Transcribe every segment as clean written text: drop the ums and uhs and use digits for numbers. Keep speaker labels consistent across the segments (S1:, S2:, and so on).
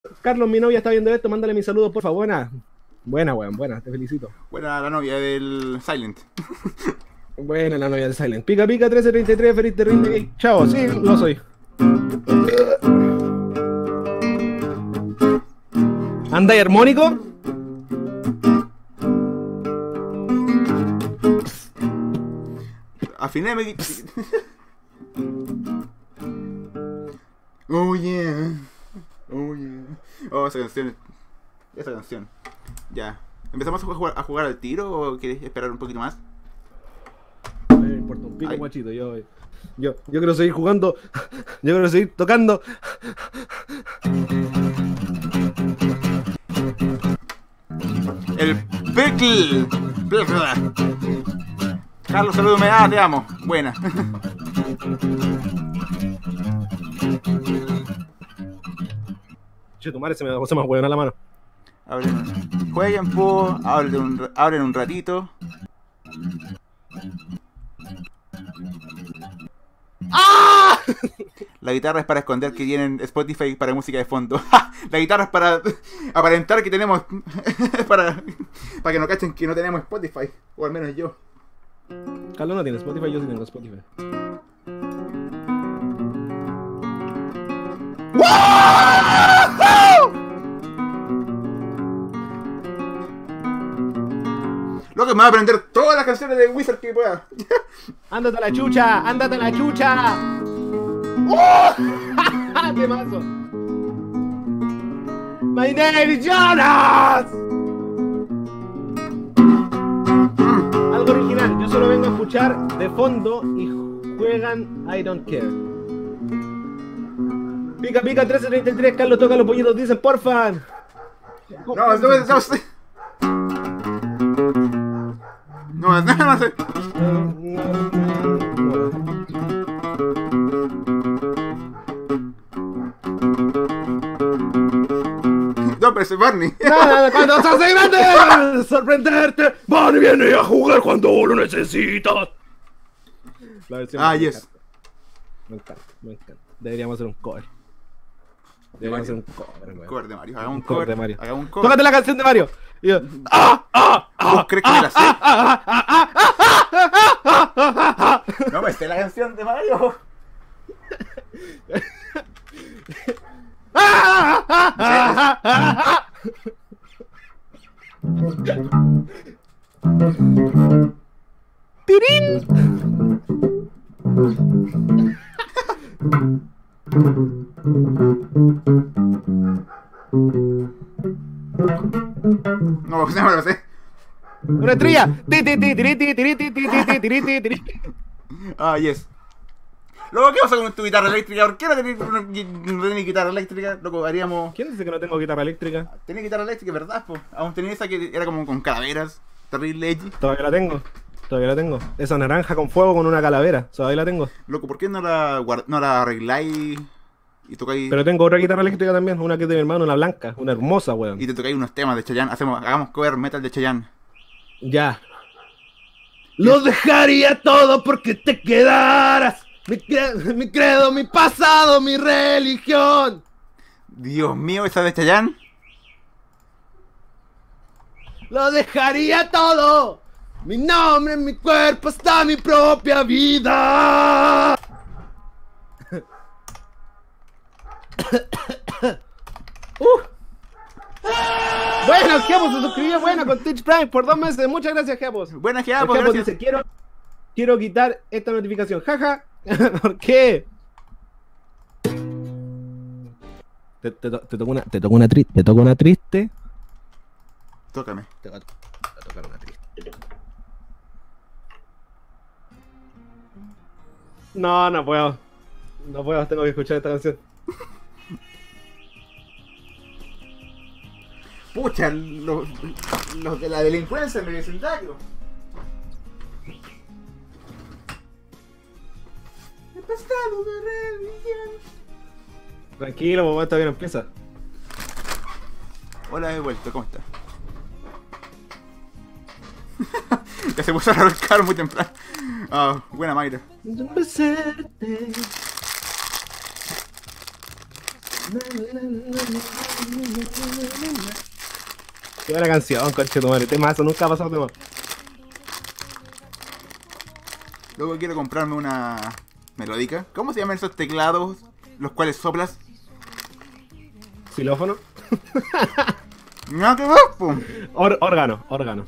S1: Carlos, mi novia está viendo esto, mándale mis saludos, por favor. Buena. Buena, weón, buena, te felicito.
S2: Buena la novia del Silent.
S1: Buena la novia del Silent. Pica pica 1333, feliz terrible gay. Chao, sí, lo soy. ¿Andáis armónico?
S2: Afiné me... Oh yeah. Oh yeah. Oh, esa canción. Esa canción. Ya. ¿Empezamos a jugar al tiro o quieres esperar un poquito más?
S1: Me importa un pico, guachito. Yo quiero seguir jugando. Yo quiero seguir tocando.
S2: El Pickle. Carlos, salúdame. Ah, te amo. Buena.
S1: Che, tu madre se me hueón a la mano.
S2: Jueguen, po. Hablen un ratito.
S1: ¡Ah!
S2: La guitarra es para esconder que tienen Spotify para música de fondo. La guitarra es para aparentar que tenemos... para que no cachen que no tenemos Spotify. O al menos yo.
S1: Carlos no tiene Spotify, yo sí tengo Spotify.
S2: Loco, me voy a aprender todas las canciones de Wizard que pueda.
S1: ¡Ándate a la chucha! ¡Ándate a la chucha! ¡Oh! ¡Temazo! ¡My name is Jonas! Algo original, yo solo vengo a escuchar de fondo y juegan I don't care. Pica pica 1333, Carlos toca los pollitos, dicen porfa.
S2: No sé. No, pero es Barney.
S1: Nada, cuando se hace grande, sorprenderte. Barney viene a jugar cuando lo necesitas.
S2: Yes.
S1: Me encanta. Deberíamos hacer un cover. Deberíamos hacer un cover, güey.
S2: Cover de Mario. Hagamos
S1: Un cover de Mario.
S2: Hagamos un cover.
S1: Tócate la canción de Mario. Y yo,
S2: ¿Vos crees que me la sé? No me sé la canción de Mario.
S1: ¡Pirín!
S2: No me lo sé.
S1: ¡Una estrella!
S2: Yes. Luego, ¿qué pasa con tu guitarra eléctrica? ¿Por qué no tenés guitarra eléctrica? Loco, haríamos...
S1: ¿Quién dice que no tengo guitarra eléctrica?
S2: Tenés guitarra eléctrica, ¿verdad? Po? Aún tenés esa que era como con calaveras. Terrible edgy.
S1: Todavía la tengo. Esa naranja con fuego con una calavera. Todavía la tengo.
S2: Loco, ¿por qué no la arregláis y tocáis?
S1: Pero tengo otra guitarra eléctrica también. Una que es de mi hermano, una blanca. Una hermosa, weón.
S2: Y te tocáis unos temas de Chayanne. Hagamos cover metal de Chayanne.
S1: Ya. Lo dejaría todo porque te quedaras. Mi credo, mi pasado, mi religión.
S2: Dios mío, esa de Chayanne.
S1: Lo dejaría todo. Mi nombre, mi cuerpo, hasta mi propia vida. Bueno, Jebos se suscribió, bueno, con Twitch Prime por 2 meses. Muchas gracias, Jebos.
S2: Buenas, Jebos,
S1: Jebos
S2: gracias.
S1: dice, quiero quitar esta notificación. Jaja. ¿Por qué? Te toco una triste.
S2: Tócame.
S1: Te va a tocar una triste. No puedo. No puedo, tengo que escuchar esta canción.
S2: Pucha, los de la delincuencia en el vecindario. El pasado de religión.
S1: Tranquilo, mamá, todavía no empieza.
S2: Hola, he vuelto, ¿cómo estás? Ya se puso a arrancar muy temprano. Buena Mayra.
S1: Qué buena canción, conchetumare. Temazo, nunca ha pasado tema.
S2: Luego quiero comprarme una melódica. ¿Cómo se llaman esos teclados los cuales soplas?
S1: Xilófono.
S2: No, ¿qué más, po?
S1: Órgano.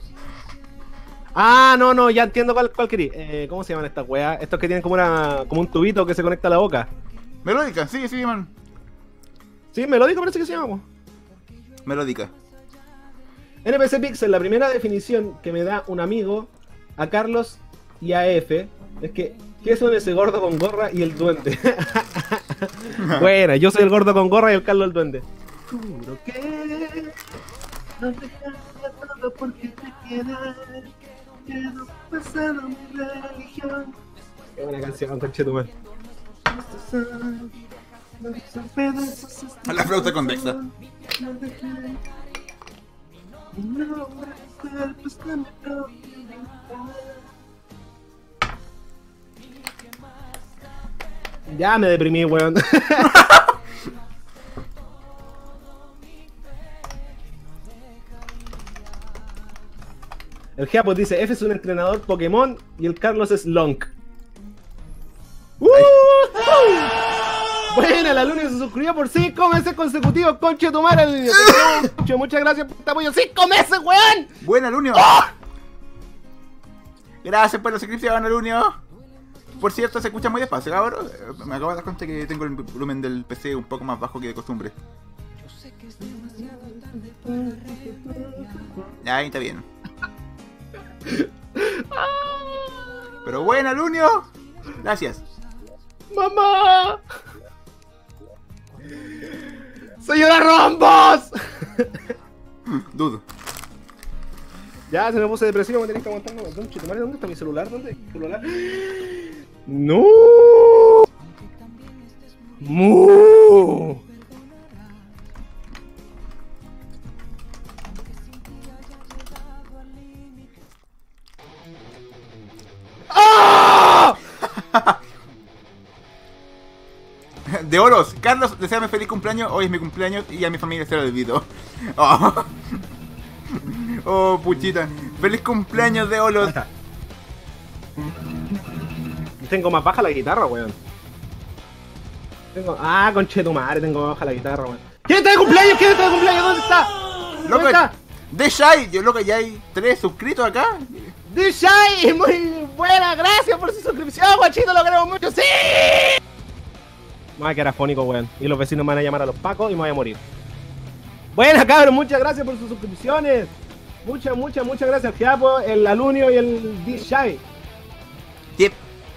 S1: Ah, no, ya entiendo cuál querí. ¿Cómo se llaman estas weas? Estos que tienen como un tubito que se conecta a la boca.
S2: Melódica, sí, man.
S1: Sí, melódico parece que se llama, po.
S2: Melódica.
S1: NPC Pixel, la primera definición que me da un amigo a Carlos y a F es que ¿qué son ese gordo con gorra y el duende? Buena, yo soy el gordo con gorra y el Carlos el duende. Juro que no dejaría todo porque te quedas. Quedo pasando mi religión. Qué buena canción, conchetumal.
S2: A la flauta convexa. Ya me deprimí, weón. El Gea pues dice, F es un entrenador Pokémon y el Carlos es Lonk. Buena, la Luna se suscribió por 5 meses consecutivos, conche tu madre. Muchas gracias por este apoyo. 5 meses, weón. Buena, Lunio. Gracias por la suscripción, Lunio. Por cierto, se escucha muy despacio, cabrón. Me acabo de dar cuenta que tengo el volumen del PC un poco más bajo que de costumbre. Ahí está bien. Pero buena, Lunio. Gracias.
S1: ¡Mamá! ¡Señora Rombos!
S2: Dudo.
S1: Ya, se me puse depresivo, me tenés que aguantar. ¿Dónde está mi celular? ¿Dónde? ¿Celular? ¡No! ¡Mu! ¡Ah!
S2: De Oros, Carlos, deséame feliz cumpleaños. Hoy es mi cumpleaños y a mi familia se lo olvidó. Oh, oh puchita. Feliz cumpleaños de Oros.
S1: Tengo más baja la guitarra, weón. Ah, conchetumare, tengo más baja la guitarra, weón. ¿Quién está de cumpleaños? ¿Quién está de cumpleaños? ¿Dónde está?
S2: Loco,
S1: está?
S2: de Shai, yo loco, ya hay 3 suscritos acá.
S1: Dishai, muy buena, gracias por su suscripción, guachito, lo queremos mucho, ¡sí! Me voy a quedar afónico, weón. Y los vecinos me van a llamar a los pacos y me voy a morir. Buena, cabrón, muchas gracias por sus suscripciones. Muchas gracias al Giapo, el Alunio y el Dishai.
S2: Yep.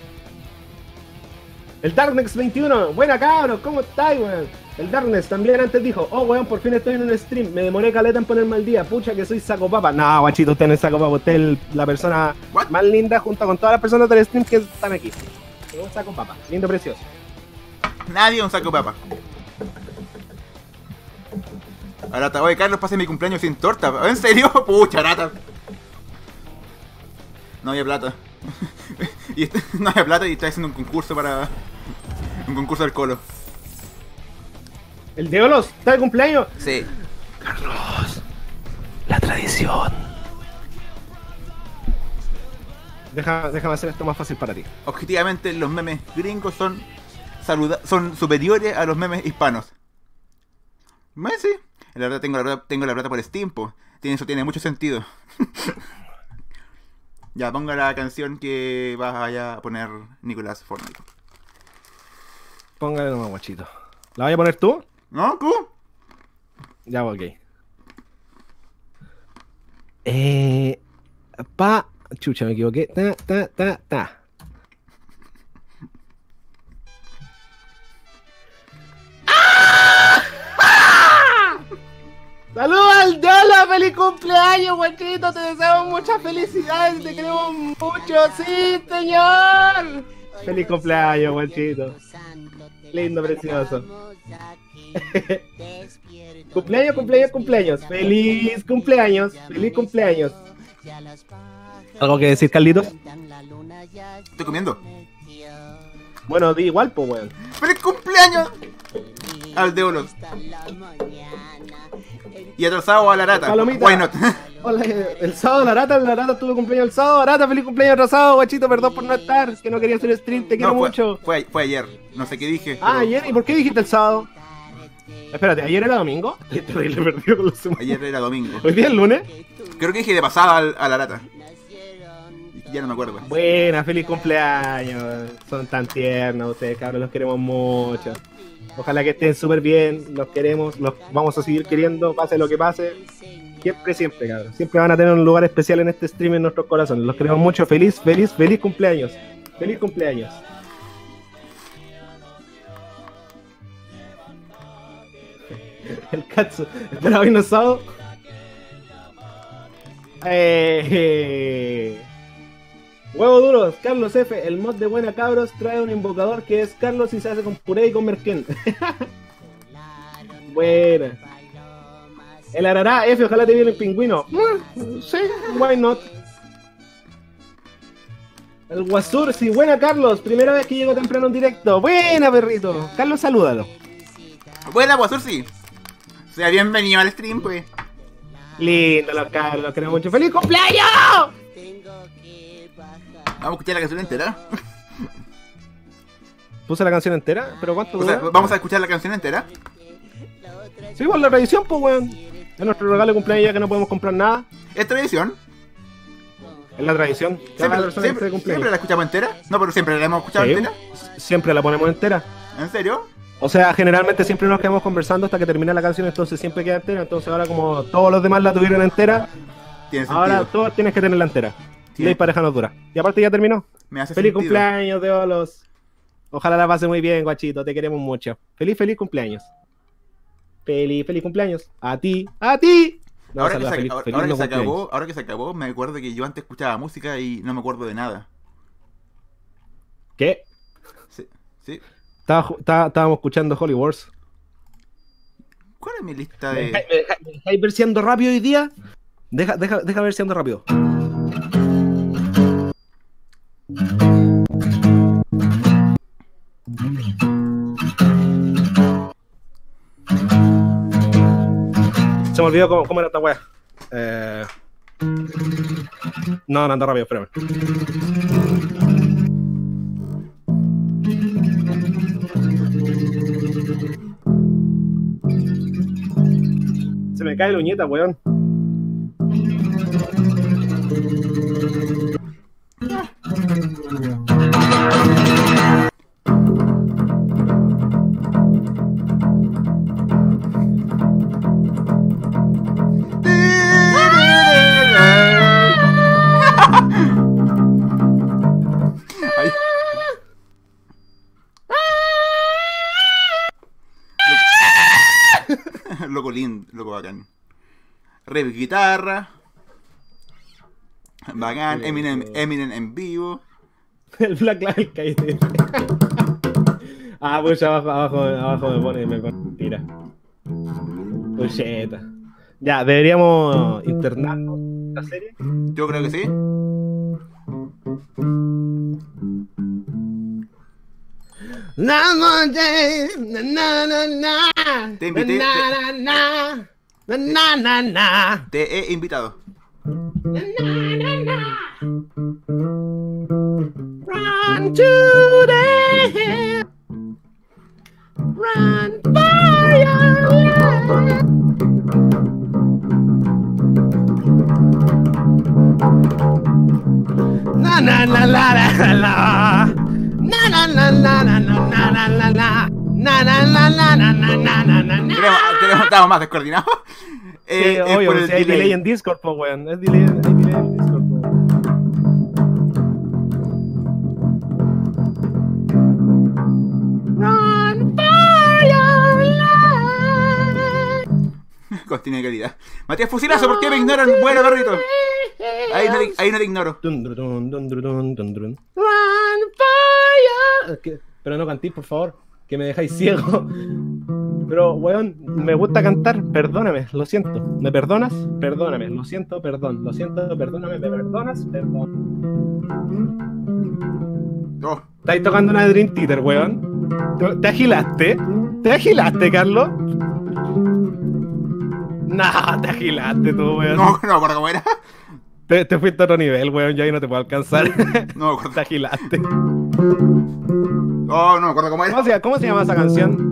S1: El Darknex 21, buena cabros, ¿cómo estáis, weón? El Darknex también antes dijo, oh weón, por fin estoy en un stream, me demoré caleta en ponerme al día, pucha que soy saco papa. No, guachito, usted no es saco papa, usted es la persona
S2: What?
S1: más linda junto con todas las personas del stream que están aquí. Es un saco papa, lindo, precioso.
S2: Nadie es un saco de papa. Ahora, oye, Carlos, pase mi cumpleaños sin torta. ¿En serio? Pucha, rata. No había plata. No había plata y está haciendo un concurso para... Un concurso del colo.
S1: ¿El Deolos está de cumpleaños?
S2: Sí.
S1: Carlos, la tradición. Déjame hacer esto más fácil para ti.
S2: Objetivamente, los memes gringos son superiores a los memes hispanos. Sí. La verdad, tengo la plata por Steam, po. Eso tiene mucho sentido. Ya, ponga la canción que vaya a poner Nicolás Fortnite.
S1: Póngale nomás, guachito. ¿La vas a poner tú?
S2: ¿No? ¿Tú?
S1: Ya, ok. Chucha, me equivoqué. Ta. ¡Saludos al Yola! ¡Feliz cumpleaños, guachito! Te deseamos muchas felicidades y te queremos mucho. ¡Sí, señor! ¡Feliz cumpleaños, guachito! Lindo, precioso. Cumpleaños. ¡Feliz cumpleaños! ¿Algo que decir, Carlitos?
S2: Estoy comiendo.
S1: Bueno, di igual, pues, weón.
S2: ¡Feliz cumpleaños! al de Ulos. Y otro sábado a la rata.
S1: Palomita.
S2: Why not?
S1: Hola, el sábado la rata tuvo cumpleaños el sábado. Rata, feliz cumpleaños atrasado, guachito, perdón por no estar. Que no quería hacer stream, te quiero
S2: No,
S1: mucho.
S2: fue ayer. No sé qué dije.
S1: Ah,
S2: pero
S1: ayer, ¿y por qué dijiste el sábado? Espérate, ¿ayer era domingo? Qué terrible, perdido con los semanas.
S2: Ayer era domingo.
S1: ¿Hoy día es lunes?
S2: Creo que dije de pasada a la rata. Ya no me acuerdo.
S1: Buena, feliz cumpleaños. Son tan tiernos ustedes, cabros, los queremos mucho. Ojalá que estén súper bien, los queremos, los vamos a seguir queriendo, pase lo que pase. Siempre, siempre, cabros. Siempre van a tener un lugar especial en este stream en nuestros corazones. Los queremos mucho. Feliz cumpleaños. Feliz cumpleaños. El Katsu. ¿Espera hoy no sábado? Huevo duros, Carlos F. El mod de Buena Cabros trae un invocador que es Carlos y se hace con puré y con merquén. Buena. El Arará F. Ojalá te viene el pingüino. Sí, why not. El Guasur, sí, buena Carlos. Primera vez que llego temprano en directo. Buena, perrito. Carlos, salúdalo.
S2: Buena, Guasur, sí. Sea bienvenido al stream, pues.
S1: Lindo los Carlos, los queremos mucho. ¡Feliz cumpleaños!
S2: Vamos a escuchar la canción entera.
S1: ¿Puse la canción entera? ¿Pero cuánto
S2: O sea,
S1: dura?
S2: vamos a escuchar la canción entera.
S1: Sí, por la tradición, pues, weón. Es nuestro regalo de cumpleaños ya que no podemos comprar nada.
S2: Es tradición.
S1: Es la tradición. Cada persona que esté de cumpleaños.
S2: Siempre la escuchamos entera. No, pero siempre la hemos escuchado
S1: Sí,
S2: entera.
S1: siempre la ponemos entera.
S2: ¿En serio?
S1: O sea, generalmente siempre nos quedamos conversando hasta que termina la canción, entonces siempre queda entera. Entonces ahora como todos los demás la tuvieron entera,
S2: Tiene sentido.
S1: ahora todos tienes que tenerla entera.
S2: Sí.
S1: Ley pareja no dura. Y aparte ya terminó.
S2: Me hace
S1: Feliz
S2: sentido.
S1: cumpleaños, Deolos. Ojalá la pase muy bien, guachito. Te queremos mucho. Feliz cumpleaños. Feliz cumpleaños. A ti. ¡A ti! No,
S2: Ahora que,
S1: saluda,
S2: se,
S1: feliz-
S2: ahora-
S1: feliz
S2: ahora que
S1: no
S2: se
S1: cumpleaños.
S2: acabó, ahora que se acabó, me acuerdo que yo antes escuchaba música y no me acuerdo de nada.
S1: ¿Qué?
S2: Sí. ¿Sí?
S1: Estábamos escuchando Holy Wars.
S2: ¿Cuál es mi lista
S1: ¿Me
S2: de...?
S1: dejáis verseando rápido hoy día? Deja verseando rápido. Se me olvidó cómo era esta wea. No, anda rápido, espérame. Se me cae la uñeta, weón.
S2: Ay. Loco lindo, loco bacán. Rap guitarra. Bacán, Eminem en vivo.
S1: El Black Lives caíste. Ah, pues abajo me pone tira. Pucheta. Ya, deberíamos internarnos en la serie.
S2: Yo creo que sí.
S1: Na, na, na, na, na, na.
S2: Te invité,
S1: Na, na, na, na, na, na.
S2: Te he invitado.
S1: Run to the hill. Run for your life. Na na na la la la la. Na na na la la la la la la la. Na na na la la la la la la.
S2: Estamos más descoordinados.
S1: Sí,
S2: Es
S1: obvio,
S2: por el
S1: si hay delay en Discord, po, weón. Hay delay en Discord, po. Run for your life.
S2: Contenido de calidad. Matías Fusilazo, ¿por qué me ignoran? Bueno, perrito. Ahí no te ignoro.
S1: Dun, dun, dun, dun, dun, dun, dun. Run for your... Pero no cantís, por favor, que me dejáis ciego. Pero, weón, me gusta cantar, perdóname, lo siento. ¿Me perdonas? Perdóname, lo siento, perdón. Lo siento, perdóname, ¿me perdonas? Perdón.
S2: Oh,
S1: ¿Estáis tocando una de Dream Theater, weón? ¿Te agilaste? ¿Te agilaste, Carlos? No, te agilaste tú, weón.
S2: No, no me acuerdo cómo era.
S1: Te fuiste a otro nivel, weón. Yo ahí no te puedo alcanzar.
S2: No me acuerdo.
S1: Te agilaste.
S2: Oh, no me acuerdo cómo era.
S1: ¿Cómo se llama esa canción?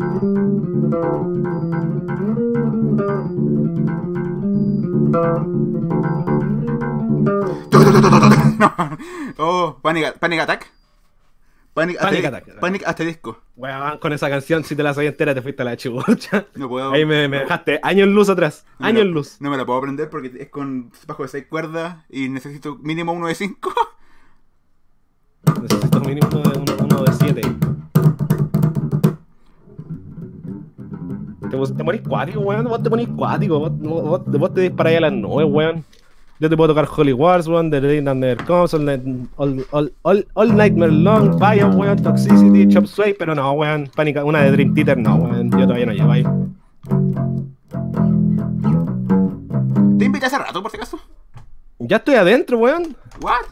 S2: No. Oh, Panic Attack.
S1: Panic Attack.
S2: Panic Asterisco.
S1: Weón, con esa canción, si te la sabía entera, te fuiste a la chucha.
S2: No puedo.
S1: Ahí me dejaste años luz atrás. Años luz.
S2: No me la puedo aprender porque es con bajo de 6 cuerdas y necesito mínimo uno de 5.
S1: Necesito mínimo uno de 7. Te morís cuático, weón. Vos te ponís cuático. Vos te disparáis a las nubes, weón. Yo te puedo tocar Holy Wars, weón, The Day That Never Comes, All Nightmare Long, Bio, weón, Toxicity, Chop Suey, pero no, weón, Pánica, una de Dream Theater, no, weón, yo todavía no llevo ahí.
S2: ¿Te invité hace rato, por si acaso?
S1: Ya estoy adentro, weón.
S2: ¿What?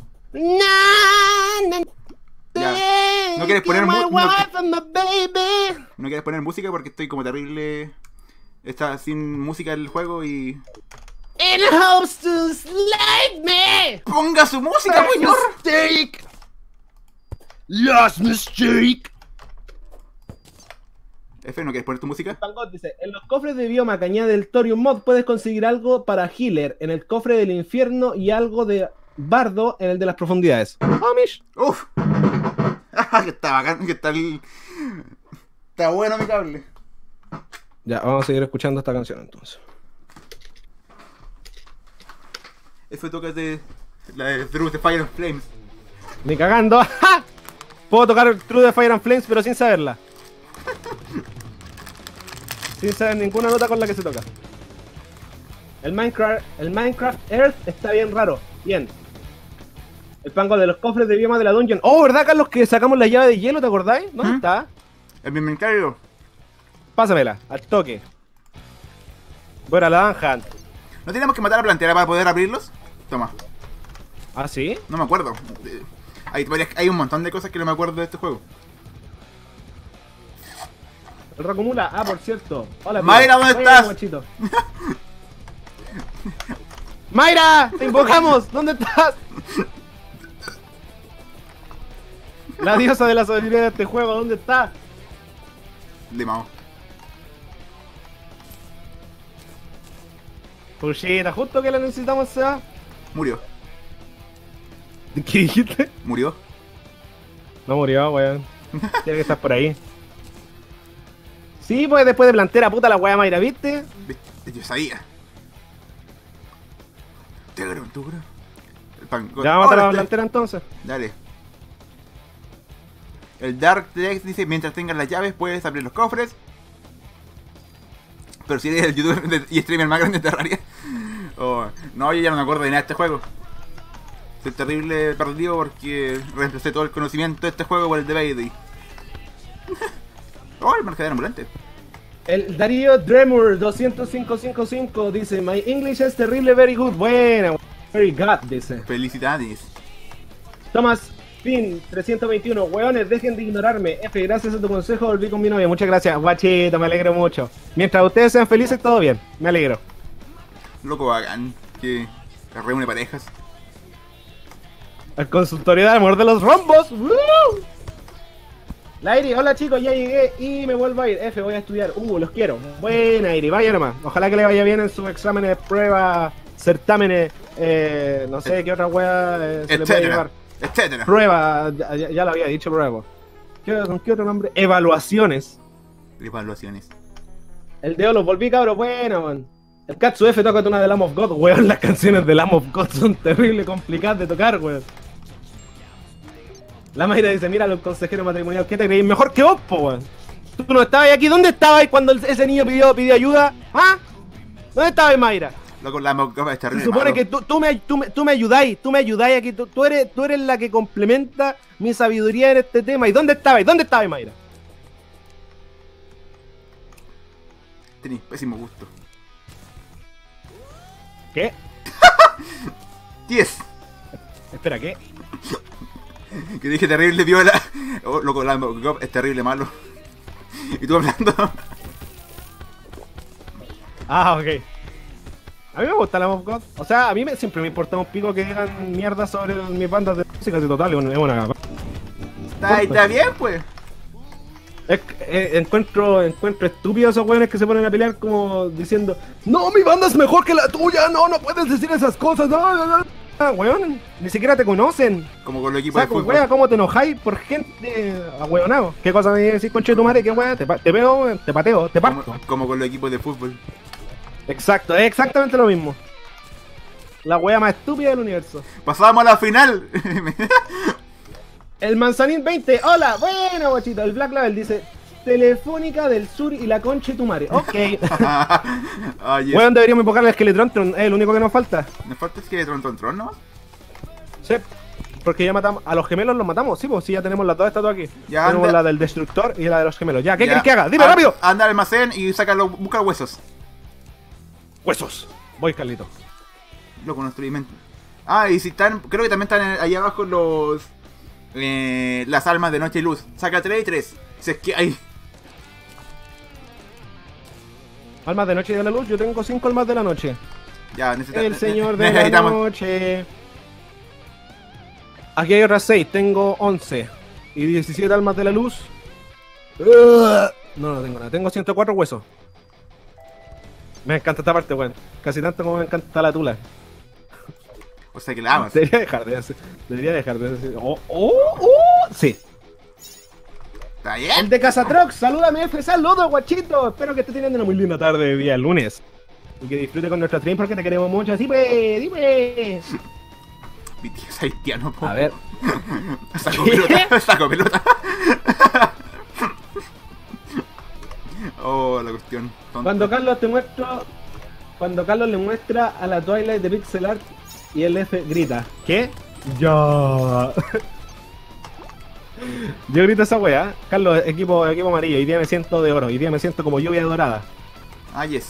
S2: Ya. ¿No quieres poner ¿No quieres poner música? Porque estoy como terrible. Está sin música el juego y...
S1: It hopes to slide me.
S2: ¡Ponga su música, señor!
S1: Mistake. Lost mistake.
S2: F, ¿no quieres poner tu música?
S1: Pangot dice, en los cofres de bioma que añade el Thorium Mod puedes conseguir algo para healer en el cofre del infierno y algo de bardo en el de las profundidades. Amish.
S2: ¡Uf! Que está bacán, que está el... Está bueno mi cable.
S1: Ya, vamos a seguir escuchando esta canción entonces.
S2: F, toca de... La de Through the Fire and Flames.
S1: Ni cagando. ¡Ja! Puedo tocar True the Fire and Flames pero sin saberla. Sin saber ninguna nota con la que se toca. El Minecraft Earth está bien raro. Bien. El pango de los cofres de bioma de la dungeon. Oh, ¿verdad, Carlos? Que sacamos la llave de hielo, ¿te acordáis? ¿Dónde está?
S2: El mi inventario.
S1: Pásamela, al toque. Voy a la Dungeon.
S2: ¿No tenemos que matar a Plantera para poder abrirlos? Toma.
S1: ¿Ah, sí?
S2: No me acuerdo. Hay un montón de cosas que no me acuerdo de este juego.
S1: El Rocumula. Ah, por cierto. Hola, tío.
S2: Mayra, ¿dónde estás?
S1: Guachito. ¡Mayra! ¡Te invocamos! ¿Dónde estás? La diosa de la sabiduría de este juego, ¿dónde está?
S2: Limao.
S1: Puchita, justo que la necesitamos se va.
S2: Murió.
S1: ¿Qué dijiste?
S2: Murió.
S1: No murió, weón. Tiene que estar por ahí. Sí, pues después de Plantera, puta la weá Mayra, ¿viste?
S2: Yo sabía. El pan...
S1: Ya vamos a matar a la Plantera entonces.
S2: Dale. El Dark Text dice, mientras tengas las llaves puedes abrir los cofres. Pero si eres el youtuber y streamer más grande de Terraria. Oh, no, yo ya no me acuerdo de nada de este juego. Soy terrible perdido porque reemplacé todo el conocimiento de este juego por el de Baby. Oh, el mercader ambulante.
S1: El Darío Dremur 20555 dice, My English is terrible, very good. Buena, very good, dice.
S2: Felicidades.
S1: Thomas Pin 321, weones, dejen de ignorarme. F, gracias a tu consejo volví con mi novia. Muchas gracias, guachito, me alegro mucho. Mientras ustedes sean felices, todo bien. Me alegro.
S2: Loco bacán, que reúne parejas.
S1: El consultorio de amor de los rombos. ¡Woo! Lairi, hola chicos, ya llegué y me vuelvo a ir. F, voy a estudiar. Los quiero. Buena, Lairi, vaya nomás. Ojalá que le vaya bien en sus exámenes, pruebas, certámenes, no sé qué otra wea se le puede llevar.
S2: Etcétera.
S1: Prueba, ya lo había dicho, prueba. ¿Con qué otro nombre? Evaluaciones.
S2: Evaluaciones.
S1: El de los volví, cabros, bueno, man. El Katsu F toca una de Lamb of God, weón. Las canciones de Lamb of God son terrible complicadas de tocar, weón. La Mayra dice, mira los consejeros matrimoniales, ¿qué te creís? Mejor que vos, po, weón. Tú no estabas aquí, ¿dónde estabas cuando ese niño pidió ayuda? ¿Ah? ¿Dónde estabas, Mayra?
S2: Loco, la mocopa está
S1: Se supone que tú me ayudáis aquí, tú eres la que complementa mi sabiduría en este tema. ¿Y dónde estabas? ¿Dónde estabas, Mayra?
S2: Tenís pésimo gusto.
S1: ¿Qué?
S2: 10.
S1: Espera, ¿qué?
S2: Que dije terrible viola. Oh, loco, la mocopa es terrible malo. Y tú hablando.
S1: Ah, ok. A mí me gusta la Mob God. O sea, a mí siempre me importa un pico que digan mierda sobre mis bandas de música. Si total, es una...
S2: Está bien, pues.
S1: Encuentro estúpidos esos weones que se ponen a pelear como diciendo: no, mi banda es mejor que la tuya, no puedes decir esas cosas, no. Ah, weón, ni siquiera te conocen.
S2: Como con los equipos de
S1: Saco,
S2: fútbol.
S1: wea, ¿cómo te enojáis por gente ahueonado? ¿Qué cosa me decís, conche de tu madre? ¿Qué wea? Te veo, te pateo, te parto.
S2: Como con los equipos de fútbol.
S1: Exacto, es exactamente lo mismo. La wea más estúpida del universo.
S2: Pasábamos a la final.
S1: El Manzanín 20, hola, bueno, guachito. El Black Label dice: Telefónica del Sur y la conche de tu madre. Ok.
S2: Ay,
S1: Weón, deberíamos invocar al Skeletron, es el único que nos falta.
S2: ¿nos falta es que Tron, no?
S1: Sí, porque ya matamos. A los gemelos los matamos, sí, pues sí, ya tenemos las dos estatuas aquí.
S2: Ya
S1: tenemos
S2: anda.
S1: la del Destructor y la de los gemelos. Ya, ¿qué
S2: Ya.
S1: querés que haga? ¡Dime rápido!
S2: Anda al almacén y busca los huesos.
S1: Huesos. Voy, Carlito.
S2: Loco, nuestro alimento. Ah, y si están. Creo que también están ahí abajo los. Las almas de noche y luz. Saca 3 y 3. Si es que hay.
S1: Almas de noche y de la luz, yo tengo 5 almas de la noche.
S2: Ya,
S1: El señor de la noche. Aquí hay otras 6, tengo 11. Y 17 almas de la luz. No tengo nada, tengo 104 huesos. Me encanta esta parte, weón. Casi tanto como me encanta la tula.
S2: O sea que la amas.
S1: Debería dejar de decir. Sí.
S2: ¿Está bien?
S1: El de Casatrox, salúdame, F, saludos, guachito. Espero que estés teniendo una muy linda tarde de día lunes. Y que disfrute con nuestro stream porque te queremos mucho. Así pues, dime.
S2: Mi tío es haitiano, po.
S1: A ver.
S2: Saco pelota, saco pelota. Oh, la cuestión. Tonta.
S1: Cuando Carlos le muestra a la Twilight de Pixel Art y el F grita: ¿qué? Ya. Yo grito esa wea. Carlos, equipo amarillo. Hoy día me siento de oro. Hoy día me siento como lluvia dorada.
S2: Ah, yes.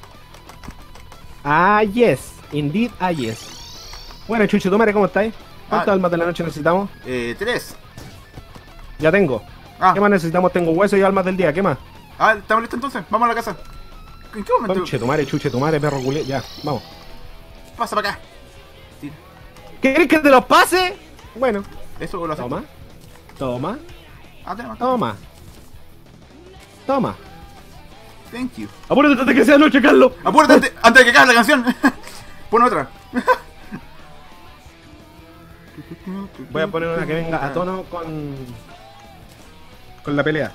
S1: Ah, yes. Indeed, ah, yes. Bueno, Chucho, ¿tú madre cómo estáis? ¿Cuántas almas de la noche necesitamos?
S2: 3.
S1: Ya tengo.
S2: Ah.
S1: ¿Qué más necesitamos? Tengo huesos y almas del día. ¿Qué más?
S2: Ah, ¿estamos listos entonces? Vamos a la casa. ¿En qué momento?
S1: Conche tu madre, chuche tu madre, perro culé. Ya, vamos.
S2: Pasa para acá. Tira.
S1: ¿Querés que te los pase? Bueno.
S2: Eso lo hacemos.
S1: Toma. Toma.
S2: Ah, tenemos.
S1: Toma. Toma.
S2: Thank you.
S1: Apúrate antes de que sea noche, Carlos.
S2: Apúrate antes de que acabe la canción. Pon otra.
S1: Voy a poner una que venga a tono con la pelea.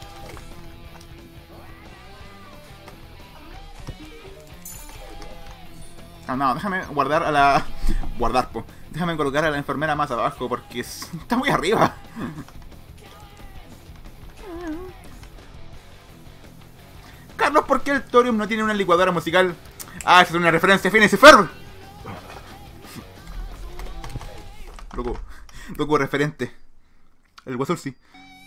S2: Ah, no, déjame guardar a la... Guardar, po. Déjame colocar a la enfermera más abajo porque está muy arriba. Carlos, ¿por qué el Thorium no tiene una licuadora musical? Ah, esa es una referencia a Phineas y Ferb. Loco referente. El Guasur sí.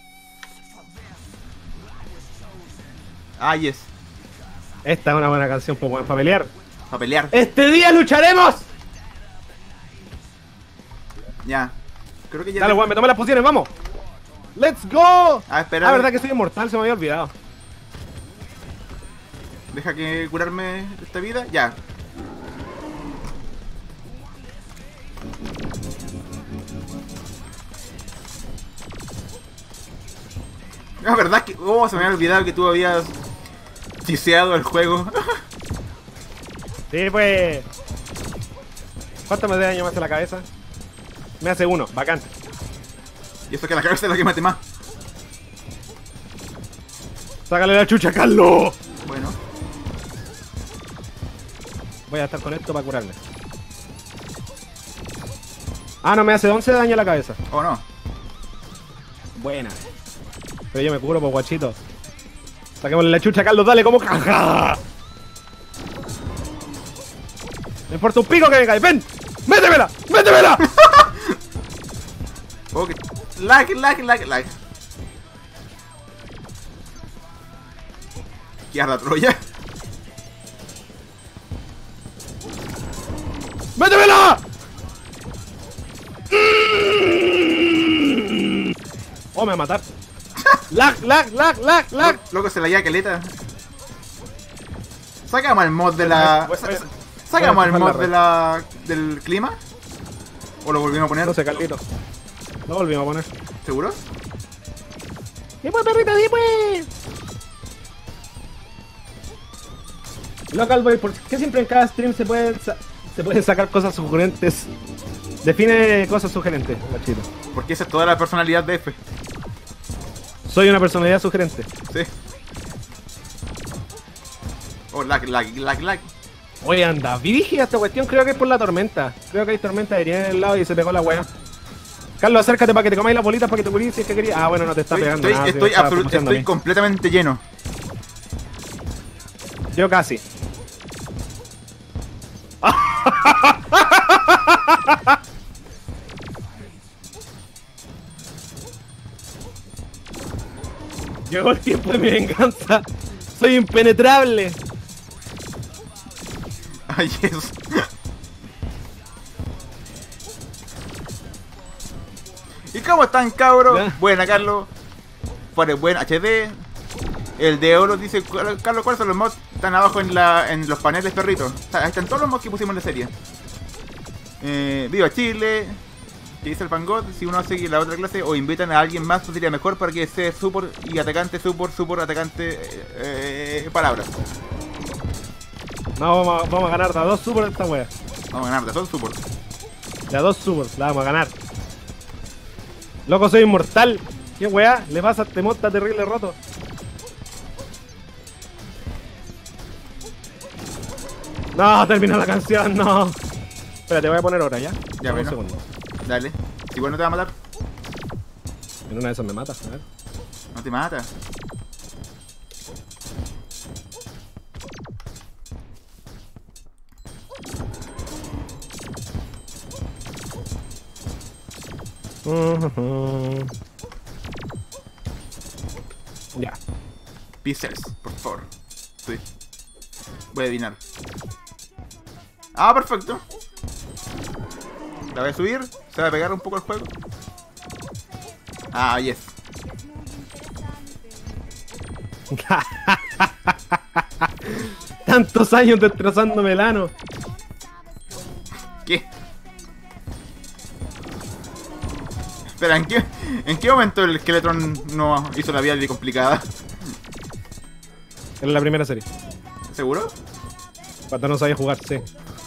S2: Ah, yes.
S1: Esta es una buena canción para pelear.
S2: Para pelear.
S1: ¡Este día lucharemos!
S2: Ya. Creo que ya...
S1: Dale, weón, me tomé las pociones, vamos. ¡Let's go!
S2: Ah, espera.
S1: Ah, verdad que soy inmortal, se me había olvidado.
S2: Deja que curarme esta vida. Ya. Ah, verdad que... Oh, se me había olvidado que tú habías chiseado el juego.
S1: Sí, pues. ¿Cuánto me de daño me hace la cabeza? Me hace 1, bacán.
S2: Y eso que la cabeza es la que mate más.
S1: Sácale la chucha, Carlos.
S2: Bueno.
S1: Voy a estar con esto para curarme. Ah, no, me hace 11 de daño a la cabeza.
S2: Oh, no.
S1: Buena. Pero yo me curo, pues, guachito. Saquémosle la chucha, Carlos, dale, como caja. Me importa un pico que me cae. ¡Ven! ¡Métemela! ¡Métemela!
S2: Oh, que... Lag. ¿Qué la Troya?
S1: ¡Métemela! Oh, me va a matar. lag.
S2: Loco, se la lleva caleta. Sacamos el mod de la... Sacamos el mod de la... del clima. ¿O lo volvimos a poner?
S1: No sé, Carlito. Lo volvimos a poner.
S2: ¿Seguro?
S1: ¡Sí, pues, perrito, sí, pues! Local Boy, ¿por qué siempre en cada stream se pueden sacar cosas sugerentes? Define cosas sugerentes, machito.
S2: Porque esa es toda la personalidad de F.
S1: Soy una personalidad sugerente.
S2: Sí. Oh, lag.
S1: Oye, anda, dirige esta cuestión, creo que es por la tormenta. Creo que hay tormenta aérea en el lado y se pegó la wea. Carlos, acércate para que te comáis las bolitas para que te curís si es que querías. Ah, bueno, no te está pegando nada.
S2: Estoy completamente lleno.
S1: Yo casi. Llegó el tiempo de mi venganza. Soy impenetrable.
S2: Ay, eso. ¿Y cómo están, cabros?
S1: ¿Ya?
S2: Buena, Carlos. Por el buen HD. El de oro dice, Carlos, ¿cuáles son los mods? Están abajo en los paneles, perritos. Ahí están todos los mods que pusimos en la serie. Viva Chile. Que dice el Fangod, si uno hace la otra clase o invitan a alguien más, pues sería mejor para que sea support y atacante, support, atacante, palabras.
S1: No, vamos a ganar de a 2 super esta wea.
S2: Vamos a ganar de todo support.
S1: De a 2 super, la vamos a ganar. Loco, soy inmortal. ¿Qué wea? Le pasa a este mod, está terrible roto. No, terminó la canción, no. Espérate, voy a poner hora ya.
S2: Ya,
S1: un
S2: bueno.
S1: segundo.
S2: Dale. Igual no te va a matar.
S1: En una de esas me mata, a ver.
S2: No te mata.
S1: Ya.
S2: Pixels, por favor. Sí. Voy a adivinar. Ah, perfecto. La voy a subir. Se va a pegar un poco el juego. Ah, yes.
S1: Tantos años destrozándome el ano.
S2: ¿Qué? Espera, ¿en qué momento el Skeletron no hizo la vida complicada?
S1: En la primera serie.
S2: ¿Seguro?
S1: Cuando no sabía jugar, sí.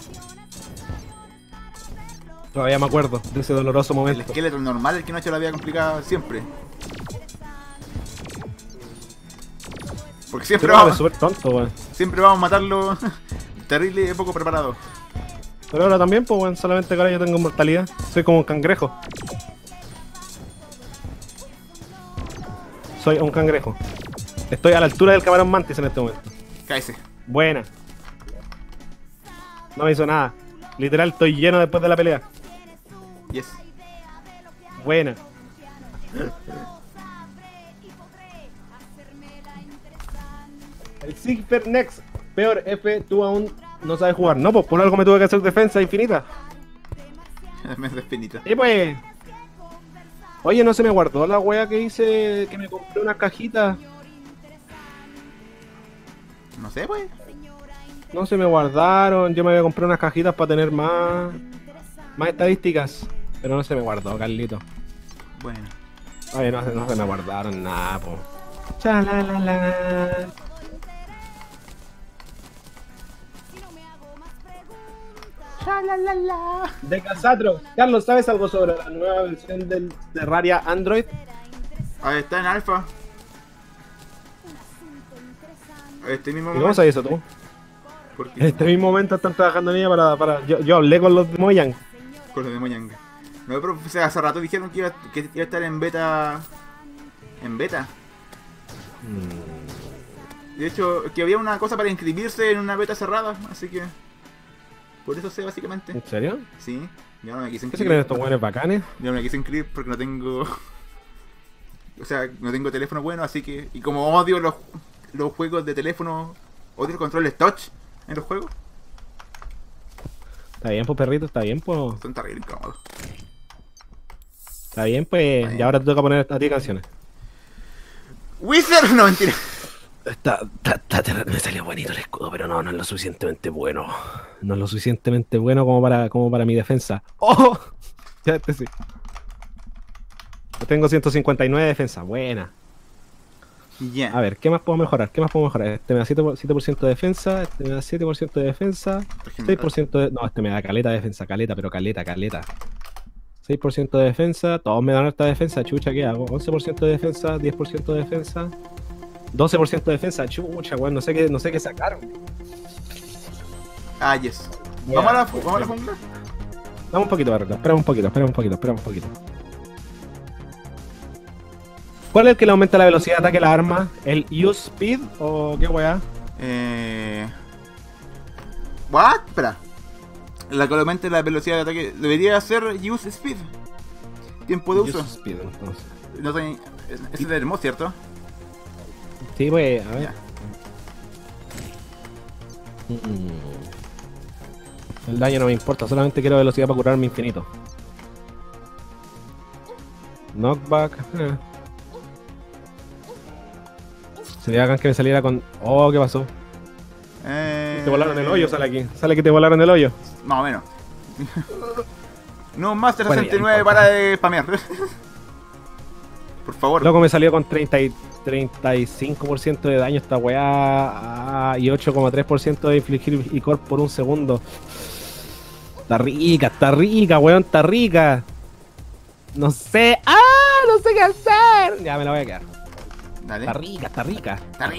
S1: Todavía me acuerdo de ese doloroso
S2: El
S1: momento.
S2: Skeletron normal, el que no ha hecho la vida complicada siempre. Porque siempre
S1: Pero es
S2: vamos,
S1: súper tonto, weón.
S2: siempre vamos a matarlo terrible y poco preparado.
S1: Pero ahora también, pues, weón. Solamente que ahora yo tengo mortalidad. Soy como un cangrejo. Soy un cangrejo. Estoy a la altura del camarón mantis en este momento.
S2: Cáese.
S1: Buena. No me hizo nada. Literal, estoy lleno después de la pelea.
S2: Yes.
S1: Buena. El Sigfer Next. Peor, F, tú aún no sabes jugar. No, pues por algo me tuve que hacer defensa infinita.
S2: Me es finita.
S1: Y pues... Oye, no se me guardó la wea que hice, que me compré unas cajitas.
S2: No sé, pues.
S1: No se me guardaron. Yo me había comprado unas cajitas para tener más estadísticas. Pero no se me guardó, Carlito.
S2: Bueno.
S1: Oye, no se me guardaron nada, po. Chalalala. De Casatro. Carlos, ¿sabes algo sobre la nueva versión del Terraria Android?
S2: Ahí está en alfa. Este mismo
S1: ¿Y cómo
S2: momento.
S1: sabes eso tú?
S2: Porque
S1: En este mismo momento están trabajando en ella para... Yo hablé con los de Mojang.
S2: con lo de Mojang. No, pero o sea, hace rato dijeron que iba a estar en beta. En beta. De hecho, que había una cosa para inscribirse en una beta cerrada, así que... Por eso sé, básicamente.
S1: ¿En serio?
S2: Sí, yo no me quise
S1: ¿Qué se
S2: inscribir.
S1: creen estos buenos bacanes?
S2: Yo no me quise inscribir porque no tengo... O sea, no tengo teléfono bueno, así que... Y como odio los juegos de teléfono, odio los controles touch en los juegos,
S1: Está bien, pues, perrito, está bien, pues.
S2: son terrible incómodos.
S1: Está bien, pues. Y ahora te toca poner a ti canciones.
S2: Wizard, no, mentira.
S1: Me salió bonito el escudo, pero no es lo suficientemente bueno. No es lo suficientemente bueno como para mi defensa. ¡Oh! Ya sí. Yo tengo 159 de defensa, buena.
S2: Ya.
S1: A ver, ¿qué más puedo mejorar? Este me da 7% de defensa, este me da 7% de defensa, 6% de... No, este me da caleta de defensa, pero caleta. 6% de defensa, todos me dan alta defensa, chucha, ¿qué hago? 11% de defensa, 10% de defensa, 12% de defensa, chucha, weón, no sé qué sacaron.
S2: Ah, yes.
S1: Yeah.
S2: ¿Vamos a la jungla?
S1: Dame un poquito, Barreto, espera un poquito. ¿Cuál es el que le aumenta la velocidad de ataque a la arma? ¿El use speed o qué weá?
S2: ¿What? Espera. La que aumente la velocidad de ataque debería ser use speed. Tiempo de uso.
S1: Use speed, entonces.
S2: No sé, ese es del mod, ¿cierto?
S1: Sí, pues, a ver.
S2: Ya.
S1: El daño no me importa, solamente quiero velocidad para curarme infinito. Knockback. Sería bacán que me saliera con... Oh, ¿qué pasó? Te volaron el hoyo, sale aquí. Sale que te volaron el hoyo.
S2: Más o menos. No, Master
S1: Bueno,
S2: 69 para de spamear. Por favor.
S1: Loco, me salió con 35% de daño esta weá y 8,3% de infligir icor por un segundo. Está rica, weón, está rica. No sé. No sé qué hacer. Ya me la voy a quedar.
S2: Dale.
S1: Está rica.
S2: Está rica.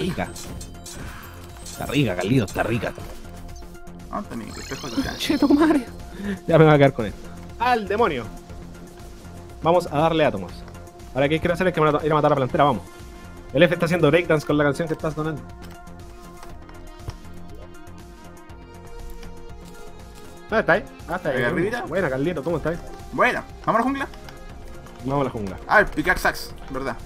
S1: Está rica, Carlito, está rica.
S2: Ah, también, espejo de cancha.
S1: Cheto madre. Ya me voy a quedar con esto. ¡Al demonio! Vamos a darle átomos. Ahora, ¿qué quiero hacer? Es que me voy a ir a matar a la plantera, vamos. El F está haciendo breakdance con la canción que estás sonando. ¿Dónde está ahí? Está ahí.
S2: Arribita.
S1: Buena, Carlito, ¿cómo estás?
S2: Bueno, ¿vamos a la jungla?
S1: Vamos a la jungla.
S2: Ah, el pickaxe axe, ¿verdad?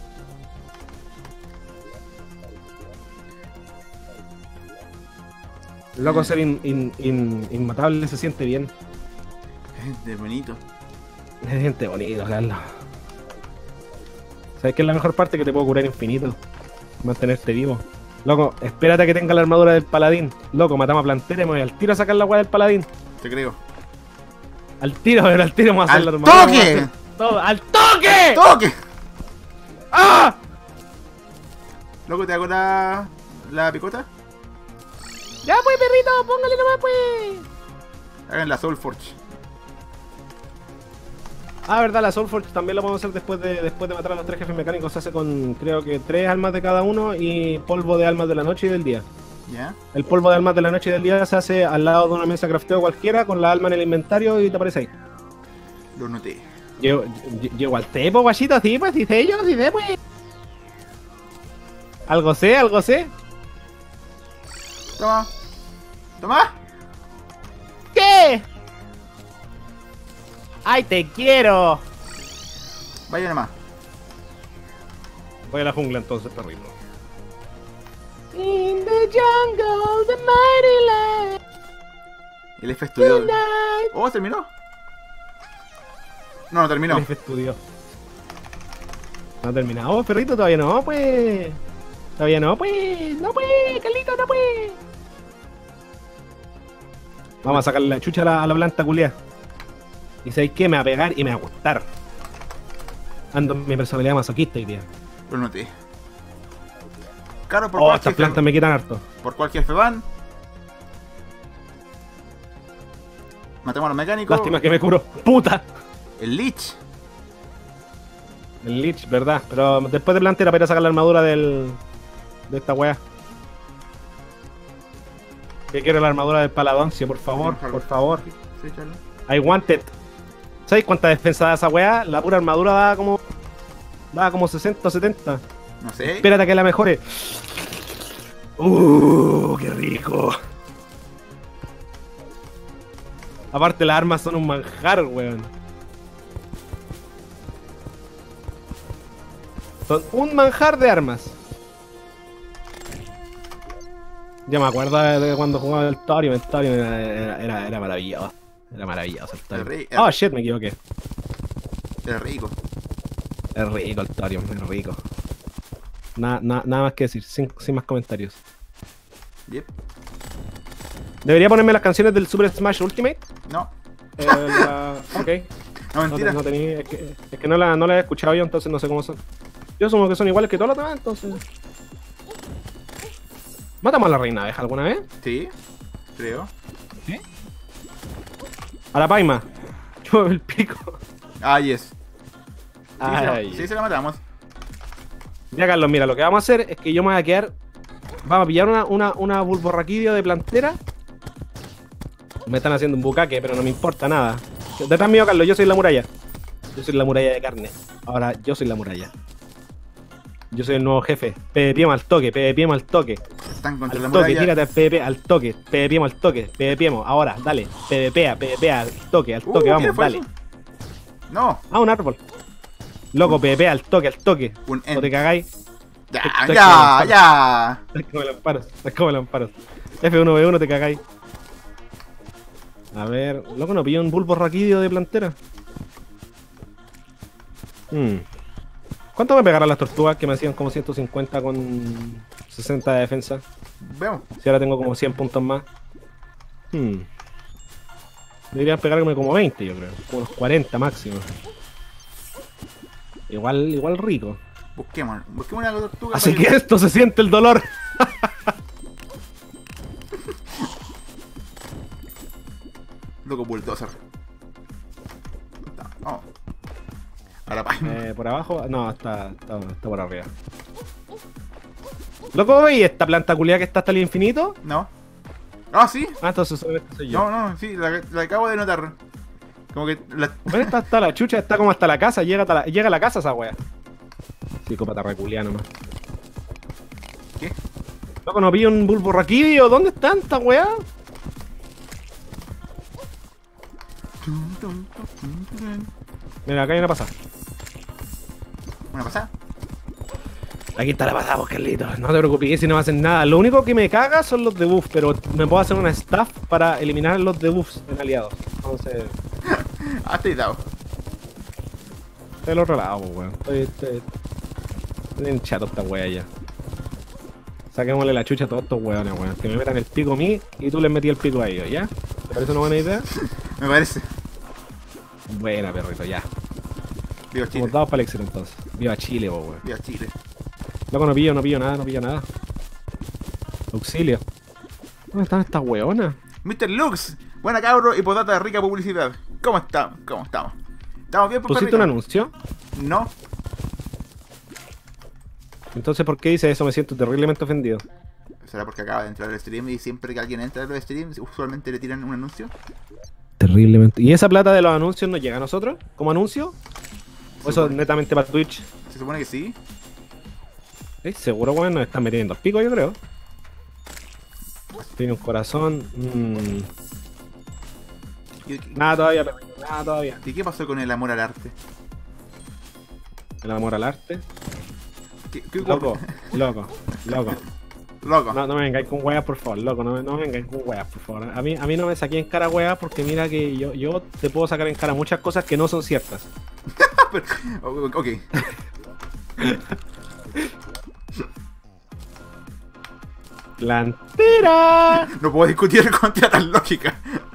S1: Loco, ser inmatable se siente bien.
S2: De bonito.
S1: Se siente bonito, Carlos. ¿Sabes qué es la mejor parte? Que te puedo curar infinito. Mantenerte vivo. Loco, espérate a que tenga la armadura del paladín. Loco, matamos a plantera y me voy al tiro a sacar la weá del paladín.
S2: Te creo.
S1: Al tiro me voy a hacer
S2: ¡Al
S1: la armadura.
S2: toque!
S1: Todo. ¡Al toque!
S2: ¡Toque!
S1: ¡Ah!
S2: Loco, ¿te hago la picota?
S1: Ya pues, perrito, póngale nomás pues.
S2: Hagan la Soulforge.
S1: Verdad, la Soulforge también lo podemos hacer después de matar a los 3 jefes mecánicos. Se hace con, creo que 3 almas de cada uno y polvo de almas de la noche y del día.
S2: ¿Ya?
S1: El polvo de almas de la noche y del día se hace al lado de una mesa de crafteo cualquiera con la alma en el inventario y te aparece ahí.
S2: Lo noté.
S1: Llego al tepo, guachito, sí, pues, sí sé yo, sí sé, pues. Algo sé.
S2: Toma. Toma.
S1: ¿Qué? ¡Ay, te quiero!
S2: Vaya nomás.
S1: Voy a la jungla entonces, perrito. In the jungle, the mighty land.
S2: El F estudió.
S1: Tonight.
S2: Oh, ¿terminó? No, no terminó.
S1: El F estudió. No ha terminado, oh, perrito, todavía no, pues. No, pues, Carlito, no, pues. Vamos a sacarle la chucha a la planta culia. Y sabéis qué, me va a pegar y me va a gustar. Ando en mi personalidad masoquista hoy día.
S2: Lo noté. Claro, por
S1: Estas plantas me quitan harto.
S2: Por cualquier jefe van. Matemos a los mecánicos.
S1: Lástima que me curo. ¡Puta!
S2: El Lich.
S1: El Lich, verdad. Pero después de plantera para ir a sacar la armadura de esta wea. Que quiero la armadura del Paladoncio, por favor, por favor.
S2: Sí, Charlie.
S1: I want it. ¿Sabes cuánta defensa da esa wea? La pura armadura da como 60 o 70.
S2: No sé.
S1: Espérate a que la mejore. ¡Qué rico! Aparte las armas son un manjar, weón. Son un manjar de armas. Yo me acuerdo de cuando jugaba el Thorium. El Thorium era maravilloso. Era maravilloso el Thorium. Oh shit, me equivoqué.
S2: Era rico.
S1: Es rico el Thorium, es rico. Nada más que decir, sin más comentarios.
S2: Yep.
S1: ¿Debería ponerme las canciones del Super Smash Ultimate?
S2: No.
S1: Ok.
S2: No, mentira.
S1: No tenía, es que no la he escuchado yo, entonces no sé cómo son. Yo asumo que son iguales que todos los demás, entonces. ¿Matamos a la reina abeja alguna vez?
S2: Sí, creo.
S1: ¿Sí? A la paima. Yo el pico.
S2: Ah, yes. Sí,
S1: Ay.
S2: sí, se la matamos.
S1: Ya, Carlos, mira, lo que vamos a hacer es que yo me voy a quedar. Vamos a pillar una bulborraquidio de plantera. Me están haciendo un bucaque, pero no me importa nada. Detrás mío, Carlos, yo soy la muralla. Yo soy la muralla de carne. Ahora yo soy la muralla. Yo soy el nuevo jefe. PvPemos al toque, PvPemos al toque.
S2: Están contra
S1: Al
S2: la
S1: toque,
S2: muralla.
S1: tírate al PvP, al toque. PvPemos al toque, PvPemos. Ahora, dale. PvPa, al toque,
S2: ¿Qué
S1: vamos,
S2: fue
S1: dale.
S2: eso? No.
S1: Ah, un árbol. Loco, PvP al toque,
S2: Un
S1: No te cagáis.
S2: Ya,
S1: Estoy
S2: ya, ya.
S1: Es como el amparo, es como el amparo. F1V1 te cagáis. A ver, loco, no pilló un bulbo raquídeo de plantera. ¿Cuánto me pegarán las tortugas que me hacían como 150 con 60 de defensa?
S2: Veamos.
S1: Si ahora tengo como 100 puntos más. Deberían pegarme como 20, yo creo. Como unos 40 máximo. Igual rico.
S2: Busquemos una tortuga.
S1: Así
S2: para
S1: que esto se siente el dolor.
S2: Loco bulldozer. Vamos. Ahora pa.
S1: Por abajo, no, está por arriba. Loco, ¿veis esta planta culiada que está hasta el infinito?
S2: No. Ah, sí.
S1: Ah, entonces solamente soy yo.
S2: No, sí, la acabo de notar. Como que la...
S1: Bueno, está hasta la chucha, está como hasta la casa, llega a la casa esa wea. Psicópata reculia nomás.
S2: ¿Qué?
S1: Loco, no pillo un bulbo raquídeo, ¿dónde están esta wea? Mira, acá hay una pasada.
S2: ¿Una pasada?
S1: Aquí está la pasada, pues, Carlitos. No te preocupes si no me hacen nada. Lo único que me caga son los debuffs, pero me puedo hacer una staff para eliminar los debuffs en aliados. Entonces,
S2: Ah, estoy dado.
S1: estoy del otro lado, pues, weón. Estoy en chato esta wea ya. Saquémosle la chucha a todos estos weones, weón. Que me metan el pico a mí y tú les metí el pico a ellos, ¿ya? ¿Te parece una buena idea?
S2: Me parece.
S1: Buena, perrito, ya.
S2: Viva Chile.
S1: Estamos dados para el éxito entonces. Viva Chile, po, weón.
S2: Viva Chile.
S1: Loco, no pillo nada. Auxilio. ¿Dónde están estas weonas?
S2: Mr. Lux. Buena cabro y potata de rica publicidad. ¿Cómo estamos? ¿Estamos bien, por
S1: ¿Pusiste un anuncio?
S2: No.
S1: Entonces, ¿por qué dice eso? Me siento terriblemente ofendido.
S2: ¿Será porque acaba de entrar al stream y siempre que alguien entra a los streams usualmente le tiran un anuncio?
S1: Terriblemente. ¿Y esa plata de los anuncios nos llega a nosotros? ¿Como anuncio? ¿O eso es netamente para Twitch?
S2: Se supone que sí.
S1: Seguro, weón, nos están metiendo el pico, yo creo. Tiene un corazón. Nada todavía, perrito, nada todavía.
S2: ¿Y qué pasó con el amor al arte?
S1: El amor al arte.
S2: ¿Qué
S1: Loco.
S2: Loco.
S1: No me vengáis con weas, por favor, loco, no me vengáis con weas, por favor. A mí no me saqué en cara weas porque mira que yo te puedo sacar en cara muchas cosas que no son ciertas.
S2: Ok.
S1: ¡Plantera!
S2: No puedo discutir contra tan lógica.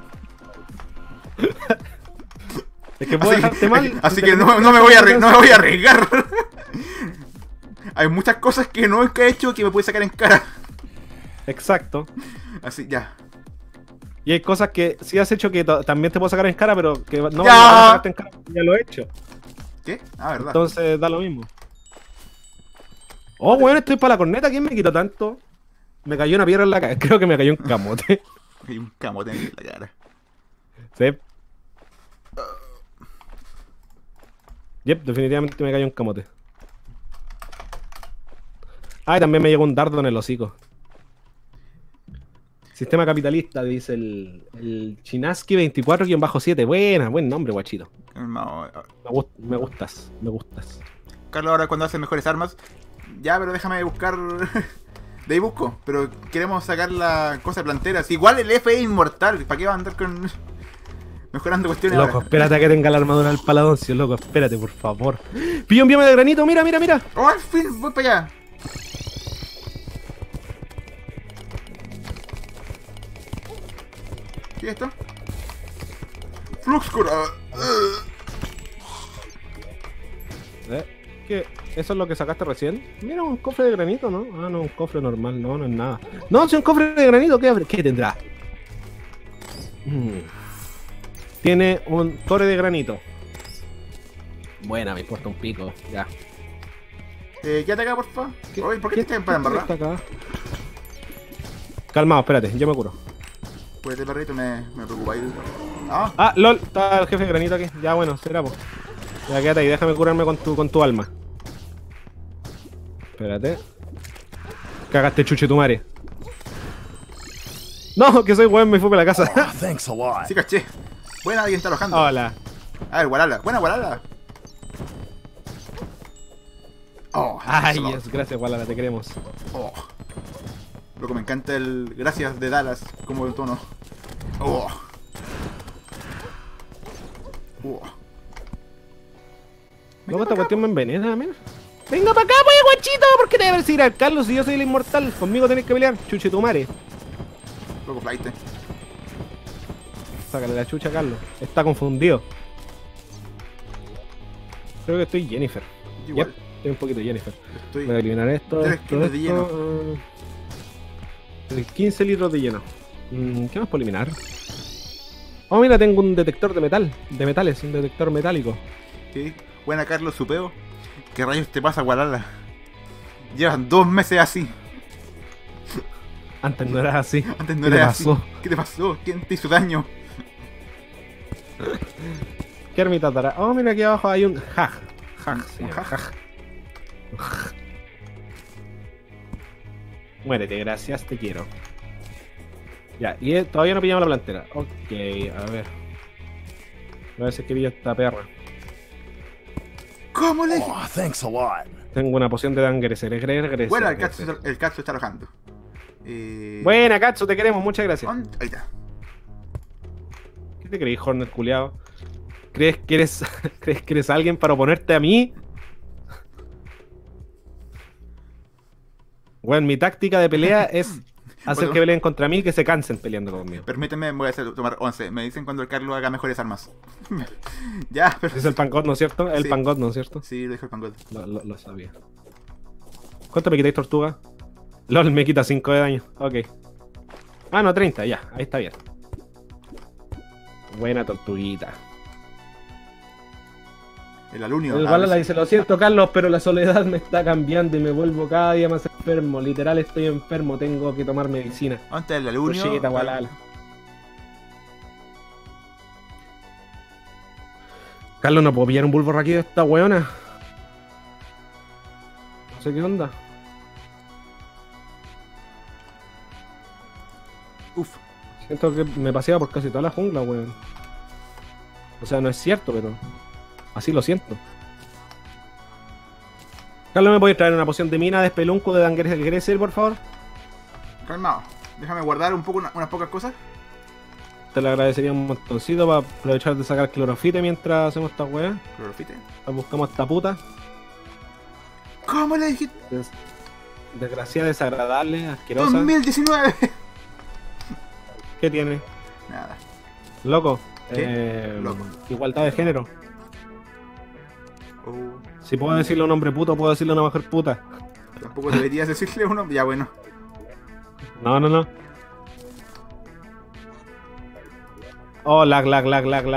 S1: Es que puedo dejarte mal.
S2: Así que no me voy a arriesgar. Hay muchas cosas que no he hecho que me puede sacar en cara.
S1: Exacto.
S2: Así, ya.
S1: Y hay cosas que sí has hecho que también te puedo sacar en cara, pero que no
S2: ¡Ya!
S1: voy a sacarte en cara porque ya lo he hecho.
S2: ¿Qué? Ah, verdad.
S1: Entonces da lo mismo. Oh, weón, estoy para la corneta. ¿Quién me quitó tanto? Me cayó una piedra en la cara. Creo que me cayó un camote.
S2: Hay un camote en la cara.
S1: Sí. Yep, definitivamente me cayó un camote. Ah, y también me llegó un dardo en el hocico. Sistema capitalista, dice el Chinaski 24-7. Buena, buen nombre, guachito. Me gustas.
S2: Carlos, ahora cuando hace mejores armas. Ya, pero déjame buscar. De ahí busco. Pero queremos sacar la cosa plantera. Si igual el F es inmortal. ¿Para qué va a andar con mejorando cuestiones?
S1: Loco,
S2: ahora?
S1: espérate a que tenga la armadura del paladoncio, loco. Espérate, por favor. Pillo un bioma de granito, mira.
S2: Oh, al fin, voy para allá. ¿Qué es esto? Fluxcura.
S1: ¿Qué? ¿Eso es lo que sacaste recién? Mira, un cofre de granito, ¿no? Ah, no, un cofre normal, no, no es nada. No, si un cofre de granito, ¿qué tendrá? Tiene un core de granito. Buena, me importa un pico, ya.
S2: Quédate acá, porfa. Oye, ¿por qué te estás para embarrar?
S1: Está acá? Calmado, espérate, yo me curo.
S2: Pues este perrito me preocupa ahí. Ah,
S1: Ah, lol, está el jefe de granito aquí. Ya, bueno, será, pues. Ya, quédate ahí, déjame curarme con tu alma. Espérate. Cagaste, chuche tu madre. No, que soy weón, me fui para la casa.
S3: Oh, thanks a lot.
S2: sí caché. Buena, alguien está alojando.
S1: Hola.
S2: A ver, Gualala. Buena, Gualala. Oh,
S1: Ay,
S2: thanks a lot.
S1: yes, gracias, Walala, te queremos.
S2: Oh. Loco, me encanta el gracias de Dallas como el tono. Oh. Oh.
S1: Luego esta cuestión me envenena, mira. Venga para acá, pues, guachito, ¿por qué te debes ir al Carlos si yo soy el inmortal? Conmigo tenés que pelear, chuche tu madre.
S2: Loco, flight.
S1: Sácale la chucha a Carlos. Está confundido. Creo que estoy Jennifer.
S2: Igual.
S1: Yep, estoy un poquito Jennifer.
S2: Estoy.
S1: Voy a eliminar esto.
S2: 3
S1: esto,
S2: kilos de lleno.
S1: 15 litros de lleno. ¿Qué más puedo eliminar? Oh, mira, tengo un detector de metal. De metales, un detector metálico.
S2: Sí. Buena, Carlos Supeo. ¿Qué rayos te pasa, Gualala? Llevan 2 meses así.
S1: Antes no era así.
S2: Antes no
S1: ¿Qué te
S2: era así.
S1: pasó?
S2: ¿Qué te pasó? ¿Quién te hizo daño?
S1: ¿Qué ermita dará? Oh, mira, aquí abajo hay un haj. Haj, sí,
S2: Un haj.
S1: haj. Muérete, gracias, te quiero. Ya, y todavía no pillamos la plantera. Ok, a ver. A ver si es que pillo esta perra.
S2: ¿Cómo le dije?
S3: Oh, thanks a lot.
S1: Tengo una poción de dangreser.
S2: Bueno, el Katsu está alojando.
S1: Buena, Katsu, te queremos, muchas gracias.
S2: Ahí está.
S1: ¿Qué te creís, Hornet culiao? ¿Crees que eres ¿crees que eres alguien para oponerte a mí? Bueno, mi táctica de pelea es hacer
S2: Bueno.
S1: que peleen contra mí y que se cansen peleando conmigo.
S2: Permíteme, voy a tomar 11. Me dicen cuando el Carlos haga mejores armas. ya, pero.
S1: Es el Pangot, ¿no es cierto? El
S2: Sí.
S1: Pangot, ¿no es cierto?
S2: Sí, lo dijo el Pangol.
S1: Lo sabía. ¿Cuánto me quitáis, tortuga? LOL me quita 5 de daño. Ok. Ah, no, 30, ya. Ahí está bien. Buena tortuguita.
S2: El alunio.
S1: El Valhalla dice, lo siento Carlos, pero la soledad me está cambiando y me vuelvo cada día más enfermo. Literal estoy enfermo, tengo que tomar medicina.
S2: Antes el alunio.
S1: Cochita, Valhalla. Carlos, ¿no puedo pillar un bulbo raquídeo de esta weona? No sé qué onda.
S2: Uf.
S1: Siento que me paseaba por casi toda la jungla, weón. O sea, no es cierto, pero así lo siento. Carlos, ¿me puedes traer una poción de mina, de espelunco, de Dangreser, por favor?
S2: Calmado. Déjame guardar un poco unas pocas cosas.
S1: Te lo agradecería un montoncito para aprovechar de sacar clorofite mientras hacemos esta weá.
S2: Clorofite.
S1: Buscamos esta puta.
S2: ¿Cómo le dijiste?
S1: Desgraciada, desagradable, asquerosa.
S2: 2019.
S1: ¿Qué tiene?
S2: Nada.
S1: Loco.
S2: ¿Qué? Loco.
S1: Igualdad de género.
S2: Oh,
S1: Si puedo decirle a un hombre puto, puedo decirle a una mujer puta.
S2: tampoco deberías decirle a uno. Ya bueno.
S1: No, no, no. Oh, lag. Lag.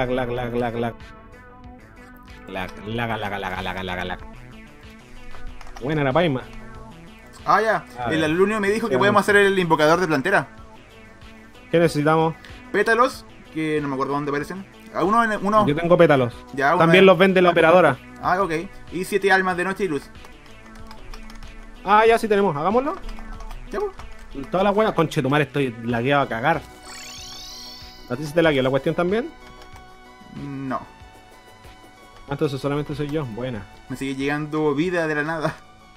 S1: Buena la paima.
S2: Ah, ya.
S1: A
S2: El
S1: ver.
S2: alunio me dijo que
S1: Ya.
S2: podemos hacer el invocador de plantera.
S1: ¿Qué necesitamos?
S2: Pétalos, que no me acuerdo dónde aparecen. A uno.
S1: Yo tengo pétalos.
S2: Ya, uno
S1: También
S2: de-
S1: los vende la operadora.
S2: Ah, ok. Y 7 almas de noche y luz.
S1: Ah, ya sí tenemos. Hagámoslo.
S2: Ya, pues.
S1: Toda la weá. Conchetumar, estoy lagueado a cagar. ¿A ti se te lagueó la cuestión también?
S2: No.
S1: Ah, entonces solamente soy yo. Buena.
S2: Me sigue llegando vida de la nada.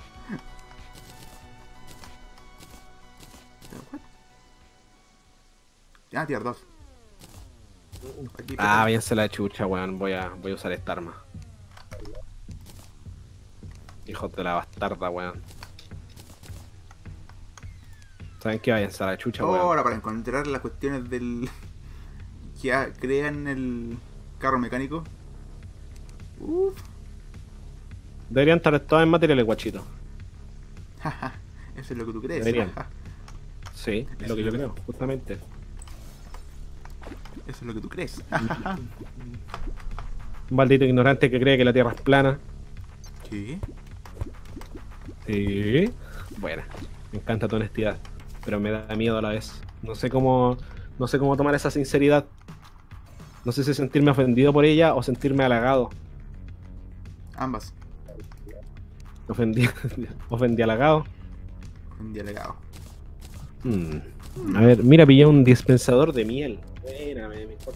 S2: Ya, tier 2. Aquí,
S1: Ah, váyanse la chucha, weón. Voy a usar esta arma. Hijos de la bastarda, weón. ¿Saben qué? Váyanse a la chucha, weón.
S2: ahora para encontrar las cuestiones que crean el carro mecánico. Uff.
S1: Deberían estar todas en materiales, guachito.
S2: Eso es lo que tú crees.
S1: Deberían. Sí, es lo que yo creo, justamente.
S2: Eso es lo que tú crees.
S1: Un maldito ignorante que cree que la Tierra es plana.
S2: ¿Qué?
S1: Sí. Bueno, me encanta tu honestidad, pero me da miedo a la vez. No sé cómo tomar esa sinceridad. No sé si sentirme ofendido por ella o sentirme halagado.
S2: Ambas.
S1: Ofendí halagado.
S2: Un delegado.
S1: A ver, mira, pillé un dispensador de miel. Buena, me importa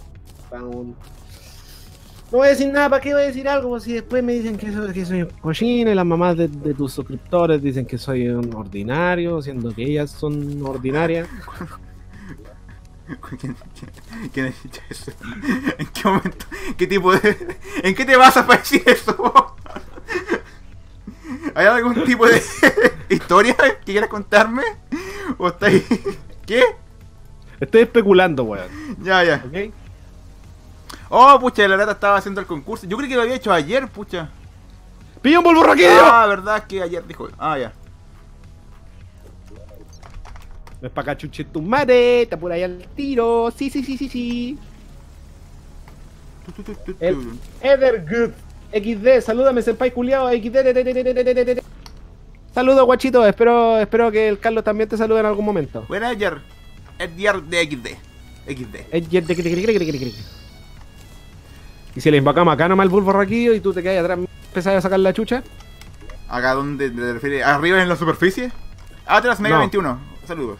S1: No voy a decir nada, ¿para qué voy a decir algo? Pues si después me dicen que soy un cochino y las mamás de tus suscriptores dicen que soy un ordinario, siendo que ellas son ordinarias.
S2: ¿Quién ha dicho eso? ¿En qué momento? ¿Qué tipo de...? ¿En qué te basas para decir eso? ¿Hay algún tipo de historia que quieras contarme? ¿O está ahí? ¿Qué?
S1: Estoy especulando, weón.
S2: Ya.
S1: ¿Ok?
S2: Oh, pucha, la lata estaba haciendo el concurso. Yo creí que lo había hecho ayer, pucha.
S1: ¡Pilla un polvo raquídeo!
S2: Ah, verdad que ayer dijo. Ah, ya.
S1: No es pa' acá, chuche tu madre, está por ahí al tiro. Sí. El Ethergood XD, salúdame, senpai culiao, XD. Saludos, guachito, espero que el Carlos también te salude en algún momento.
S2: Buena, ayer. Es día de XD.
S1: Y si le invocamos acá nomás el bulbo raquídeo y tú te quedas atrás, empezás a sacar la chucha.
S2: ¿Acá dónde te refieres? ¿Arriba en la superficie? Atrás, Mega
S1: No.
S2: 21. Saludos.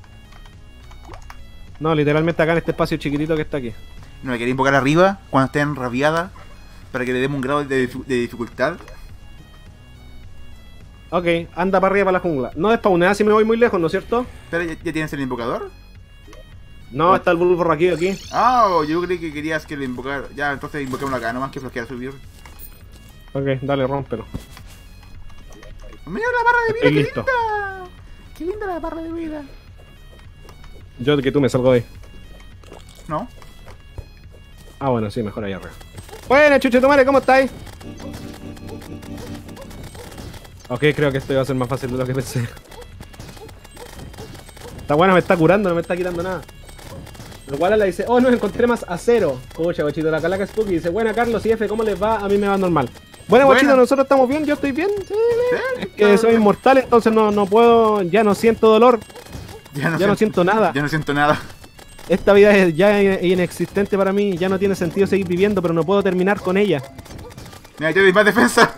S1: No, literalmente acá en este espacio chiquitito que está aquí.
S2: ¿No me quería invocar arriba cuando esté enrabiada? Para que le demos un grado de dificultad.
S1: Ok, anda para arriba para la jungla. No despawneas si me voy muy lejos, ¿no es cierto?
S2: Pero ¿ya tienes el invocador?
S1: No, está el bulbo raquídeo aquí.
S2: Ah, yo creí que querías que le invocara. Ya, entonces invoquémoslo acá, nomás que floquear subir.
S1: Ok, dale, rómpelo.
S2: ¡Mira la barra de vida!
S1: Estoy
S2: ¡Qué
S1: listo.
S2: linda! ¡Qué linda la barra de vida!
S1: Yo que tú me salgo de ahí.
S2: ¿No?
S1: Ah, bueno, sí, mejor ahí arriba. Bueno, chuche, tomare, ¿cómo estáis? Ok, creo que esto iba a ser más fácil de lo que pensé. Está buena, me está curando, no me está quitando nada. Lo cual le dice, oh, no, encontré más acero. Pucha, guachito, la calaca Spooky dice, buena Carlos y F, ¿cómo les va? A mí me va normal. Bueno, guachito, nosotros estamos bien, yo estoy bien. Sí,
S2: ¿Sí?
S1: es que soy inmortal, entonces no puedo, ya no siento dolor. Ya no siento nada.
S2: Ya no siento nada.
S1: Esta vida es ya inexistente para mí, ya no tiene sentido seguir viviendo, pero no puedo terminar con ella.
S2: Mira, yo doy más defensa.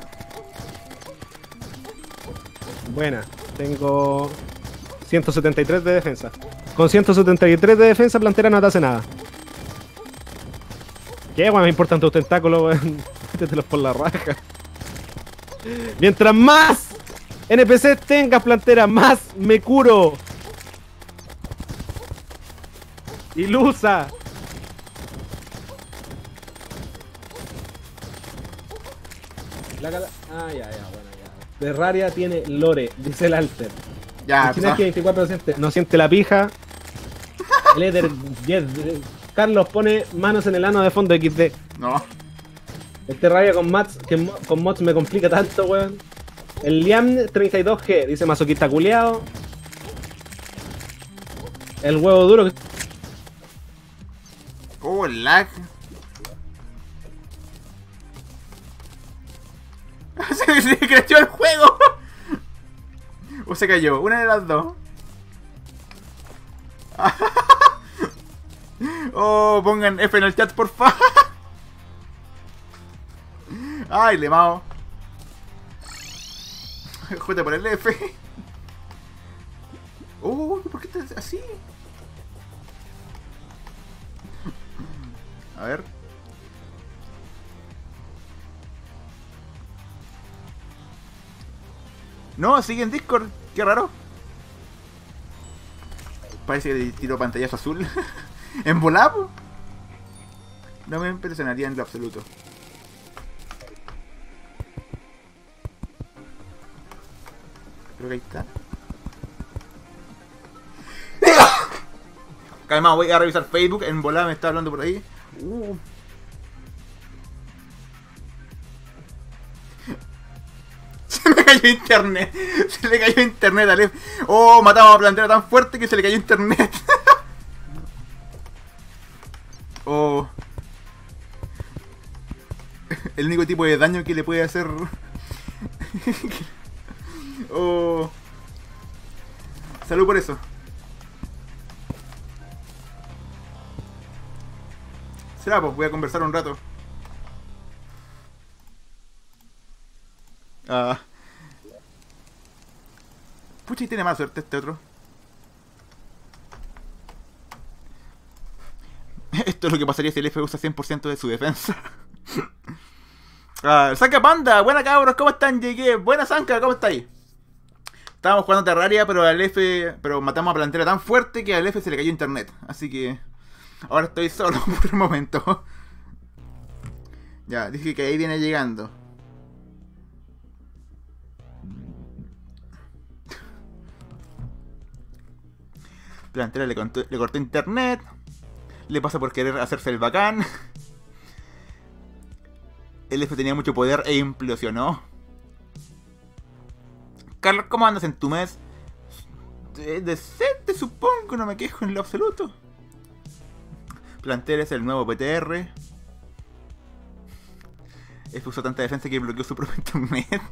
S1: Buena, tengo 173 de defensa. Con 173 de defensa, Plantera no te hace nada. ¿Qué, weón? Me importan tus tentáculos, weón. Métetelos por la raja. Mientras más NPC tengas, Plantera, más me curo. Ilusa. Ya, bueno, ya. Terraria tiene lore, dice el Alter.
S2: Ya,
S1: El Chinesky 24 no siente la pija. El Ether Carlos pone manos en el ano de fondo XD.
S2: No.
S1: El Terraria con mods me complica tanto, weón. El Liam 32G dice masoquista culiao. El huevo duro que...
S2: Oh, el lag. Se crashó el juego. O se cayó, una de las dos. Oh, pongan F en el chat, por favor. Ay, le mao. J por el F. Oh, ¿por qué estás así? A ver. No, sigue en Discord. Qué raro. Parece que le tiró pantallazo azul. ¿En volado? No me impresionaría en lo absoluto. Creo que ahí está. Además voy a revisar Facebook, en volada me está hablando por ahí. Se me cayó internet. Se le cayó internet a Lef. Oh, matamos a Plantera tan fuerte que se le cayó internet. Oh. El único tipo de daño que le puede hacer. Oh. Salud por eso. Será, pues voy a conversar un rato. Pucha, y tiene más suerte este otro. Esto es lo que pasaría si el F usa 100% de su defensa. Sanka Panda, buena cabros, ¿cómo están? Llegué. Buena Sanka, ¿cómo estáis? Estábamos jugando Terraria, pero pero matamos a Plantera tan fuerte que al F se le cayó internet. Así que ahora estoy solo por el momento. Ya, dije que ahí viene llegando. Plantera le cortó internet. Le pasa por querer hacerse el bacán. El F tenía mucho poder e implosionó. Carlos, ¿cómo andas en tu mes? Decente, supongo, no me quejo en lo absoluto. Plantera es el nuevo PTR. F usó tanta defensa que bloqueó su propio internet.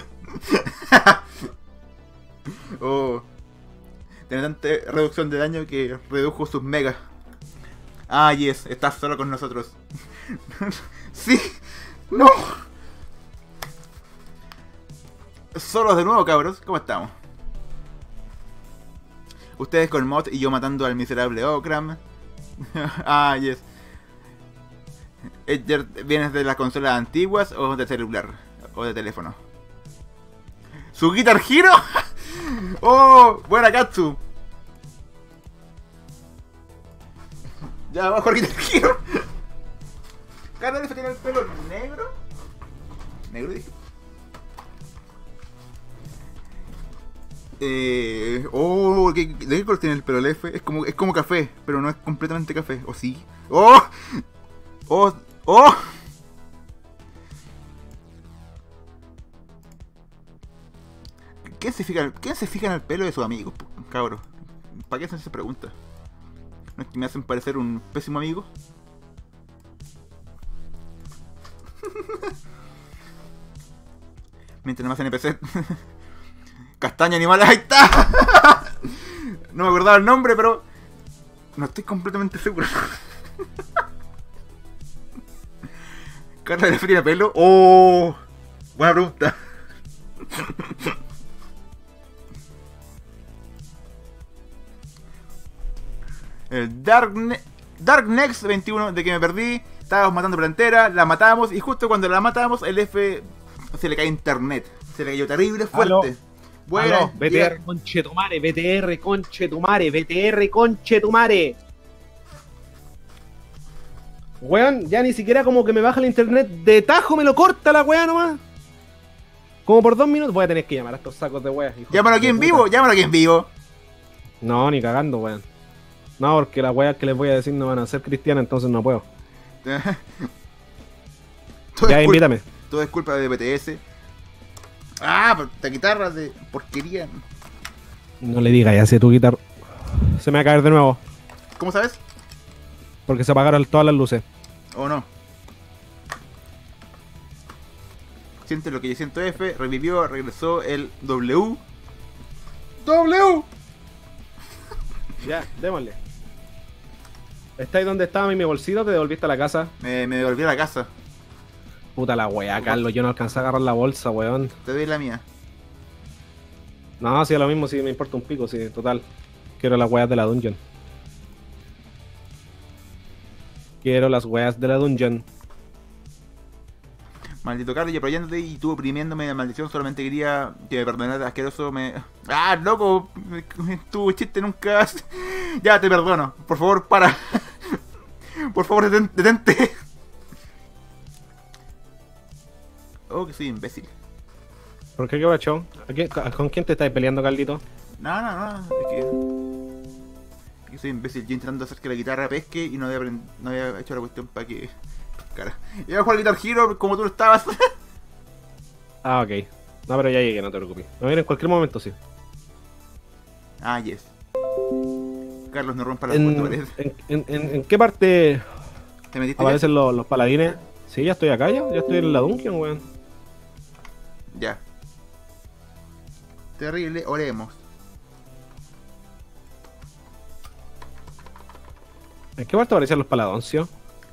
S2: Oh. Tiene tanta reducción de daño que redujo sus megas. Ah, yes, estás solo con nosotros. Sí, no. Solos de nuevo, cabros. ¿Cómo estamos? Ustedes con mod y yo matando al miserable Okram. Ah, yes. Edger, ¿vienes de las consolas antiguas o de celular? O de teléfono. ¿Su Guitar Hero? ¡Oh! Buena Katsu. Ya, abajo el Guitar Hero. Carlos tiene el pelo negro. ¿Negro dije? ¿De qué color tiene el pelo el F? Es como café, pero no es completamente café. ¿O sí? ¡Oh! ¡Oh! ¡Oh! ¿Quién se fija en el pelo de sus amigos, cabros? ¿Para qué hacen esa pregunta? ¿No es que me hacen parecer un pésimo amigo? Mientras más NPC. Castaña animal, ahí está. No me acordaba el nombre, pero no estoy completamente seguro. ¿Carta de tiene pelo? ¡Oh! Buena pregunta. El Darknex 21 de que me perdí. Estábamos matando Plantera, la matamos y justo cuando la matamos el F se le cae internet. Se le cayó terrible fuerte.
S1: Aló.
S2: Bueno,
S1: BTR conchetumare, BTR conchetumare, BTR conchetumare. Weón, ya ni siquiera como que me baja el internet de tajo, me lo corta la weá nomás. Como por 2 minutos voy a tener que llamar a estos sacos de weas.
S2: Llámalo aquí en vivo, llámalo aquí en vivo.
S1: No, ni cagando, weón. No, porque las weas que les voy a decir no van a ser cristianas, entonces no puedo. Ya, invítame.
S2: Todo es culpa de BTS. Ah, pero esta guitarra de porquería.
S1: No le digas, ya sé tu guitarra. Se me va a caer de nuevo.
S2: ¿Cómo sabes?
S1: Porque se apagaron todas las luces.
S2: ¿O no? Siente lo que yo siento F, revivió, regresó el W. ¡W!
S1: Ya, démosle. ¿Estáis donde estaba mi bolsito? ¿Te devolviste a la casa?
S2: Me devolví a la casa.
S1: Puta la wea, Carlos, yo no alcancé a agarrar la bolsa, weón.
S2: Te doy la mía.
S1: No, sí, lo mismo, sí, me importa un pico, sí, total. Quiero las weas de la dungeon. Quiero las weas de la dungeon.
S2: Maldito Carlos, yo apoyándote y tú oprimiéndome de maldición, solamente quería que me perdonaras, asqueroso, ¡Ah, loco! Tu chiste nunca... Ya, te perdono. Por favor, para. Por favor, detente. Oh, que soy imbécil.
S1: ¿Por qué bacho? ¿Con quién te estás peleando, Caldito?
S2: No. Es que que soy imbécil. Yo intentando hacer que la guitarra pesque y no había hecho la cuestión para que... Cara. Iba a jugar Guitar Hero como tú lo estabas.
S1: Ah, ok. No, pero ya llegué, no te preocupes. Me voy a ir en cualquier momento, sí.
S2: Ah, yes. Carlos, no rompa la puerta pared.
S1: ¿En qué parte
S2: ¿Te metiste?
S1: aparecen los paladines? Sí, ya estoy acá, ya estoy en la dungeon, weón.
S2: Ya. Terrible, oremos.
S1: ¿En qué parte aparecen los paladoncios?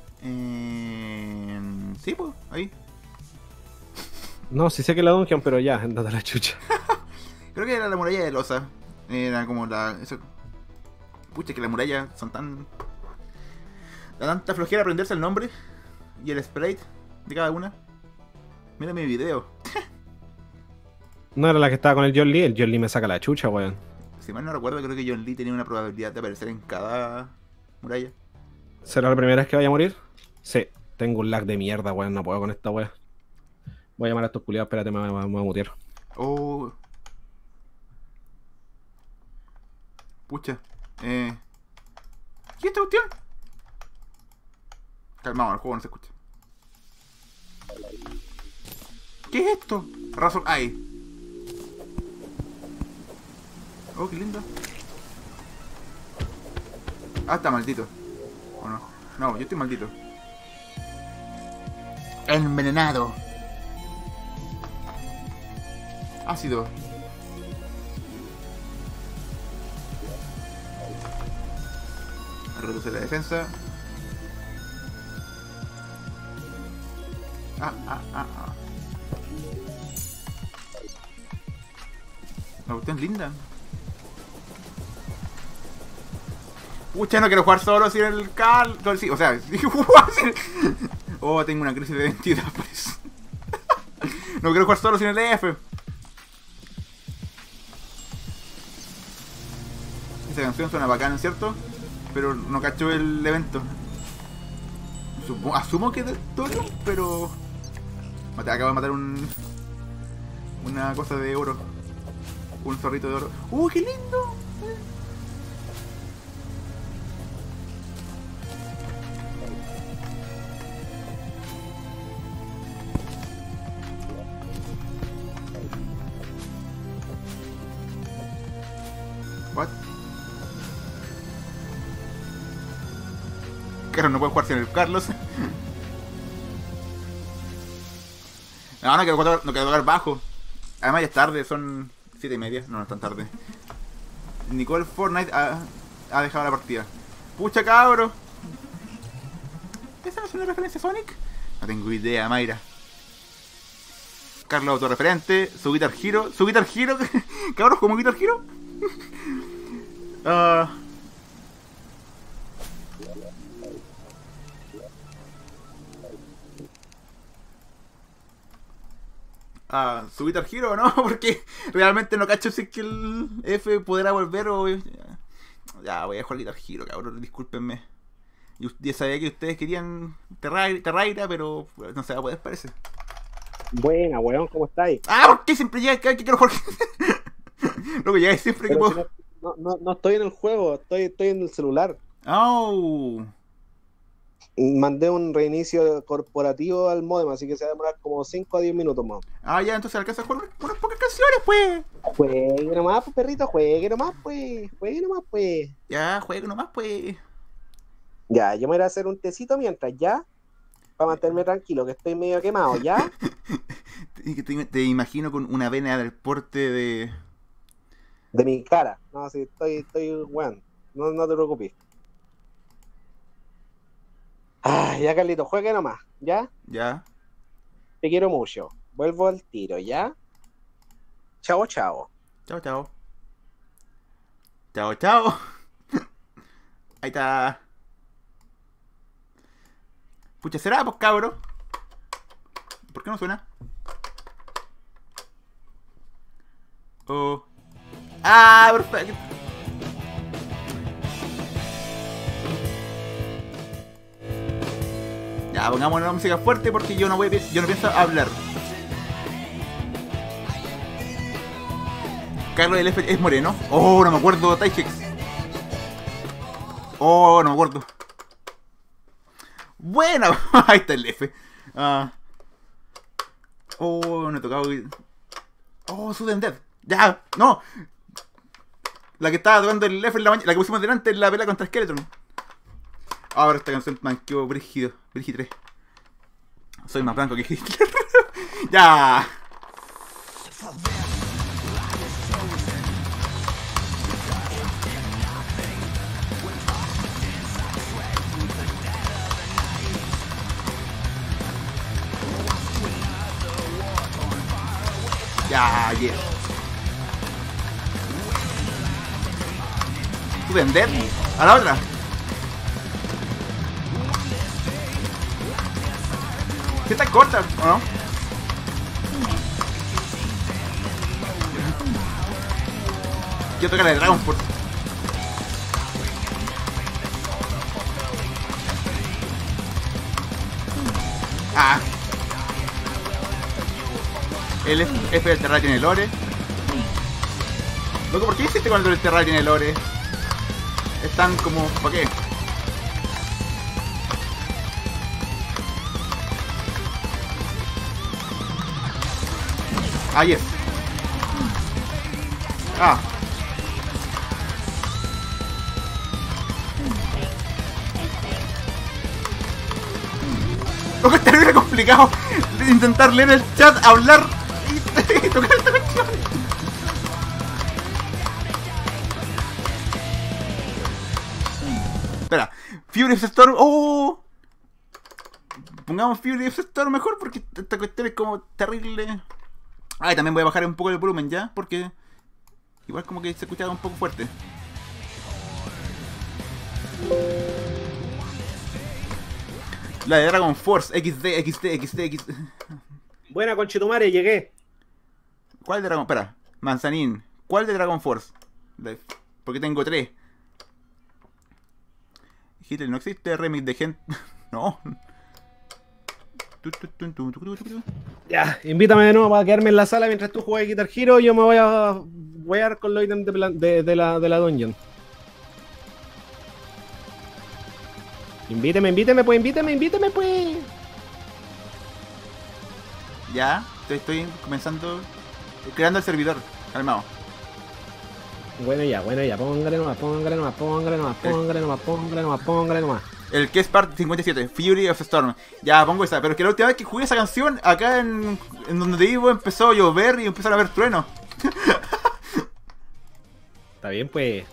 S2: Sí, pues, ahí.
S1: No, sí sé que es la dungeon, pero ya, andate a la chucha.
S2: Creo que era la muralla de losa. Era como la... Eso... Pucha, que las murallas son tan... Da tanta flojera aprenderse el nombre y el sprite de cada una. Mira mi video.
S1: No era la que estaba con el John Lee. El John Lee me saca la chucha, weón.
S2: Si mal no recuerdo, creo que John Lee tenía una probabilidad de aparecer en cada muralla.
S1: ¿Será la primera vez que vaya a morir? Sí. Tengo un lag de mierda, weón. No puedo con esta weón. Voy a llamar a estos culiados. Espérate, me voy a mutear.
S2: Oh. Pucha. ¿Qué es esta cuestión? Calmado, el juego no se escucha. ¿Qué es esto? Razor Eye. Oh, qué lindo. Ah, está maldito. ¿O no? No, yo estoy maldito. Envenenado. Ácido. Reduce la defensa. La cuestión es linda. Pucha, no quiero jugar solo sin el Carl. Sí, o sea, oh, tengo una crisis de identidad, pues. No quiero jugar solo sin el F. Esa canción suena bacana, ¿cierto? Pero no cacho el evento. Asumo que es del Toro, pero... Acabo de matar una cosa de oro. Un zorrito de oro. ¡Qué lindo! What? Claro, no puedo jugar sin el Carlos. No quiero tocar bajo. Además ya es tarde, son 7:30. No es tan tarde. Nicole Fortnite ha dejado la partida. Pucha, cabro. ¿Esa no es una referencia a Sonic? No tengo idea, Mayra. Carlos autorreferente, su Guitar Hero. ¿Su Guitar Hero? ¿Cabros como Guitar Hero? Su Guitar Hero, ¿no? Porque realmente no cacho si es que el F podrá volver o... Ya, voy a jugar Guitar Hero, cabrón, discúlpenme. Yo sabía que ustedes querían Terraira, pero no se va a poder, parece.
S1: Buena, weón, ¿cómo estáis?
S2: ¿Por qué siempre llega que quiero jugar? Luego llegáis siempre que puedo.
S1: No estoy en el juego, estoy en el celular.
S2: Oh.
S1: Mandé un reinicio corporativo al modem, así que se va a demorar como 5 a 10 minutos más.
S2: Ya, entonces alcanza a jugar unas pocas canciones, pues.
S1: Juegue nomás, pues, perrito, juegue nomás, pues.
S2: Ya, juegue nomás, pues.
S1: Ya, yo me voy a hacer un tecito mientras, ya. Para mantenerme tranquilo, que estoy medio quemado, ¿ya?
S2: Te imagino con una vena del porte de
S1: mi cara. No, sí, estoy weón. No te preocupes. Ya, Carlito, juegue nomás, ¿ya?
S2: Ya.
S1: Te quiero mucho. Vuelvo al tiro, ¿ya? Chao, chao.
S2: Chao, chao. Chao, chao. Ahí está. Pucha, ¿será, pues, cabro? ¿Por qué no suena? Perfecto. Ya, pongamos una música fuerte porque yo no pienso hablar. Carlos del F es moreno. No me acuerdo, Taichex. Oh, no me acuerdo. Buena. Ahí está el F. Oh, no he tocado. Oh, Sudden Death. Ya, no. La que estaba tocando el F en la mañana. La que pusimos delante en la pelea contra Skeleton. Ahora esta canción me quedó brígido. Brígido 3. Soy más blanco que Hitler. Ya. Ya, yeah. ¿Tú vender? A la otra. ¿Qué está corta, o no? Quiero tocar la de Dragon Force. Ah. El F del Terraria tiene lore. Loco, ¿por qué hiciste cuando el Terraria tiene lore? Están como... ¿para qué? Ah, yes. Ah. Loco, es terrible complicado de intentar leer el chat, hablar y tocar esta cuestión. Espera, Fury of the Storm. ¡Oh! Pongamos Fury of the Storm mejor porque esta cuestión es como terrible. Ah, y también voy a bajar un poco el volumen ya, porque igual como que se escuchaba un poco fuerte. La de Dragon Force, XD.
S1: Buena, conchetumare, llegué.
S2: ¿Cuál de Dragon? Espera, Manzanín. ¿Cuál de Dragon Force? Porque tengo 3. Hitler no existe, remix de gente. No.
S1: Ya, invítame de nuevo para quedarme en la sala mientras tú juegas Guitar Hero. Yo me voy a wear con los ítems de la dungeon. Invíteme pues.
S2: Ya, estoy comenzando. Creando el servidor, calmado.
S1: Bueno ya, póngale nomás.
S2: El que es part 57, Fury of Storm. Ya, pongo esa, pero es que la última vez que jugué esa canción, acá en donde vivo empezó a llover y empezaron a haber truenos.
S1: Está bien pues,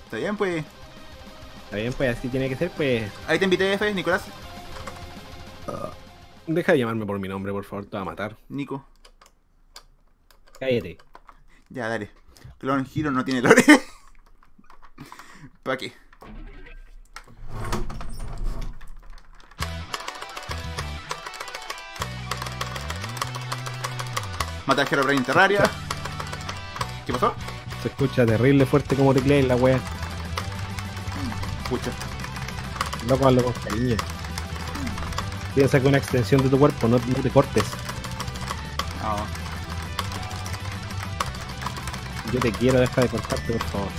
S1: así tiene que ser pues.
S2: Ahí te invité, F, Nicolás.
S1: Deja de llamarme por mi nombre, por favor, te va a matar.
S2: Nico.
S1: Cállate.
S2: Ya, dale. Clone Hero no tiene lore. ¿Para qué? Mata a Herobrine en Terraria. ¿Qué pasó?
S1: Se escucha terrible fuerte como tecleas la wea.
S2: Pucha.
S1: Loco, hazlo con cariño. Piensa que una extensión de tu cuerpo, no te cortes.
S2: No.
S1: Yo te quiero, deja de cortarte, por favor.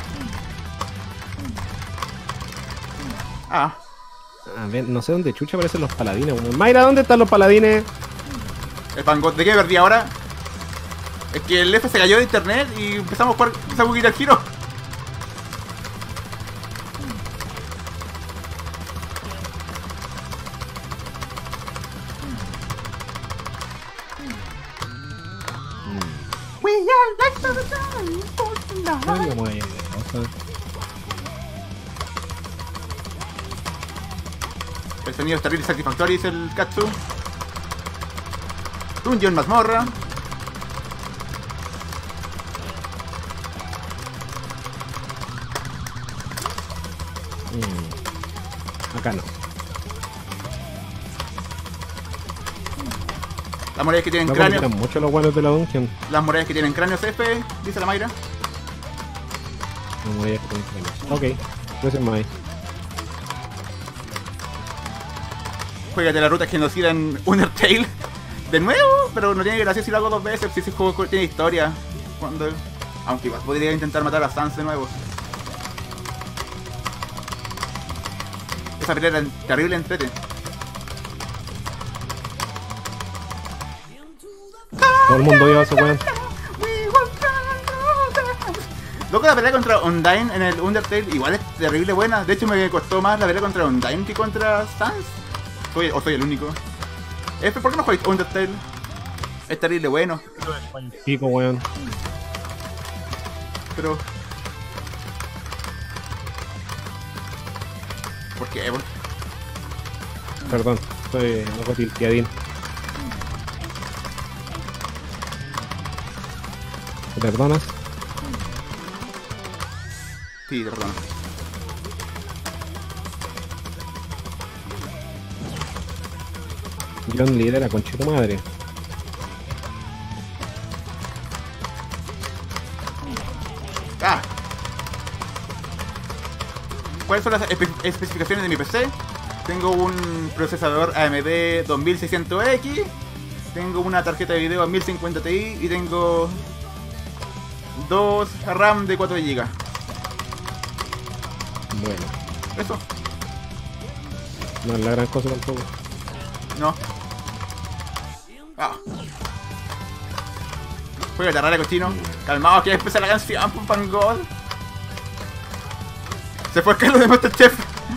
S2: Ah.
S1: A ver, no sé dónde chucha aparecen los paladines. Bueno, Mayra, ¿dónde están los paladines?
S2: El pangot, ¿de qué perdí ahora? Es que el F se cayó de internet y empezamos a jugar Guitar Hero. El sonido es terrible satisfactorio, dice el Katsu. Dungeon mazmorra.
S1: Acá no.
S2: Las murallas que tienen
S1: No
S2: cráneos.
S1: complican mucho los buenos de la dungeon.
S2: Las murallas que tienen cráneos, F, dice la Mayra.
S1: No voy a ok, pues es más.
S2: Juégate la ruta genocida en Undertale. De nuevo, pero no tiene gracia si lo hago 2 veces. Si ese juego tiene historia. Cuando... Aunque igual podría intentar matar a Sans de nuevo. Esa pelea era terrible entrete.
S1: Todo el mundo lleva ese weón.
S2: Loco, la pelea contra Undyne en el Undertale igual es terrible buena. De hecho me costó más la pelea contra Undyne que contra Sans. Soy el único. ¿Por qué no jugáis Undertale? Es terrible bueno.
S1: Pico, weón.
S2: Pero... ¿por qué?
S1: Perdón, estoy un poco tilteadín. ¿Me perdonas?
S2: Sí, te perdono.
S1: John lidera, conchito madre.
S2: ¡Ah! ¿Cuáles son las especificaciones de mi PC? Tengo un procesador AMD 2600X, tengo una tarjeta de video 1050 Ti y tengo 2 RAM de 4 GB.
S1: Bueno,
S2: Eso,
S1: no es la gran cosa tampoco.
S2: no. Ah. Juega rara, cochino. Calmado, que ya empieza la canción, Pan God. Se fue el Carlos de Masterchef.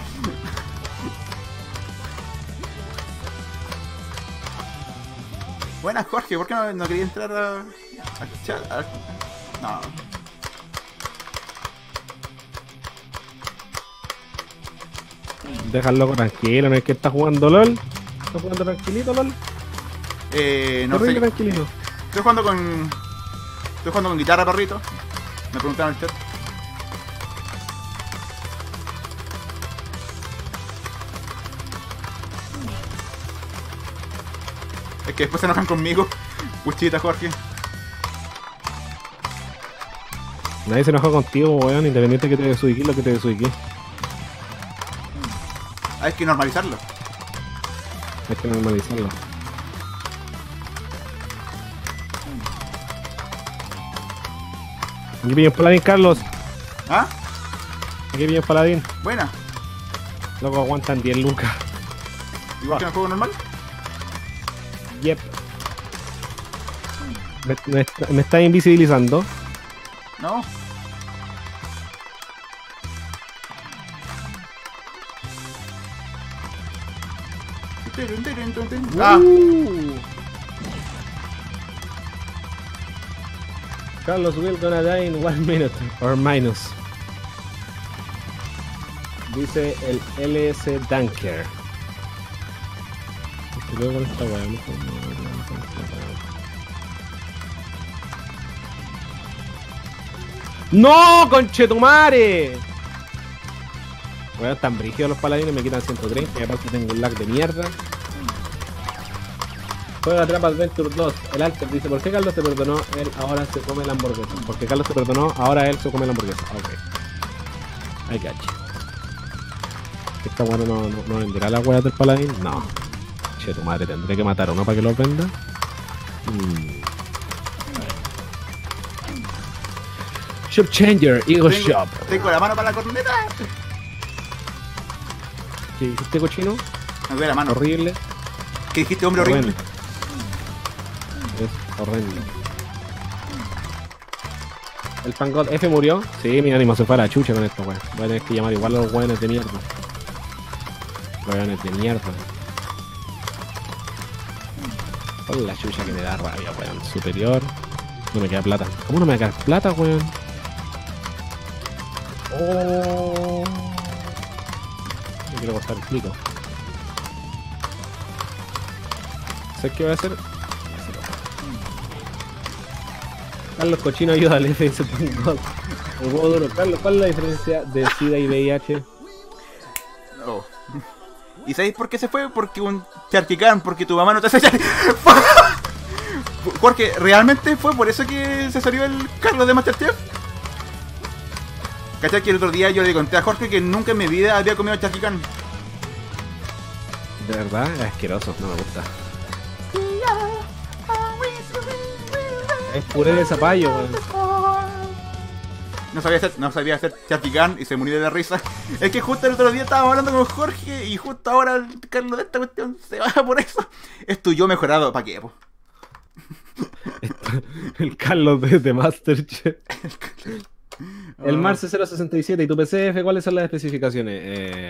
S2: Buenas, Jorge, ¿por qué no quería entrar al chat? No.
S1: Deja al loco tranquilo, no es que está jugando LOL. Está jugando tranquilito LOL.
S2: No
S1: Terrible
S2: sé.
S1: tranquilito.
S2: Estoy jugando con guitarra, perrito. Me preguntaron en el chat. Es que después se enojan conmigo. Puchita, Jorge.
S1: Nadie se enojó contigo, weón, independiente que te desubiqué lo que te desubiqué.
S2: Hay que normalizarlo.
S1: Hay que normalizarlo. Aquí pillan paladín, Carlos.
S2: ¿Ah?
S1: Aquí pillan paladín.
S2: Buena.
S1: Luego aguantan 10 lucas.
S2: Igual que en el juego normal.
S1: Yep. Me está invisibilizando.
S2: No. Ah,
S1: Carlos will gonna die in 1 minute or minus. Dice el LS Dunker. Y luego con esta weá, ¡no, conchetumare! Weón, están brígidos los paladines, me quitan 130 y aparte tengo un lag de mierda. Juega Trap Adventure 2. El Alter dice, ¿por qué Carlos te perdonó? Él ahora se come la hamburguesa. Porque Carlos te perdonó, ahora él se come la hamburguesa. Ok. I got you. ¿Esta weá no venderá las weas del paladín? No. Che, tu madre, tendré que matar a uno para que los venda. Shop Changer, Eagle Shop.
S2: Tengo la mano para la corneta.
S1: ¿Qué dijiste, cochino?
S2: Me duele la mano.
S1: Horrible.
S2: ¿Qué dijiste, hombre horrible?
S1: Es horrendo. ¿El Fangod F murió? Sí, mi ánimo se fue a la chucha con esto, weón. Voy a tener que llamar igual a los weones de mierda. Weones de mierda. Con la chucha que me da rabia, weón. Superior. No me queda plata. ¿Cómo no me queda plata, weón? Oh. Me quiero cortar el pico. ¿Sabes qué voy a hacer? Carlos Cochino ayuda al FS. El huevo duro. Carlos, ¿cuál es la diferencia de SIDA y VIH?
S2: Oh. ¿Y sabéis por qué se fue? Porque un charquicán, porque tu mamá no te hace Porque realmente fue por eso que se salió el Carlos de Masterchef. ¿Cachai? Que el otro día yo le conté a Jorge que nunca en mi vida había comido charquicán.
S1: De verdad, es asqueroso, no me gusta. Es puré de zapallo, weón.
S2: no sabía hacer Chatigan y se murió de la risa. Es que justo el otro día estábamos hablando con Jorge y justo ahora el Carlos de esta cuestión se va por eso. Es tu yo mejorado, ¿pa' qué, po?
S1: El Carlos de Masterchef. El Marce 067 y tu PCF, ¿cuáles son las especificaciones?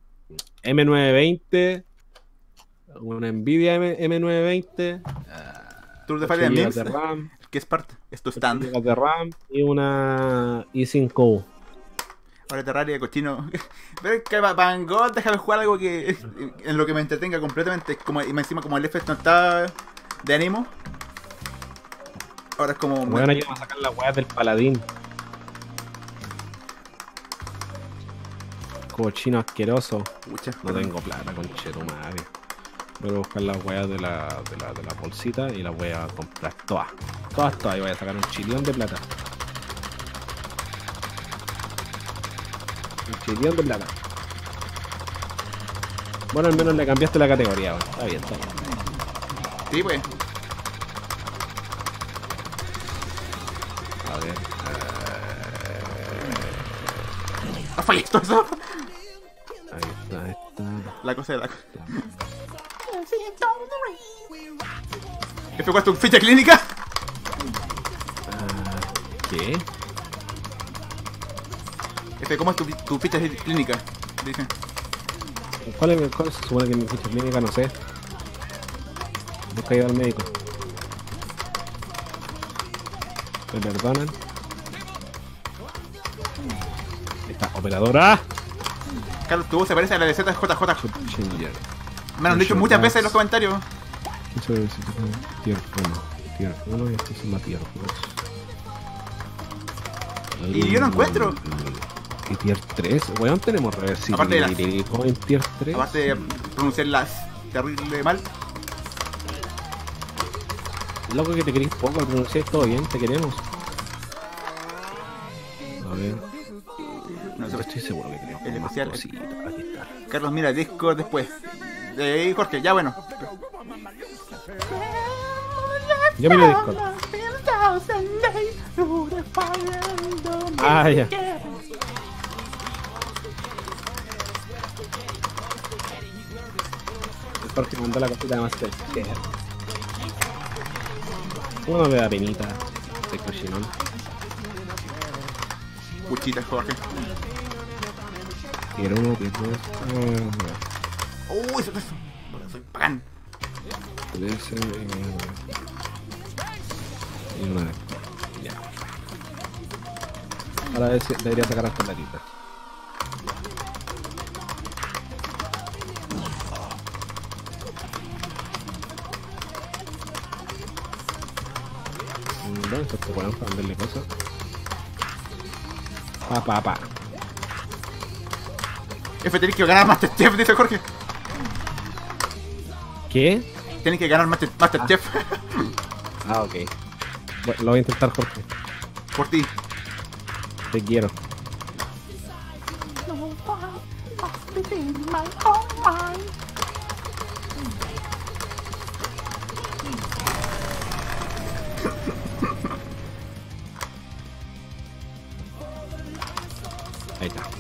S1: M920, una Nvidia M920,
S2: Tour de Fire
S1: GB
S2: Memes,
S1: de RAM,
S2: que es parte, es tu stand.
S1: GB de RAM y una i5.
S2: Ahora Terraria de cochino. Pero es que Van Gogh, déjame jugar algo que en lo que me entretenga completamente. Como, y encima como el F no está de ánimo. Ahora es como...
S1: Bueno, ayúdame a sacar las weas del paladín. Cochino asqueroso.
S2: Pucha,
S1: No tengo plata, concheto madre. Voy a buscar las weas de la bolsita y las voy a comprar todas. Todas. Y voy a sacar un chillón de plata. Un chillón de plata. Bueno, al menos le cambiaste la categoría. Bueno. Está bien.
S2: Sí, pues.
S1: A ver.
S2: ¿Has fallado eso?
S1: Ahí está.
S2: La cosa de la cosa. ¿F cuál es tu ficha clínica?
S1: ¿Qué?
S2: F, ¿cómo es tu ficha clínica? Dice.
S1: ¿Cuál se supone que mi ficha clínica? No sé. Busca ir al médico. ¿Me perdonan? Esta operadora.
S2: Carlos, tu voz se parece a la de ZJJ.
S1: Ginger.
S2: Me lo han dicho muchas veces en los comentarios.
S1: Tier 1 y esto es la tier 2.
S2: Y yo no encuentro.
S1: ¿Y tier 3? Weón, tenemos reversible.
S2: Aparte de las...
S1: en tier 3.
S2: Aparte de pronunciarlas terrible mal.
S1: Loco que te querís poco, pronunciáis todo bien, te queremos. A ver.
S2: No,
S1: Estoy seguro que creo.
S2: El especial.
S1: Aquí está.
S2: Carlos, mira, Discord después. Jorge, ya bueno.
S1: Yo miro Discord. Ah, ya. El Jorge mandó la cosita de Master. ¿Cómo no me da penita? Soy cochinón.
S2: Cuchita, Jorge.
S1: Tier 1, tier 2.
S2: Uy, eso. Soy pagán.
S1: Y una vez. Ya. Ahora debería sacar hasta la lista. ¿Dónde está este weón para venderle cosas? Pa.
S2: F, tenés que ganar Masterchef, dice Jorge.
S1: ¿Qué?
S2: Tenés que ganar Masterchef.
S1: Ah, ok. Bueno, lo voy a intentar, Jorge.
S2: Por ti.
S1: Te quiero. Ahí está.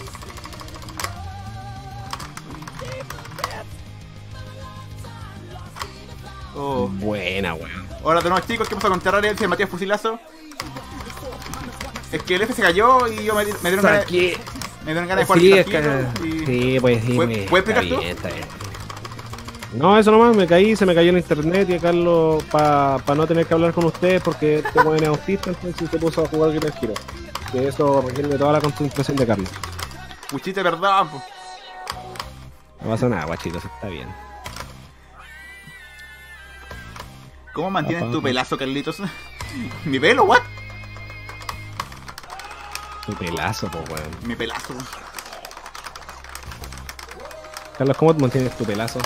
S2: Oh.
S1: Buena, weón.
S2: Hola de nuevo, chicos, ¿qué pasa con Terraria? Dice Matías Fusilazo. Es que el F se cayó y yo me dieron ganas de jugar
S1: Sí,
S2: y...
S1: sí, pues sí.
S2: ¿Puedes explicar tú?
S1: Está bien. No, eso nomás, se me cayó el internet y a Carlos, para no tener que hablar con ustedes porque este weón es autista, entonces se puso a jugar Guitar Hero. Que eso requiere de toda la concentración de Carlos.
S2: Puchita, verdad, po.
S1: No pasa nada, guachitos, está bien.
S2: ¿Cómo mantienes tu pelazo, Carlitos? ¿Mi pelo, what?
S1: Tu pelazo, po, weón.
S2: Mi pelazo.
S1: Carlos, ¿cómo mantienes tu pelazo?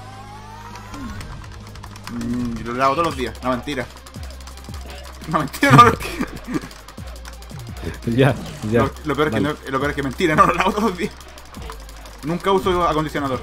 S2: Lo lavo todos los días. No, mentira. No, mentira, no.
S1: Ya.
S2: Lo peor es que mentira, no lo lavo todos los días. Nunca uso acondicionador.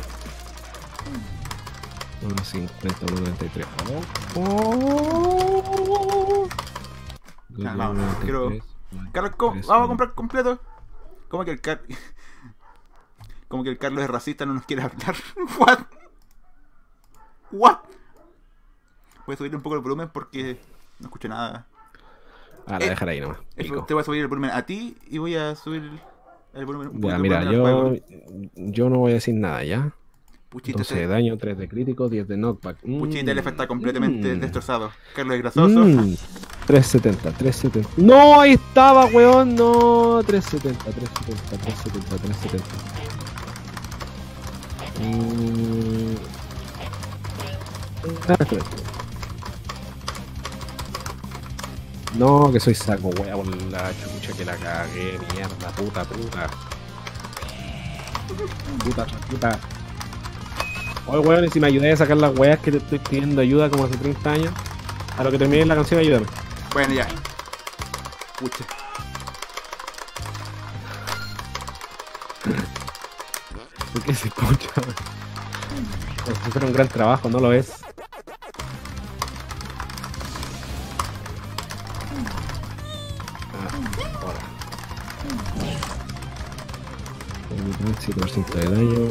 S1: 1.50, 1.93.
S2: Ya, vamos, quiero Carlos,
S1: Eso.
S2: vamos a comprar completo. ¿Cómo que el como que el Carlos es racista, no nos quiere hablar? What? What? Voy a subir un poco el volumen porque no escucho nada.
S1: Ah, la dejar ahí nomás. Pico.
S2: Te voy a subir el volumen a ti y voy a subir el volumen un
S1: Ya,
S2: poquito
S1: mira,
S2: al juego.
S1: yo no voy a decir nada, ¿ya?
S2: Puchita,
S1: Entonces, daño 3 de crítico, 10 de knockback.
S2: Puchita, el F está completamente destrozado. Carlos es grasoso.
S1: 370, 370. No, ahí estaba, weón. No, 370, 370, 370, 370. No, que soy saco, wea, por la chucha que la cagué, mierda, puta. Puta. Oye, weón, y si me ayudáis a sacar las weas que te estoy pidiendo ayuda como hace 30 años, a lo que termine la canción, ayúdame.
S2: Bueno, ya. Pucha.
S1: ¿Por qué se escucha? Como si fuera un gran trabajo, ¿no lo es? Ahora. 7% de daño.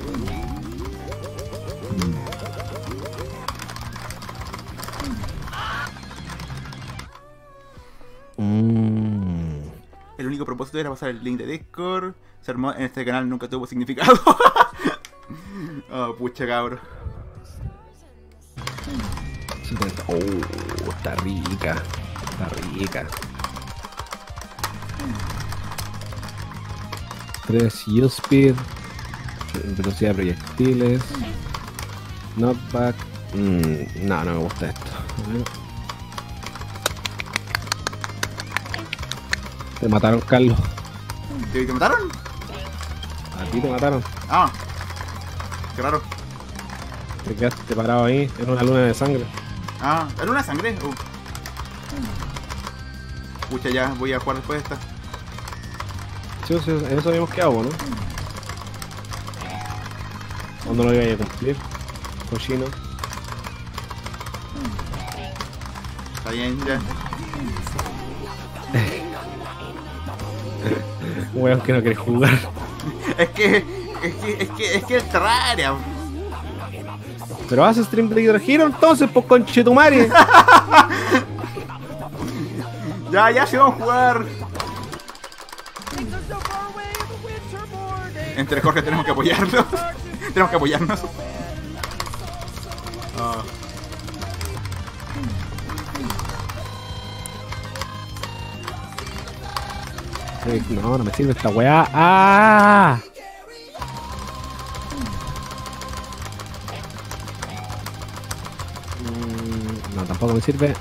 S2: El único propósito era pasar el link de Discord. Ser mod en este canal nunca tuvo significado. Oh, pucha cabro.
S1: 70. Oh, está rica. 3 use speed. Velocidad de proyectiles. Knockback. No me gusta esto. A ver. Te mataron, Carlos.
S2: ¿Te mataron?
S1: A ti te mataron.
S2: Ah, qué raro.
S1: Te quedaste parado ahí en una luna de sangre.
S2: Ah, ¿era una sangre? Pucha, ya voy a jugar después de esta.
S1: Sí, en eso habíamos quedado, ¿no? ¿Cuándo lo iba a cumplir? Cochino.
S2: Está bien, ya.
S1: Weón que no querés jugar.
S2: Es que es Terraria.
S1: Pero haces stream de Guitar Hero entonces, pues conchetumare.
S2: Ya, sí vamos a jugar. Entre Jorge tenemos que apoyarnos. Tenemos que apoyarnos.
S1: No me sirve esta weá. ¡Ah! No, tampoco me sirve.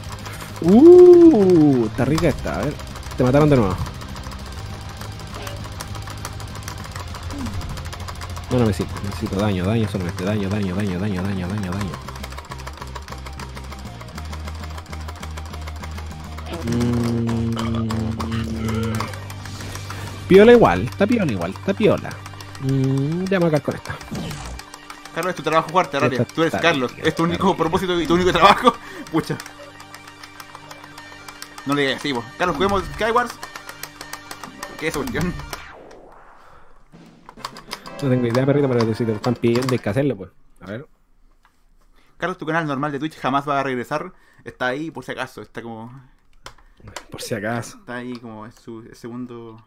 S1: Está rica esta. A ver, te mataron de nuevo. No me sirve. Necesito daño solamente. Daño. Piola igual, está piola. Ya me voy a quedar con esta.
S2: Carlos, es tu trabajo jugar Terraria.
S1: Esta
S2: Tú eres
S1: Terraria,
S2: Carlos. Es tu único propósito y tu único trabajo. Pucha. No le digas así, vos. Carlos, juguemos Skywars. ¿Qué es esa cuestión?
S1: No tengo idea, perrito, pero si te están pidiendo hay que hacerlo, pues. A ver.
S2: Carlos, tu canal normal de Twitch jamás va a regresar. Está ahí por si acaso. Está como...
S1: Por si acaso.
S2: Está ahí como es su segundo...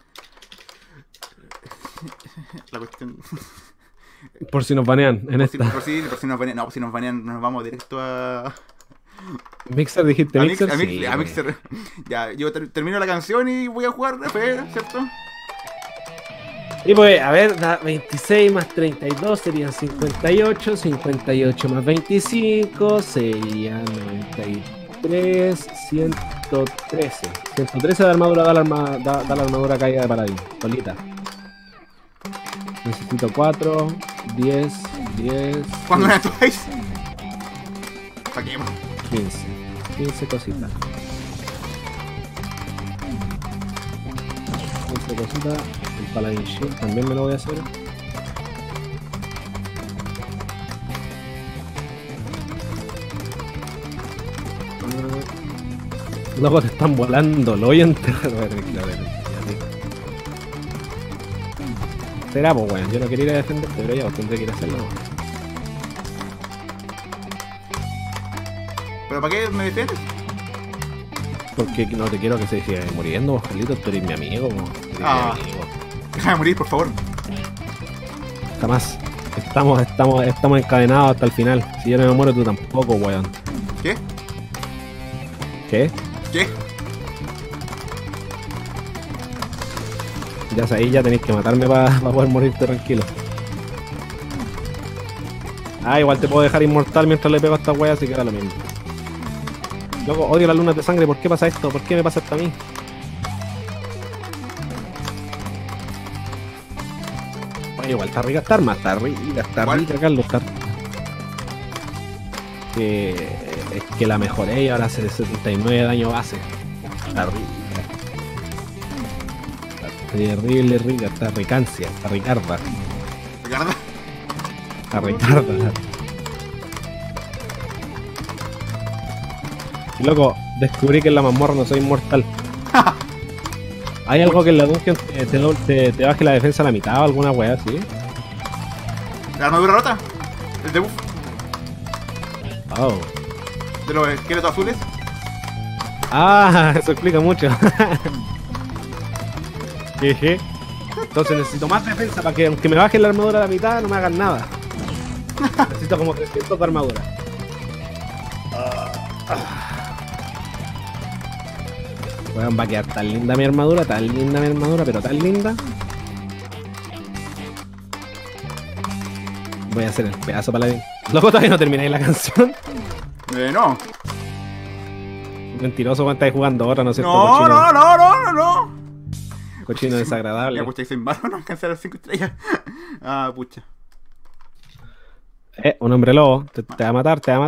S2: La cuestión...
S1: Por si nos banean en esta.
S2: Por si nos banean. No, por si nos banean, nos vamos directo a...
S1: Mixer, dijiste Mixer.
S2: A Mixer. Ya, yo termino la canción y voy a jugar RP, ¿cierto?
S1: Y pues, a ver, da 26 más 32 serían 58. 58 más 25 serían 93. 113. 113 de armadura da la armadura caída de paladín. Solita. Necesito 4, 10.
S2: ¿Cuándo me actuáis? Saquemos.
S1: 15 cositas. 15 cositas. El Paladin Shield también me lo voy a hacer. Loco, te están volando el hoyo entero. Será, pues, weón. Yo no quería ir a defenderte, pero ya tendré que ir a hacerlo.
S2: ¿Pero para qué me defiendes?
S1: Porque no te quiero que se siga muriendo, vos, Carlitos. Tú eres mi amigo, po. Eres mi amigo.
S2: Déjame morir, por favor.
S1: Jamás. Estamos encadenados hasta el final. Si yo no me muero, tú tampoco, weón.
S2: ¿Qué?
S1: ¿Qué?
S2: ¿Qué?
S1: Ya sabéis, ya tenéis que matarme para poder morirte tranquilo. Ah, igual te puedo dejar inmortal mientras le pego a esta wea, así que era lo mismo. Loco, odio las lunas de sangre. ¿Por qué pasa esto? ¿Por qué me pasa esto a mí? Oye, igual está rica esta arma. Está rica, Carlos. Es que la mejoré y ahora hace 79 de daño base. Está rica. Terrible rica, está ricancia, está ricarda.
S2: ¿Ricarda?
S1: Está ricarda. Y loco, descubrí que en la mazmorra no soy inmortal. ¿Hay algo que en la dungeon te baje la defensa a la mitad o alguna wea así?
S2: ¿La armadura rota? ¿El debuff?
S1: Oh.
S2: ¿De los esqueletos azules?
S1: Ah, eso explica mucho. Jeje. Entonces necesito más defensa para que aunque me baje la armadura a la mitad no me hagan nada. Necesito como 300 de armadura. Weón, va a quedar tan linda mi armadura, pero tan linda. Voy a hacer el pedazo paladín. Loco, todavía no terminé la canción.
S2: No.
S1: Mentiroso, cuando estáis jugando ahora, ¿no es cierto?
S2: No.
S1: Cochino desagradable.
S2: Ya, pucha, soy malo, no alcancé a las 5 estrellas. Ah, pucha.
S1: Un hombre lobo. Te va a matar.
S2: Me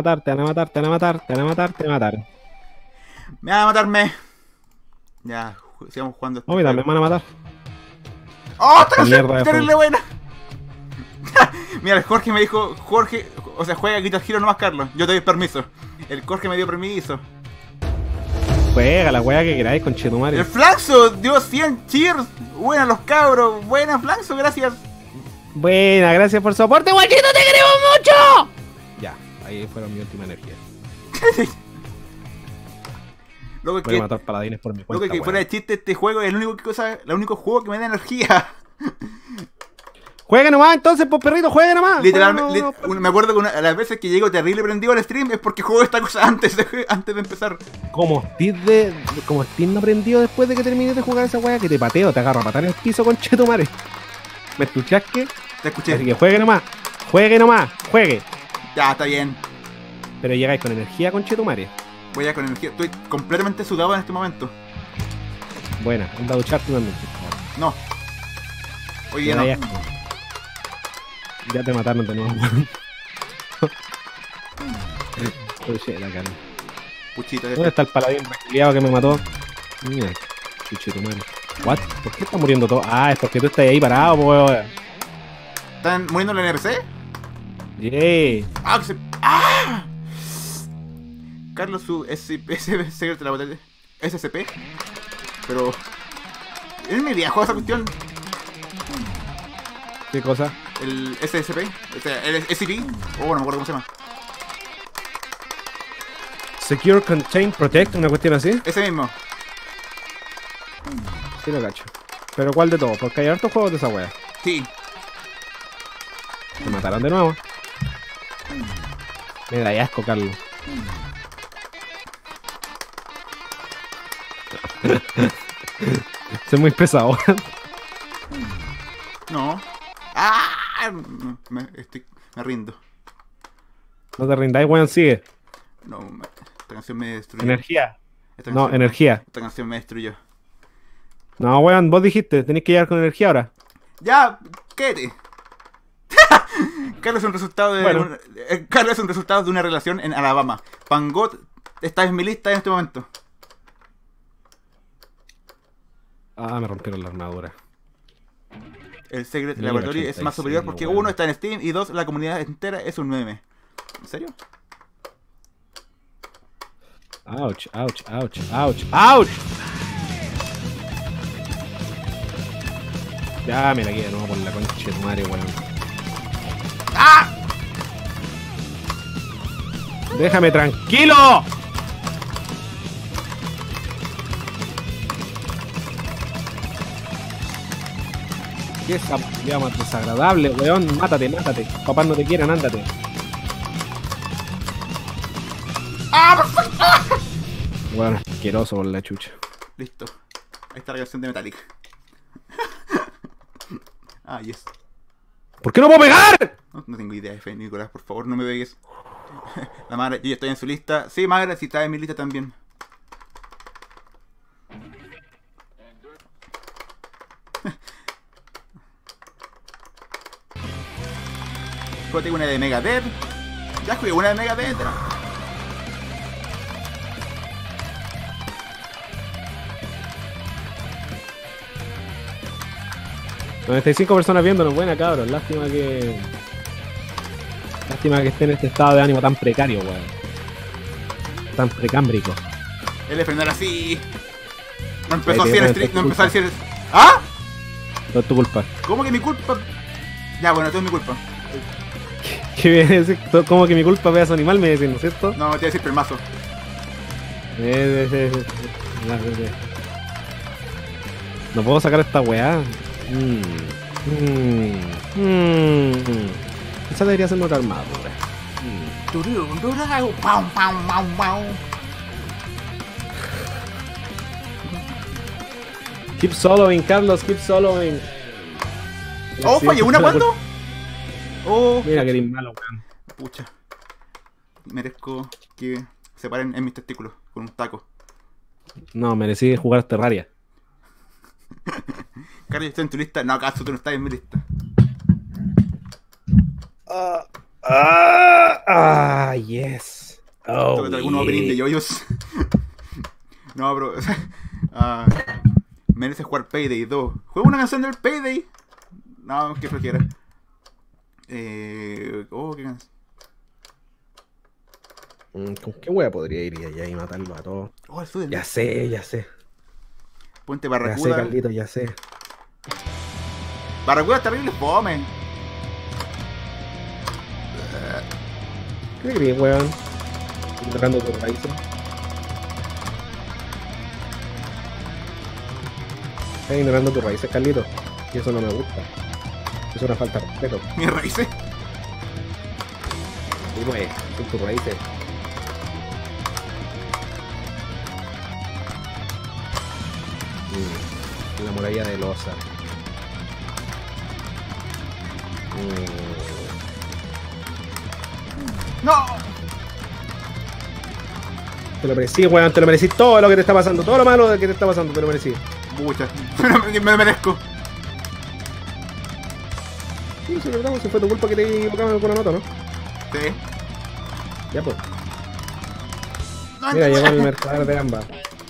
S2: van a matarme. Ya, sigamos jugando.
S1: Oh, mira, me van a matar.
S2: ¡Oh, esta
S1: mierda
S2: canción
S1: de
S2: terrible buena! Mira, el Jorge me dijo, o sea, juega Guitar Hero nomás, Carlos. Yo te doy permiso. El Jorge me dio permiso.
S1: Juega la wea que queráis, conchetumare.
S2: El Flaxo dio 100 cheers. Buena los cabros. Buena, Flaxo, gracias.
S1: Buena, gracias por su aporte, guachito, te queremos mucho. Ya, ahí fueron mi última energía.
S2: Voy
S1: a matar paladines por mi cuenta.
S2: Loco, que fuera de chiste, este juego es el único juego que me da energía.
S1: Juegue nomás entonces, pues perrito, juegue nomás.
S2: Literalmente, me acuerdo que las veces que llego terrible prendido al stream es porque juego esta cosa antes de empezar.
S1: Como Steve no prendió después de que termines de jugar esa weá, que te pateo, te agarro a patar en el piso, conchetumare. ¿Me escuchaste?
S2: Te escuché.
S1: Así que juegue nomás, juegue.
S2: Ya, está bien.
S1: Pero llegáis con energía, conchetumare.
S2: Voy a con energía, estoy completamente sudado en este momento.
S1: Buena, anda a ducharte también.
S2: No. Oye, no.
S1: Ya te mataron de nuevo. Oye, la carne.
S2: Puchita,
S1: ¿Dónde está el paladín resfriado que me mató? Mira, chuchetumare. ¿What? ¿Por qué está muriendo todo? Ah, es porque tú estás ahí parado, weón.
S2: ¿Están muriendo en el NPC?
S1: Yeah.
S2: ¡Ah! Carlos, su secreto de la batalla SCP. Pero él me viajó a esa cuestión.
S1: ¿Qué cosa?
S2: El SCP, o sea, el SCP, no me acuerdo cómo se llama.
S1: Secure, Contain, Protect, una cuestión así.
S2: Ese mismo.
S1: Sí lo cacho. Pero ¿cuál de todos? Porque hay hartos juegos de esa wea.
S2: Sí.
S1: Te mataron de nuevo. Me da asco, Carlos. Soy muy pesado.
S2: No. Me rindo.
S1: No te rindáis, weón, sigue.
S2: No, esta canción me destruyó.
S1: Energía. Energía.
S2: Esta canción me destruyó.
S1: No, weón, vos dijiste, tenés que llegar con energía ahora.
S2: Ya, quédate. Carlos es un resultado de Carlos es un resultado de una relación en Alabama. Pangot está en mi lista en este momento.
S1: Me rompieron la armadura.
S2: El Secret Laboratory es más superior porque uno está en Steam y dos, la comunidad entera es un meme. ¿En serio?
S1: Ouch, ouch, ouch, ouch, ouch. Ya me la quedé de nuevo por la concha de tu madre, weón.
S2: ¡Ah!
S1: ¡Déjame tranquilo! ¿Qué es esa pelea más desagradable, weón? Mátate, mátate. Papás no te quieren, ándate.
S2: ¡Ah, perfecto!
S1: Weón, asqueroso por la chucha.
S2: Listo. Ahí está la canción de Metallica. Ah, yes.
S1: ¿Por qué no puedo pegar?
S2: No tengo idea, F, Nicolás, por favor, no me pegues. La madre, yo ya estoy en su lista. Sí, madre, si está en mi lista también. Jugué una de Megadeth. Ya jugué una de Megadeth. ¿No?
S1: 95 personas viéndonos, buena cabros. Lástima que esté en este estado de ánimo tan precario, weón. Tan precámbrico.
S2: El F no era así. No empezó
S1: Ahí
S2: así en
S1: te-
S2: stream,
S1: te-
S2: no empezó a decir. ¿Ah?
S1: No es tu culpa.
S2: ¿Cómo que mi culpa? Ya, bueno, todo es mi culpa.
S1: ¿Qué viene a decir? ¿Cómo que mi culpa pedazo animal me dicen, ¿no es cierto?
S2: No, te voy a decir permazo.
S1: No puedo sacar esta weá. Esa debería ser otra armadura. Keep soloing, Carlos, keep soloing.
S2: Oh, fallé una cuando. Oh,
S1: Mira que eres malo, weón.
S2: pucha. Merezco que se paren en mis testículos con un taco.
S1: No, merecí jugar Terraria.
S2: Carlos, estoy en tu lista. No, acaso tú no estás en mi lista.
S1: Yes. Oh,
S2: Tengo algunos openings de yoyos. No, bro. Merece jugar Payday 2. Juega una canción del Payday. No, que flojera. Oh, qué canción.
S1: ¿Con qué wea podría ir allá y matarlo a todos?
S2: Oh, el Sudden.
S1: Ya sé, ya sé.
S2: Puente
S1: Ya sé,
S2: Barracuda.
S1: Carlito, ya sé.
S2: Barracuda es terrible fome.
S1: ¿Qué crees, weón? Tocando tus raíces. Estás ignorando tus raíces, Carlito. Y eso no me gusta. Es una falta de respeto.
S2: Mis raíces.
S1: Y pues, son tus raíces. La muralla de losa.
S2: ¡No!
S1: Te lo merecí, weón. Te lo merecí todo lo que te está pasando. Todo lo malo que te está pasando, te lo merecí.
S2: Pucha. Me lo merezco.
S1: Sí, sí, verdad, si fue tu culpa que te equivocaban con la nota, ¿no?
S2: Sí.
S1: Ya, pues.
S2: No,
S1: Mira,
S2: no,
S1: llegó el mercader de ambas.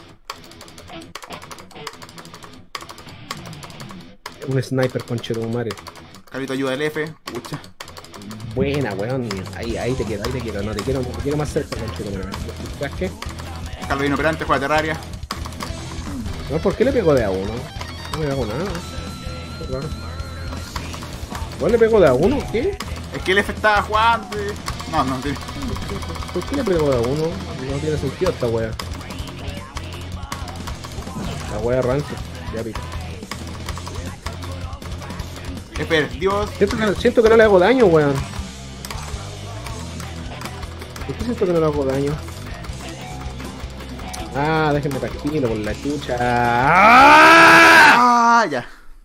S1: Un sniper con Chetumare.
S2: Carlito, ayuda al F. Pucha.
S1: Buena, weón. Ahí te quiero, ahí te quiero. No te quiero más cerca con Chetumare. ¿Sabes qué?
S2: Carlos inoperante, juega Terraria.
S1: No, ¿por qué le pegó de a uno? No me hago nada. Qué raro. ¿Cuál le pegó de a uno? ¿Qué?
S2: Es que el F estaba jugando. No, no, sí.
S1: ¿Por qué le pegó de a uno? No tiene sentido esta wea. La wea rancia. Ya pico.
S2: Espera, Dios.
S1: Siento que no le hago daño, weón. ¿Por qué siento que no le hago daño? Ah, déjenme tranquilo por la chucha. ¡Ah!
S2: Ah, ya.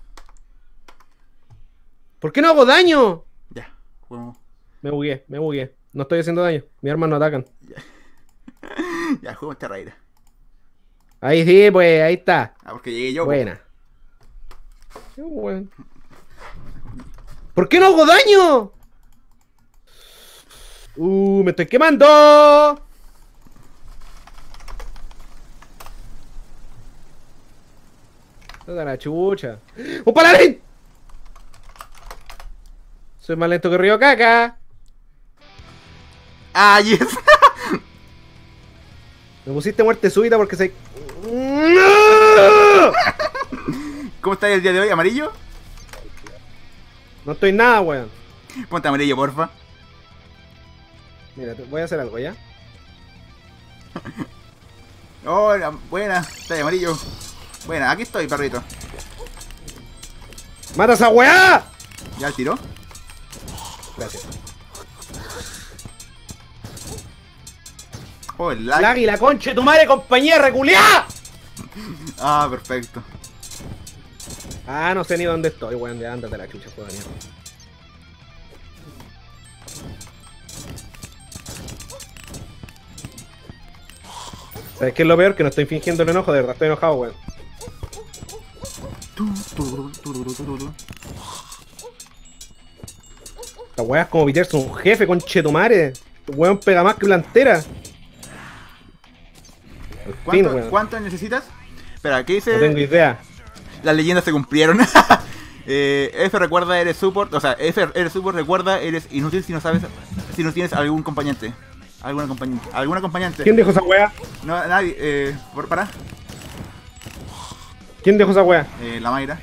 S1: ¿Por qué no hago daño?
S2: Ya. Juguemos.
S1: Me bugué. No estoy haciendo daño. Mis armas no atacan.
S2: Ya, juguemos Terraria.
S1: Ahí sí, pues, ahí está.
S2: Ah, porque llegué yo.
S1: Buena. Qué bueno. ¿Por qué no hago daño? Me estoy quemando. Toda la chucha. ¡Un paladín! Soy más lento que Río Caca.
S2: Ah, yes.
S1: Me pusiste muerte súbita porque se...
S2: ¿Cómo estás el día de hoy? ¿Amarillo?
S1: No estoy nada, weón.
S2: Ponte amarillo, porfa.
S1: Mira, voy a hacer algo, ¿ya?
S2: Hola, buena. Está amarillo. Buena, aquí estoy, perrito.
S1: ¡Mata a esa weá!
S2: ¿Ya el tiró?
S1: Gracias.
S2: Oh, el lag.
S1: ¡Lag y la concha de tu madre, compañía reculeada!
S2: Ah, perfecto.
S1: Ah, no sé ni dónde estoy, weón. Ya ándate la chucha, joder. ¿Sabes qué es lo peor? Que no estoy fingiendo el enojo, de verdad estoy enojado, weón. La weá es como pitearse un jefe, conchetumare. El weón pega más que plantera.
S2: ¿Cuánto necesitas? Espera, ¿qué dice?
S1: No tengo idea.
S2: Las leyendas se cumplieron. F recuerda eres support, o sea, F eres support, recuerda eres inútil si no sabes, si no tienes algún acompañante. ¿Algún acompañante?
S1: ¿Quién dejó esa weá?
S2: No, nadie, para.
S1: ¿Quién dejó esa weá?
S2: La Mayra.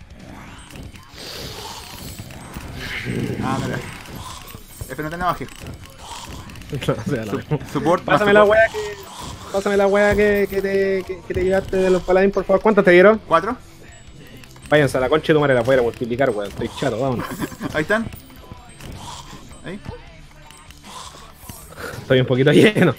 S2: Ah, mira. F no te enojes.
S1: No, o sea,
S2: Support,
S1: Pásame la weá que... Pásame la weá que te llevaste de los paladines, por favor. ¿Cuántas te dieron?
S2: 4.
S1: Váyanse a la concha de tu madre, la voy a multiplicar, weón. Estoy chato, vámonos.
S2: Ahí están. Ahí.
S1: Estoy un poquito lleno.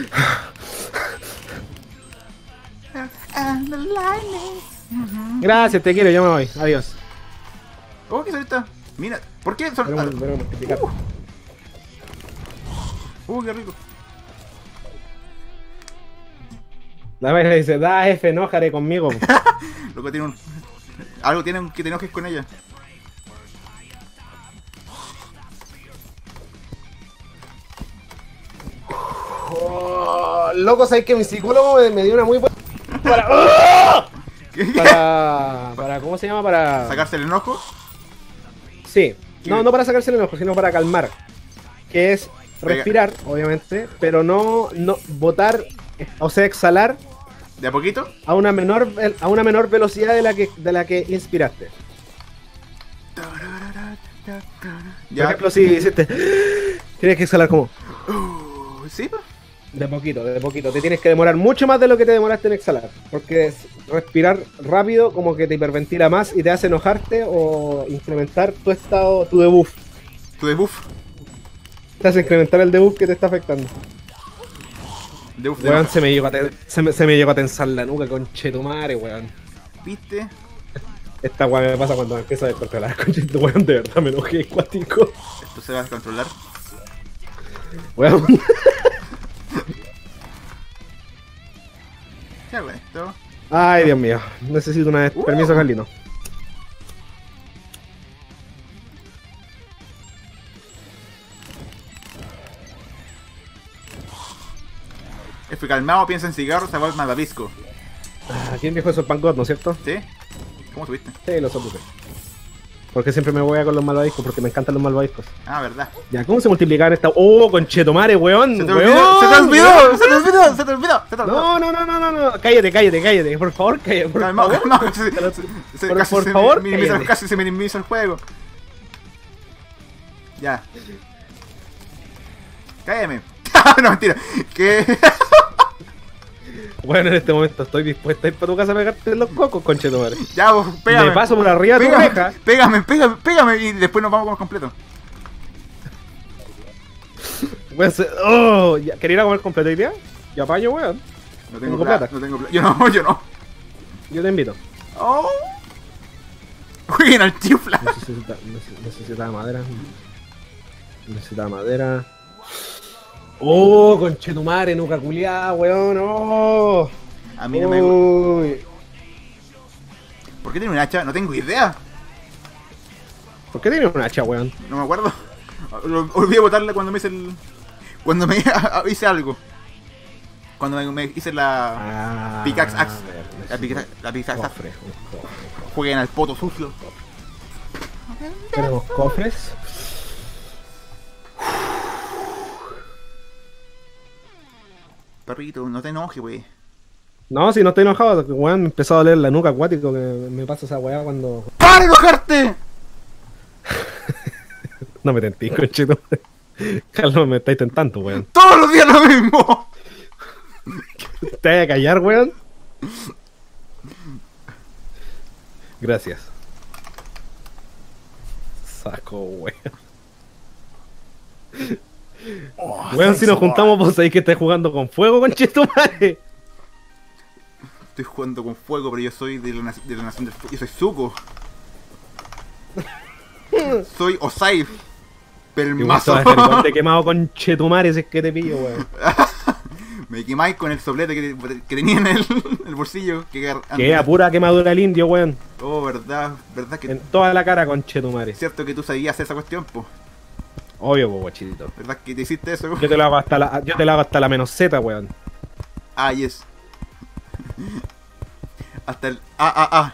S1: Gracias, te quiero, yo me voy. Adiós.
S2: Oh, ¿qué es ahorita? Mira, ¿por qué son...?
S1: Voy a multiplicar.
S2: Qué rico.
S1: La vaina dice, da F, enójate conmigo.
S2: Loco, tiene un... Algo tiene que te enojes con ella.
S1: Oh, loco, sabes que mi psicólogo me dio una muy buena... Para... ¿Cómo se llama? Para...
S2: ¿Sacarse el enojo?
S1: Sí. No para sacarse el enojo, sino para calmar. Que es respirar, obviamente, pero no botar, o sea, exhalar
S2: ¿De a poquito?
S1: a una menor velocidad de la que inspiraste. Por ejemplo, si hiciste, tienes que exhalar como
S2: ¿Sí?
S1: de poquito. Te tienes que demorar mucho más de lo que te demoraste en exhalar, porque respirar rápido como que te hiperventila más y te hace enojarte o incrementar tu estado, tu debuff.
S2: ¿Tu debuff?
S1: Te hace incrementar el debuff que te está afectando.
S2: Debuff de
S1: Weón,
S2: enojo.
S1: se me llegó a tensar la nuca, conchetumare, weón.
S2: ¿Viste?
S1: Esta weón me pasa cuando me empieza a descontrolar, conchetumare, weón, de verdad me enojé, cuático.
S2: Esto se va a descontrolar.
S1: Weón.
S2: ¿Qué hago esto?
S1: Ay, Dios mío, necesito una permiso, Carlino.
S2: Fui calmado, piensa en cigarros, se va malvavisco.
S1: ¿Quién dijo eso? El Pan God, ¿no es cierto?
S2: ¿Sí? ¿Cómo subiste?
S1: Sí, lo supuse. Porque siempre me voy a con los malvaviscos, porque me encantan los malvaviscos.
S2: Ah, verdad.
S1: Ya, ¿cómo se multiplicaban esta? ¡Oh, conchetumare, weón!
S2: ¡Se te
S1: weón,
S2: olvidó! ¡Se te olvidó!
S1: weón.
S2: ¡Se te olvidó! ¡Se te olvidó! ¡Se te olvidó!
S1: No. Cállate. Por favor, cállate. Por
S2: Calmado,
S1: favor.
S2: calmado.
S1: Por favor, cállate.
S2: Casi se minimiza el juego. Ya. Cállame. No, mentira. ¿Qué?
S1: Bueno, en este momento estoy dispuesta a ir para tu casa a pegarte en los cocos, conchetumare.
S2: Ya, vos, pégame.
S1: Me paso por arriba de tu oreja.
S2: Pégame y después nos vamos a comer completo.
S1: Oh, ¿quería ir a comer completo hoy día? Yo apaño, weón.
S2: No
S1: tengo
S2: tengo
S1: plata.
S2: No tengo plata. Yo no.
S1: Yo te invito.
S2: Oh. Jueguen al chifla.
S1: Necesitaba madera. Necesitaba madera. Oh, conchetumare, nuca culiada, weón. Oh.
S2: A mí no me gusta.
S1: Uy.
S2: ¿Por qué tiene un hacha? No tengo idea.
S1: ¿Por qué tiene un hacha, weón?
S2: No me acuerdo. Olvidé botarla cuando me hice el... Cuando me hice algo. Cuando me hice la... Pickaxe Axe. La Pickaxe Axe.
S1: Cofre.
S2: Jueguen al poto sucio.
S1: Tenemos cofres.
S2: Perrito, no te enojes, wey.
S1: No, si no estoy enojado, weón, me empezó a doler la nuca acuático que me pasa esa weá cuando...
S2: ¡Para de enojarte!
S1: No me tentís, conchito. Carlos, me estáis tentando, weón.
S2: ¡Todos los días lo mismo!
S1: ¿Te vas a callar, weón? Gracias. Saco, weón. Weón, si nos juntamos, vos sabéis que estás jugando con fuego, conchito, madre.
S2: Estoy jugando con fuego, pero yo soy de la nación del fuego. Yo soy Zuko. Soy Osaif. Pelmazo.
S1: Igual te he quemado con Chetumare si es que te pillo, weón.
S2: Me quemáis con el soplete que tenía en el bolsillo.
S1: Que a pura quemadura el indio, weón.
S2: Oh, verdad que...
S1: En toda la cara con Chetumare.
S2: Es cierto que tú sabías hacer esa cuestión, po.
S1: Obvio, po, guachito.
S2: ¿Verdad que te hiciste eso?
S1: Yo te lo hago hasta la menos Z, weón.
S2: Ah, yes. Hasta el A.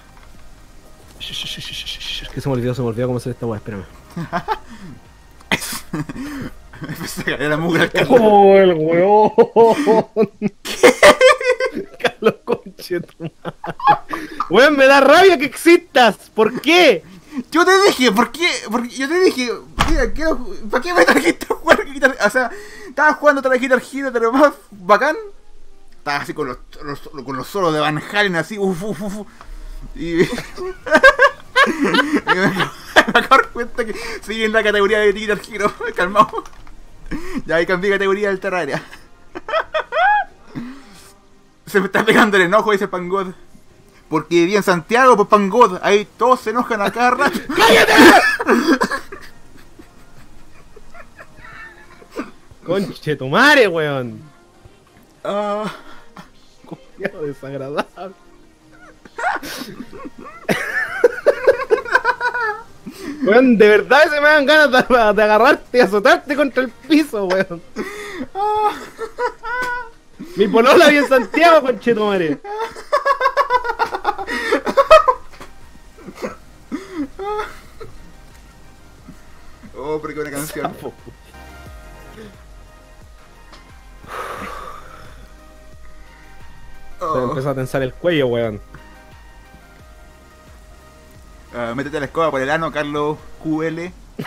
S1: Que se me olvidó cómo se esta weón, espérame.
S2: Me empecé a caer la mugre al Carlos.
S1: ¡Oh, el weón! Carlos, conchetumare. Weón, me da rabia que existas. ¿Por qué?
S2: Yo te dije, ¿por qué? Porque yo te dije, mira, ¿para qué me trajiste a jugar Guitar? O sea, estaba jugando otra Guitar Hero de lo más bacán. Estaba así con los solos de Van Halen, así, Y me acabo de dar cuenta que sigue en la categoría de Guitar Hero, calmado. Ya ahí cambié categoría del Terraria. Se me está pegando el enojo, dice Pangod. Porque viví en Santiago, pues Pangod, ahí todos se enojan a cada rato. ¡Cállate!
S1: Conchetumare, weón.
S2: Confiado
S1: desagradable. Weón, de verdad se me dan ganas de agarrarte y azotarte contra el piso, weón. Mi polola vive en Santiago, conchetumare.
S2: Oh, pero qué buena canción.
S1: Sapo. Se me empezó a tensar el cuello, weón.
S2: Métete la escoba por el ano, Carlos QL.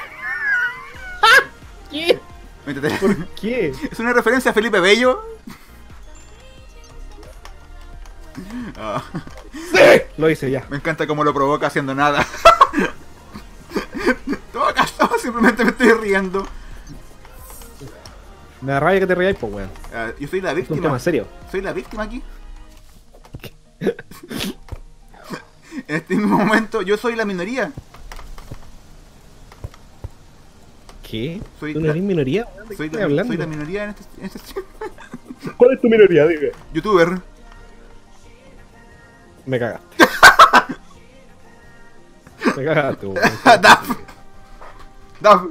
S1: ¿Qué?
S2: Métete.
S1: ¿Por qué?
S2: Es una referencia a Felipe Bello.
S1: ¡Sí! Lo hice ya.
S2: Me encanta cómo lo provoca haciendo nada. Todo caso, simplemente me estoy riendo.
S1: Me da rabia que te rías, pues, weón.
S2: Yo soy la
S1: Es un
S2: víctima.
S1: tema serio.
S2: Soy la víctima aquí. En este mismo momento, yo soy la minoría.
S1: ¿Qué?
S2: Soy
S1: ¿Tú no
S2: la-
S1: eres minoría? weón? ¿De qué
S2: Soy
S1: estás
S2: la
S1: hablando?
S2: minoría en este stream.
S1: ¿Cuál es tu minoría? Dime.
S2: YouTuber.
S1: Me cagaste. Me cagaste, weón.
S2: Daf.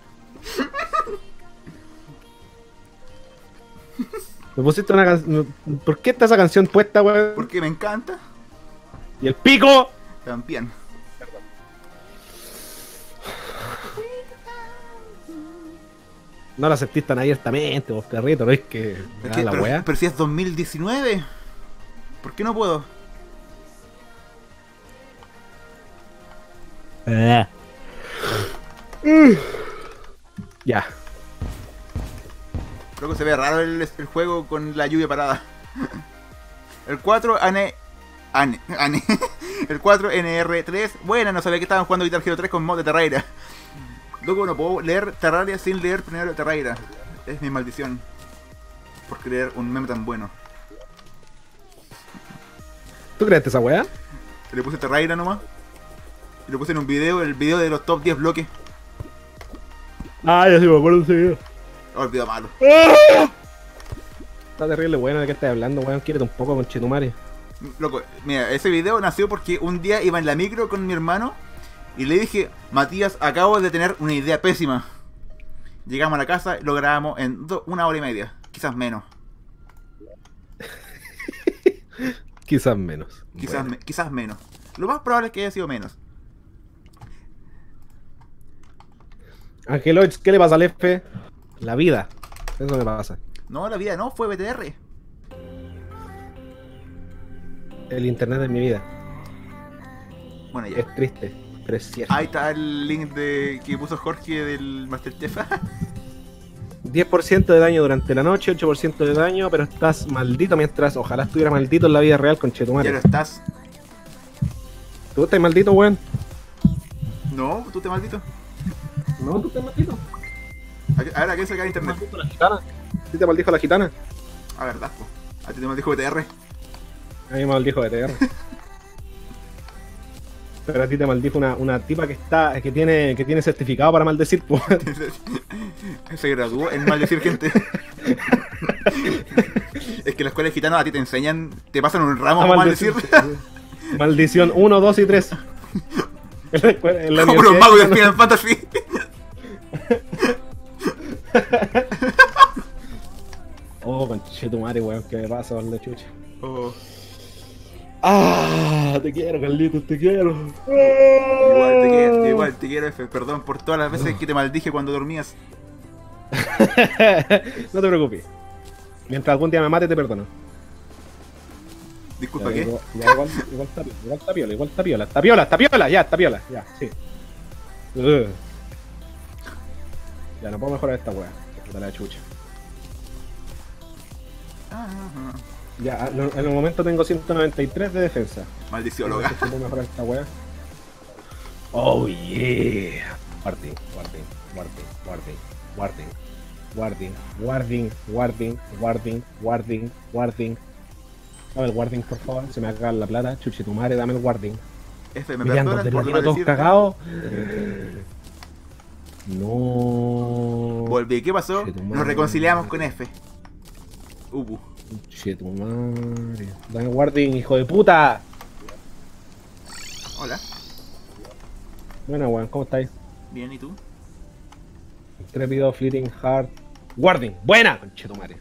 S1: Me pusiste una canción. ¿Por qué está esa canción puesta, weón?
S2: Porque me encanta.
S1: Y el pico.
S2: También.
S1: No la aceptís tan abiertamente, vos, perrito, ¿no es que me da la weá?
S2: Pero si es 2019. ¿Por qué no puedo?
S1: Ya.
S2: Creo que se ve raro el juego con la lluvia parada. El 4 El 4 NR3. Buena, no sabía que estaban jugando Guitar Hero 3 con mod de Terraria. Luego no puedo leer Terraria sin leer primero Terraria. Es mi maldición. Por creer un meme tan bueno.
S1: ¿Tú creaste esa weá?
S2: Le puse Terraria nomás. Y lo puse en un video, el video de los top 10 bloques.
S1: Ah, ya sí me acuerdo de ese video.
S2: Oh, el video malo.
S1: Está terrible, bueno, ¿de qué estás hablando, weón? Quírate un poco con Chetumare.
S2: Loco, mira, ese video nació porque un día iba en la micro con mi hermano y le dije, Matías, acabo de tener una idea pésima. Llegamos a la casa y lo grabamos en 1 hora y media, quizás menos.
S1: Quizás menos.
S2: Quizás menos. Lo más probable es que haya sido menos.
S1: Angeloids, ¿qué le pasa al F? La vida. Eso me pasa.
S2: No, la vida no, fue BTR.
S1: el internet de mi vida.
S2: Bueno, ya.
S1: Es triste, pero es cierto.
S2: Ahí está el link de que puso Jorge del Masterchef.
S1: 10% de daño durante la noche, 8% de daño, pero estás maldito mientras ojalá estuvieras maldito en la vida real,
S2: Ya
S1: conchetumare.
S2: lo estás.
S1: ¿Tú estás maldito, weón?
S2: No, tú te maldito.
S1: No, tú estás maldito.
S2: A ver, ¿a quién se cae internet?
S1: ¿Maldito la gitana? ¿Sí te maldijo la gitana?
S2: A verdad, po. A ti te maldijo BTR.
S1: A mí me maldijo BTR. Pero a ti te maldijo una tipa que tiene certificado para maldecir, pues.
S2: Se graduó en maldecir gente. Es que en la escuela de gitanos a ti te enseñan, te pasan un ramo para maldecir.
S1: Maldición 1, 2 y 3. En la
S2: Como los
S1: universidad
S2: magos de Final Fantasy.
S1: Oh, conchetumare, weón, ¿qué me pasa, con la chucha?
S2: Oh,
S1: Ah, te quiero, Carlitos, te quiero.
S2: igual te quiero, F. Perdón por todas las veces que te maldije cuando dormías.
S1: No te preocupes. Mientras algún día me mate, te perdono.
S2: Disculpa,
S1: Ya,
S2: ¿qué?
S1: igual está piola, igual está piola. Está piola, ya, sí. Ya, no puedo mejorar esta weá. De la chucha. Ya, en el momento tengo 193 de defensa.
S2: Maldicióloga.
S1: No puedo mejorar esta weá. Oh yeah. Guarding. Dame el guarding, por favor. Se me acaba la plata. Chuche tu madre, dame el guarding.
S2: F, me
S1: Mirando
S2: perdonas
S1: de
S2: por
S1: platino
S2: no
S1: todos
S2: decirte.
S1: cagados. No.
S2: Volví, ¿qué pasó?
S1: Che, tu madre.
S2: Nos reconciliamos con F.
S1: Chuche tu madre. Dame el guarding, hijo de puta.
S2: Hola.
S1: Bueno, weón, ¿cómo estáis?
S2: Bien, ¿y tú?
S1: Intrépido, Fleeting, Heart. Guarding, buena, conchetumare.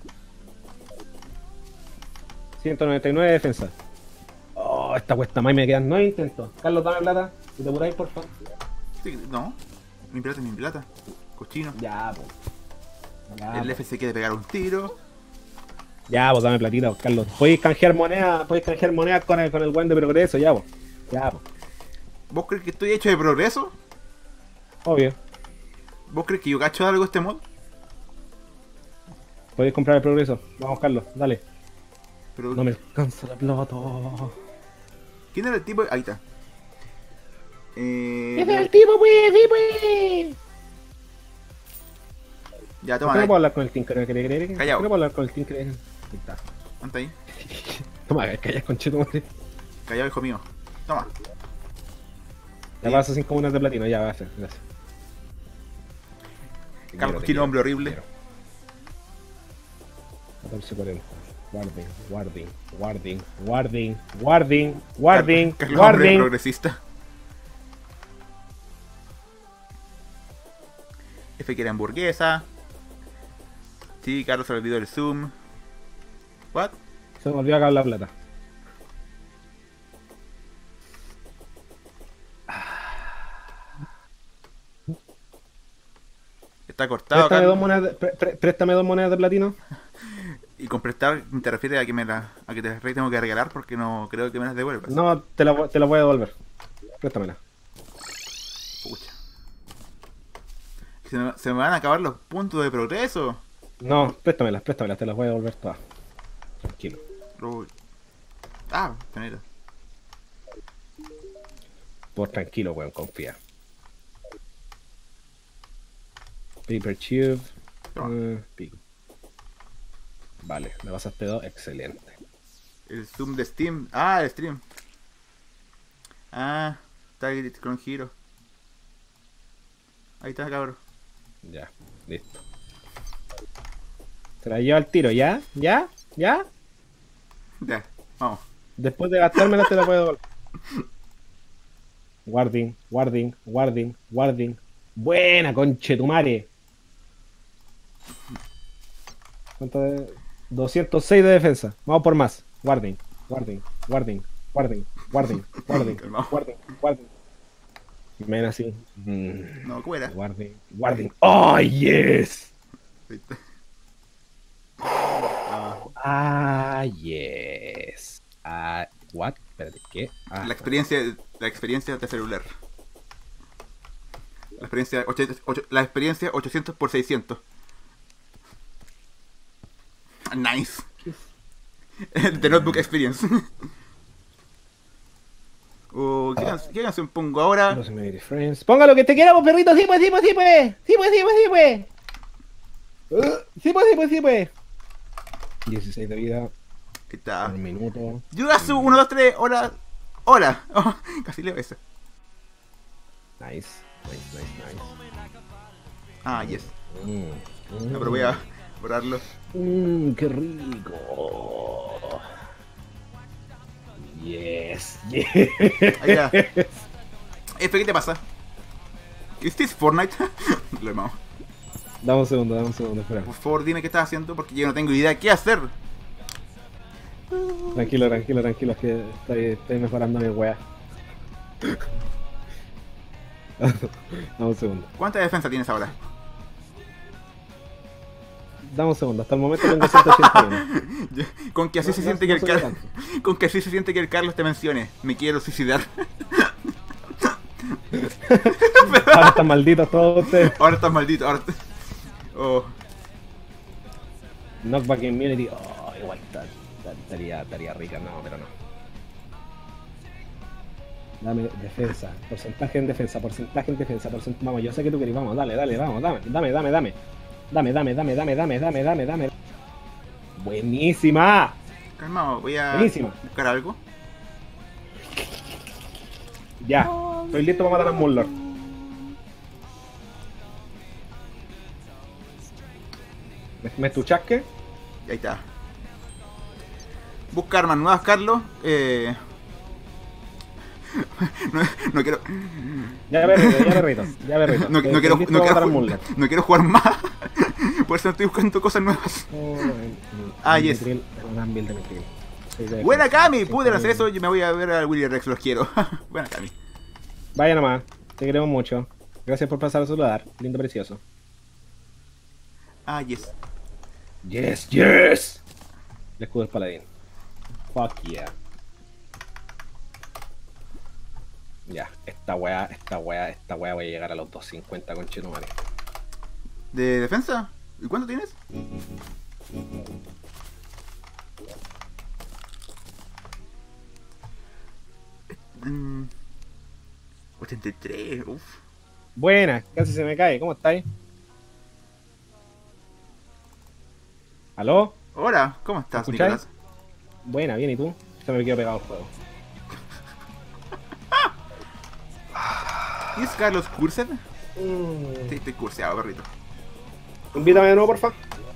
S1: 199 de defensa. Oh, esta cuesta más y me quedan 9 intentos. Carlos, dame plata. Si te apuráis, por favor.
S2: Sí, no. Mi plata. Cochino.
S1: Ya, pues. Ya,
S2: El F se quiere pegar un tiro.
S1: ya, pues dame platita, Carlos. Podéis canjear moneda con el buen de progreso, ya, pues. Ya, pues.
S2: ¿Vos crees que estoy hecho de progreso?
S1: Obvio.
S2: ¿Vos crees que yo cacho algo este mod?
S1: Podéis comprar el progreso. Vamos, Carlos, dale.
S2: Pero,
S1: No me alcanza la plata.
S2: ¿quién era el tipo? Ahí está.
S1: ¡Ese es el tipo, pues! ¡Sí, pues!
S2: Ya,
S1: ¿Por
S2: toma.
S1: qué no
S2: Ahí.
S1: puedo hablar con el Tinker?
S2: Callao.
S1: ¿Por qué no puedo hablar con el Tinker? Ahí está.
S2: Anda ahí.
S1: Toma, callas, conchetumare.
S2: Callado, hijo mío. Toma.
S1: Ya paso 5 monedas de platino, ya, gracias. Te
S2: Carlos
S1: quiero,
S2: tiene hombre horrible.
S1: 1440. Guarding.
S2: Carlos hombre progresista. F quiere hamburguesa. Sí, Carlos se le olvidó el zoom. What?
S1: Se me volvió a acabar la plata.
S2: Está cortado,
S1: Préstame
S2: Carlos.
S1: 2 monedas de platino.
S2: Y con prestar te refieres a que a que te tengo que regalar porque no creo que me las devuelvas.
S1: No, te la voy a devolver. Préstamela.
S2: Pucha. Se me van a acabar los puntos de progreso.
S1: No, préstamelas, te las voy a devolver todas. Tranquilo.
S2: Tener.
S1: Por tranquilo, weón, confía. Paper Tube. Pico. Vale, me pasaste 2, excelente.
S2: El zoom de Steam. Ah, el stream. Ah, Target con giro. Ahí está, cabrón.
S1: Ya, listo. Se la lleva al tiro, ¿ya? ¿Ya?
S2: Ya, vamos.
S1: Después de gastármela te la puedo devolver. Guarding. Buena, conchetumare. ¿Cuánto de? 206 de defensa. Vamos por más. Guarding. Ven así.
S2: No, ¿cómo era?
S1: Guarding. ¡Oh, yes!
S2: Ahí está.
S1: Ah, yes. What? Espérate, ¿qué? Ah,
S2: La experiencia de celular. La experiencia 800 por 600. Nice. The Notebook Experience. ¿Qué canción pongo ahora?
S1: no se me viene, friends. Ponga lo que te queramos, perrito. Sí, pues, sí, pues, sí, pues. Sí, pues, sí, pues, sí, pues. Sí, pues, sí, pues, sí, pues. 16 de vida.
S2: Ahí está.
S1: Un minuto.
S2: Yugasu 1, 2, 3, hola. Hola. Oh, casi leo eso.
S1: Nice, nice, nice, nice.
S2: Ah, yes. No, pero voy a borrarlo.
S1: Qué rico. Yes, yes.
S2: Ahí ya. ¿Qué te pasa? ¿Es this Fortnite? Lo llamamos.
S1: Dame un segundo, espera.
S2: Por favor, dime qué estás haciendo porque yo no tengo idea de qué hacer.
S1: Tranquilo, es que estoy mejorando mi wea. Dame un segundo.
S2: ¿Cuánta defensa tienes ahora?
S1: Dame un segundo, hasta el momento tengo 181.
S2: Con que así se siente que el Carlos. Con que así se siente que el Carlos te mencione. Me quiero suicidar.
S1: Ahora están malditos todos ustedes.
S2: Ahora estás maldito, Oh.
S1: Knockback Immunity. Oh, igual estaría rica, no, pero no. Dame defensa, porcentaje en defensa. Vamos, yo sé que tú querés, vamos, dale, vamos, dame. Dame. Buenísima.
S2: Calmado, voy a
S1: Buenísima.
S2: buscar algo.
S1: Ya, estoy listo para matar a Mullor. ¿Me escuchaste?
S2: Y ahí está. Busca armas nuevas, Carlos. No quiero.
S1: Ya berrito.
S2: No quiero jugar más. Por eso estoy buscando cosas nuevas. Yes. Buena Cami, pude hacer eso. Yo me voy a ver a Willy Rex, los quiero. Buena Cami.
S1: Vaya nomás, te queremos mucho. Gracias por pasar a saludar, lindo precioso.
S2: Yes.
S1: Yes. El escudo del paladín. Fuck yeah. Ya, esta wea voy a llegar a los 250 con Chetumare.
S2: ¿De defensa? ¿Y cuánto tienes? Mm, 83, uff.
S1: Buena, casi se me cae, ¿cómo estáis? ¿Aló?
S2: Hola, ¿cómo estás,
S1: ¿Escucháis?
S2: Nicolás?
S1: Buena, bien, ¿y tú? Se me quedó pegado el juego.
S2: ¿Y es Carlos Cursed? Sí, estoy curseado, perrito.
S1: Invítame de nuevo, porfa.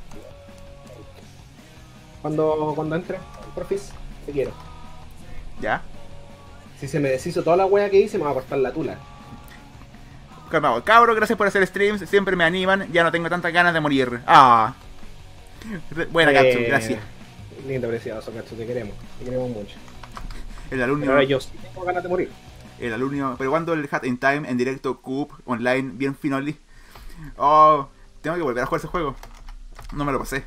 S1: Cuando entre, porfis, te quiero.
S2: ¿Ya?
S1: Si se me deshizo toda la wea que hice, me va a cortar la tula.
S2: Calmado, cabro, gracias por hacer streams, siempre me animan, ya no tengo tantas ganas de morir. Buena, Gatsu, gracias.
S1: Lindo, precioso, Gatsu, te queremos mucho.
S2: El alumno.
S1: Pero ahora yo sí tengo ganas de morir.
S2: El alumno. Pero cuando el Hat in Time en directo, Coop, online, bien finally. Tengo que volver a jugar ese juego. No me lo pasé.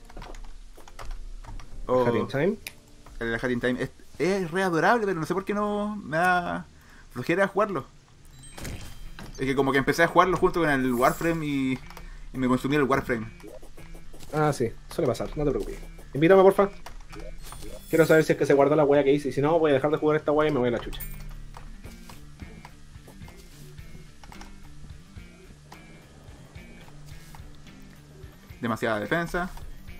S1: Hat in Time.
S2: El Hat in Time es re adorable, pero no sé por qué no me da flojera jugarlo. Es que como que empecé a jugarlo junto con el Warframe y me consumía el Warframe.
S1: Sí, suele pasar, no te preocupes. Invítame, porfa. Quiero saber si es que se guardó la wea que hice. Y si no, voy a dejar de jugar esta wea y me voy a la chucha.
S2: Demasiada defensa.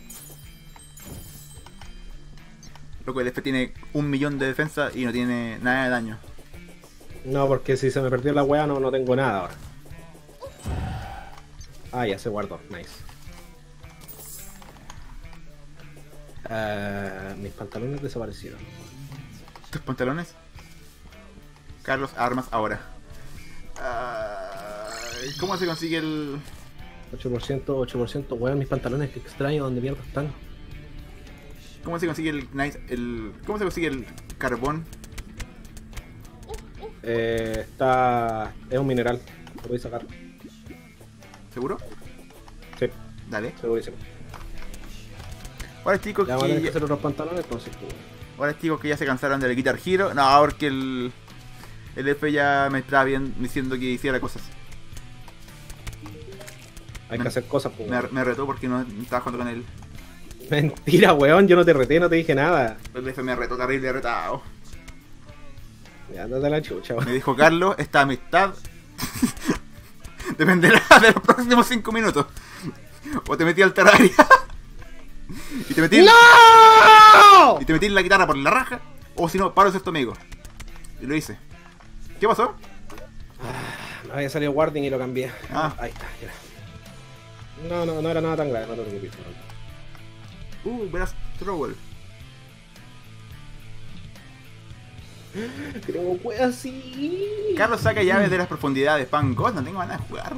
S2: Loco, el F tiene 1.000.000 de defensa y no tiene nada de daño.
S1: No, porque si se me perdió la wea no tengo nada ahora. Ya se guardó, nice. Mis pantalones desaparecieron.
S2: ¿Tus pantalones? Carlos, armas ahora. ¿Cómo se consigue el...?
S1: 8%, weón, mis pantalones, que extraño, ¿dónde mierda están?
S2: ¿Cómo se consigue el nice, ¿Cómo se consigue el carbón?
S1: Es un mineral, lo voy a sacar.
S2: ¿Seguro?
S1: Sí,
S2: Dale.
S1: segurísimo.
S2: Ahora chicos,
S1: Ya vamos a tener que hacer otros pantalones, entonces pues.
S2: Ahora chicos que ya se cansaron del Guitar Hero. No, porque el F ya me estaba bien diciendo que hiciera cosas.
S1: Hay que hacer cosas, pues.
S2: Me retó porque no estaba jugando con él.
S1: Mentira, weón, yo no te reté, no te dije nada.
S2: El F me retó terrible retado.
S1: Ya, andate la chucha, weón.
S2: Me dijo Carlos, esta amistad dependerá de los próximos 5 minutos. O te metí al Terraria y te metí
S1: ¡No!
S2: y te metí la guitarra por la raja. O si no, paro es tu amigo. Y lo hice. ¿Qué pasó?
S1: Me había salido Warding y lo cambié.
S2: Ah.
S1: Ahí está, ya. No era nada tan grave, no te preocupes.
S2: Verás Trowell.
S1: Pero wea así.
S2: Carlos saca llaves de las profundidades. Pan God, no tengo ganas de jugar.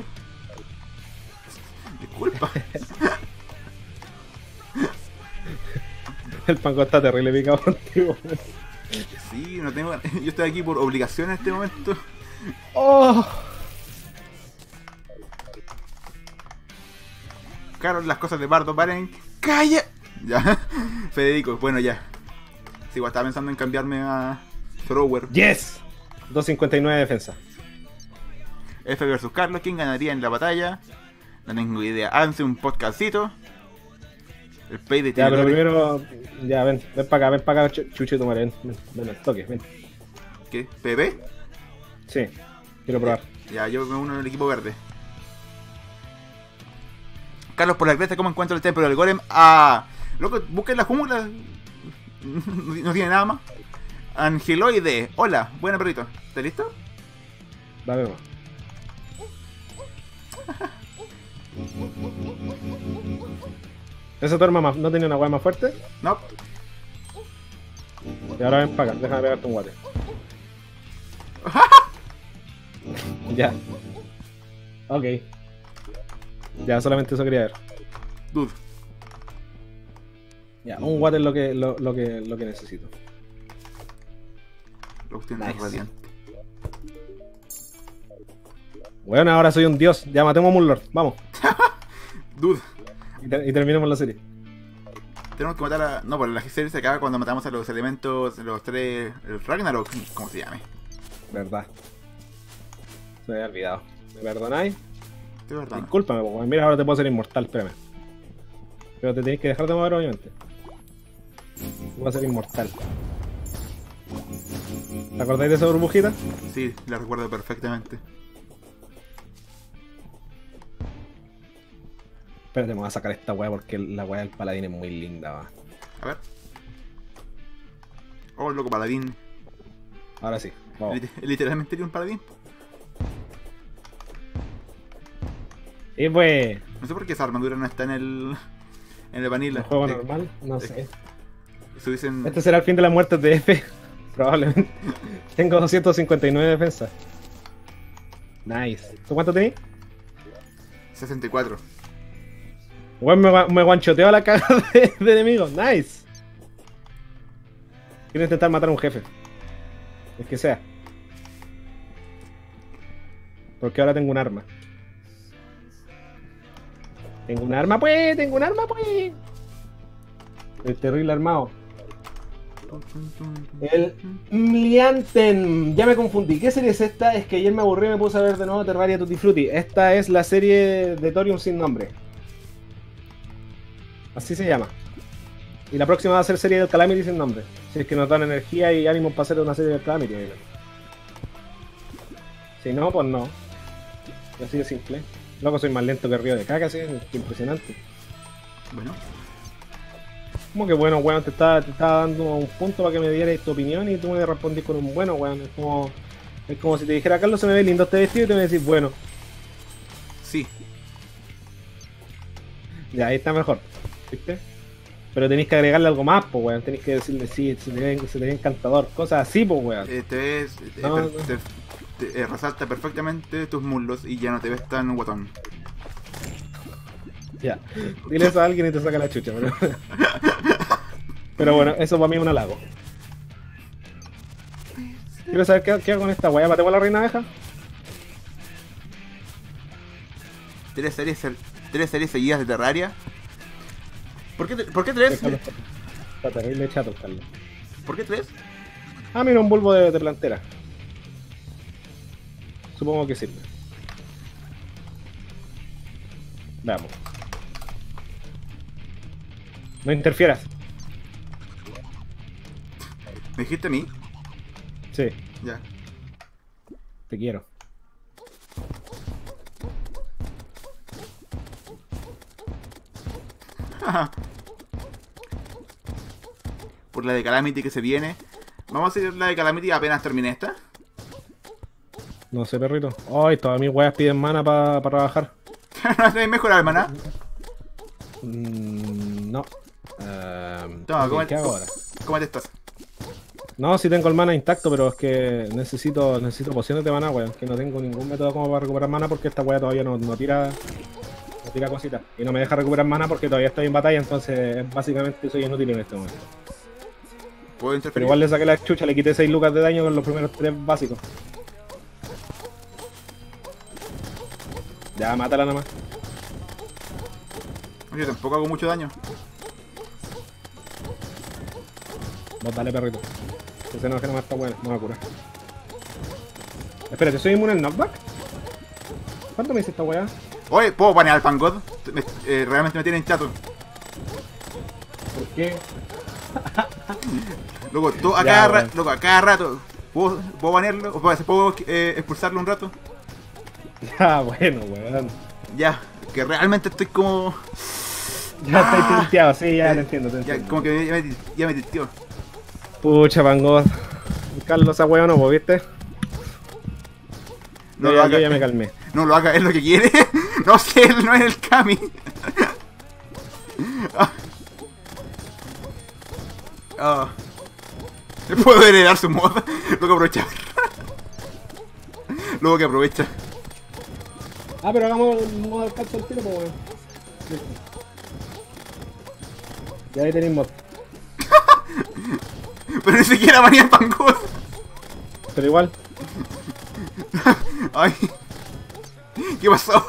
S2: Disculpa.
S1: El panco está terrible picado contigo.
S2: Sí, no tengo ganas. Yo estoy aquí por obligación en este momento.
S1: Oh.
S2: Carlos, las cosas de Bardo paren. ¡Calla! Ya. Federico, bueno ya. Sí, igual estaba pensando en cambiarme a Thrower.
S1: Yes. 259 de defensa.
S2: F versus Carlos, ¿quién ganaría en la batalla? No tengo idea. Háganse un podcastito. El pay de
S1: Ya, pero primero. Ya, ven para acá, chuchito madre. Ven, al toque, ven.
S2: ¿Qué? ¿PB?
S1: Sí, quiero probar.
S2: Ya, yo me uno en el equipo verde. Carlos, por la cresta, ¿cómo encuentro el templo del golem? Ah, loco, busquen la jungla. No tiene nada más. Angeloide, hola, buena perrito. ¿Estás listo?
S1: Dale nomás. ¿Esa tu arma no tenía una weá más fuerte?
S2: No.
S1: Y ahora ven para acá, déjame pegarte un guate. Ya. Ok. Ya, solamente eso quería ver.
S2: Dude.
S1: Ya, un guate es lo que necesito.
S2: Lo que tiene
S1: Nice.
S2: radiante.
S1: Bueno, ahora soy un dios. Ya matemos a Mullord. Vamos.
S2: Dude.
S1: Y terminemos la serie.
S2: Tenemos que matar a... No, pero la serie se acaba cuando matamos a los elementos, los tres... El Ragnarok, como se llame.
S1: Verdad. Se me había olvidado. ¿Me perdonáis?
S2: De verdad.
S1: Discúlpame, porque mira, ahora te puedo hacer inmortal, espérame. Pero te tenéis que dejar de mover, obviamente. Te puedo hacer inmortal. ¿Te acordáis de esa burbujita?
S2: Sí, la recuerdo perfectamente.
S1: Espérate, me voy a sacar esta weá porque la weá del paladín es muy linda, va.
S2: A ver. Oh, loco, paladín.
S1: Ahora sí, vamos.
S2: Literalmente era un paladín.
S1: Y pues,
S2: No sé por qué esa armadura no está en el vanilla.
S1: ¿el juego normal? No
S2: es-
S1: sé.
S2: Se dicen...
S1: Este será el fin de las muertes de F. Probablemente. Tengo 259 de defensa. Nice. ¿Tú cuánto tenés?
S2: 64.
S1: Weón, me guanchoteo a la caga de enemigos. Nice. Quiero intentar matar a un jefe. El que sea. Porque ahora tengo un arma. Tengo un arma, pues. El terrible armado. El Mlianten. Ya me confundí. ¿Qué serie es esta? Es que ayer me aburrí y me puse a ver de nuevo Terraria Tutti Frutti. Esta es la serie de Thorium sin nombre. Así se llama. Y la próxima va a ser serie del Calamity sin nombre. Si es que nos dan energía y ánimo para hacer una serie del Calamity. Si no, pues no. Y así de simple. Loco, soy más lento que el río de caca, sí. Impresionante.
S2: Bueno.
S1: Como que bueno, weón, te estaba dando un punto para que me dieras tu opinión y tú me respondís con un bueno, weón. Es como si te dijera, Carlos, se me ve lindo este vestido y te me decís, bueno.
S2: Sí.
S1: Ya, ahí está mejor. ¿Viste? Pero tenéis que agregarle algo más, pues, weón. Tenéis que decirle, sí, se te ve encantador. Cosas así, pues, weón.
S2: Te ves...
S1: No, no.
S2: resalta perfectamente tus muslos y ya no te ves tan guatón.
S1: Ya. Dile eso a alguien y te saca la chucha, pero... Pero bueno, eso para mí es un halago. Quiero saber qué hago con esta weá. ¿Matemos a la reina abeja?
S2: ¿Tres series seguidas de Terraria? ¿Por qué tres?
S1: Está terrible chato, Carlos.
S2: ¿Por qué 3?
S1: Ah, mira, un bulbo de plantera. Supongo que sirve. Veamos. No interfieras.
S2: ¿Me dijiste a mí?
S1: Sí,
S2: Ya.
S1: te quiero.
S2: Por la de Calamity que se viene. Vamos a hacer la de Calamity apenas termine esta.
S1: No sé, perrito. Ay, todas mis weas piden mana para trabajar.
S2: ¿No tenéis mejorar, hermana?
S1: No.
S2: Toma,
S1: Ok, ¿qué hago ahora?
S2: ¿Cómo te estás?
S1: No, sí tengo el mana intacto, pero es que necesito pociones de mana, weón. Que no tengo ningún método como para recuperar mana porque esta wea todavía no tira cositas. Y no me deja recuperar mana porque todavía estoy en batalla, entonces básicamente soy inútil en este momento.
S2: ¿Puedo
S1: Pero
S2: interferir?
S1: igual le saqué la chucha, le quité 6 lucas de daño con los primeros 3 básicos. Ya, mátala nomás.
S2: Yo tampoco hago mucho daño.
S1: Vos dale, perrito. Ese no es que nomás está bueno, me va a curar. Espérate, ¿soy inmune al knockback? ¿Cuánto me hice esta weá?
S2: Oye, ¿puedo banear al Fangod? Realmente me tienen chato.
S1: ¿Por qué?
S2: Loco, tú a
S1: Ya,
S2: cada
S1: bueno.
S2: loco, a cada rato. ¿Puedo banearlo? ¿O puedo expulsarlo un rato?
S1: Ya, bueno, weón.
S2: Ya, que realmente estoy como...
S1: Ya estoy tilteado, sí, ya te entiendo, te
S2: Ya,
S1: entiendo.
S2: como que ya me tilteó.
S1: Pucha, Van Gogh. Carlos, esa weá no, vos, ¿viste?
S2: No
S1: Yo
S2: lo
S1: ya-
S2: haga.
S1: yo ya me calmé.
S2: No lo haga, es lo que quiere. No sé, él no es el Kami. ¿Puedo heredar su mod? Lo que aprovecha. Luego que aprovecha.
S1: Ah, pero hagamos un modo alcance al tiro, pues weón. Listo. Ya ahí tenéis mod.
S2: Pero ni siquiera banea el Fangod.
S1: Pero igual.
S2: Ay. ¿Qué pasó?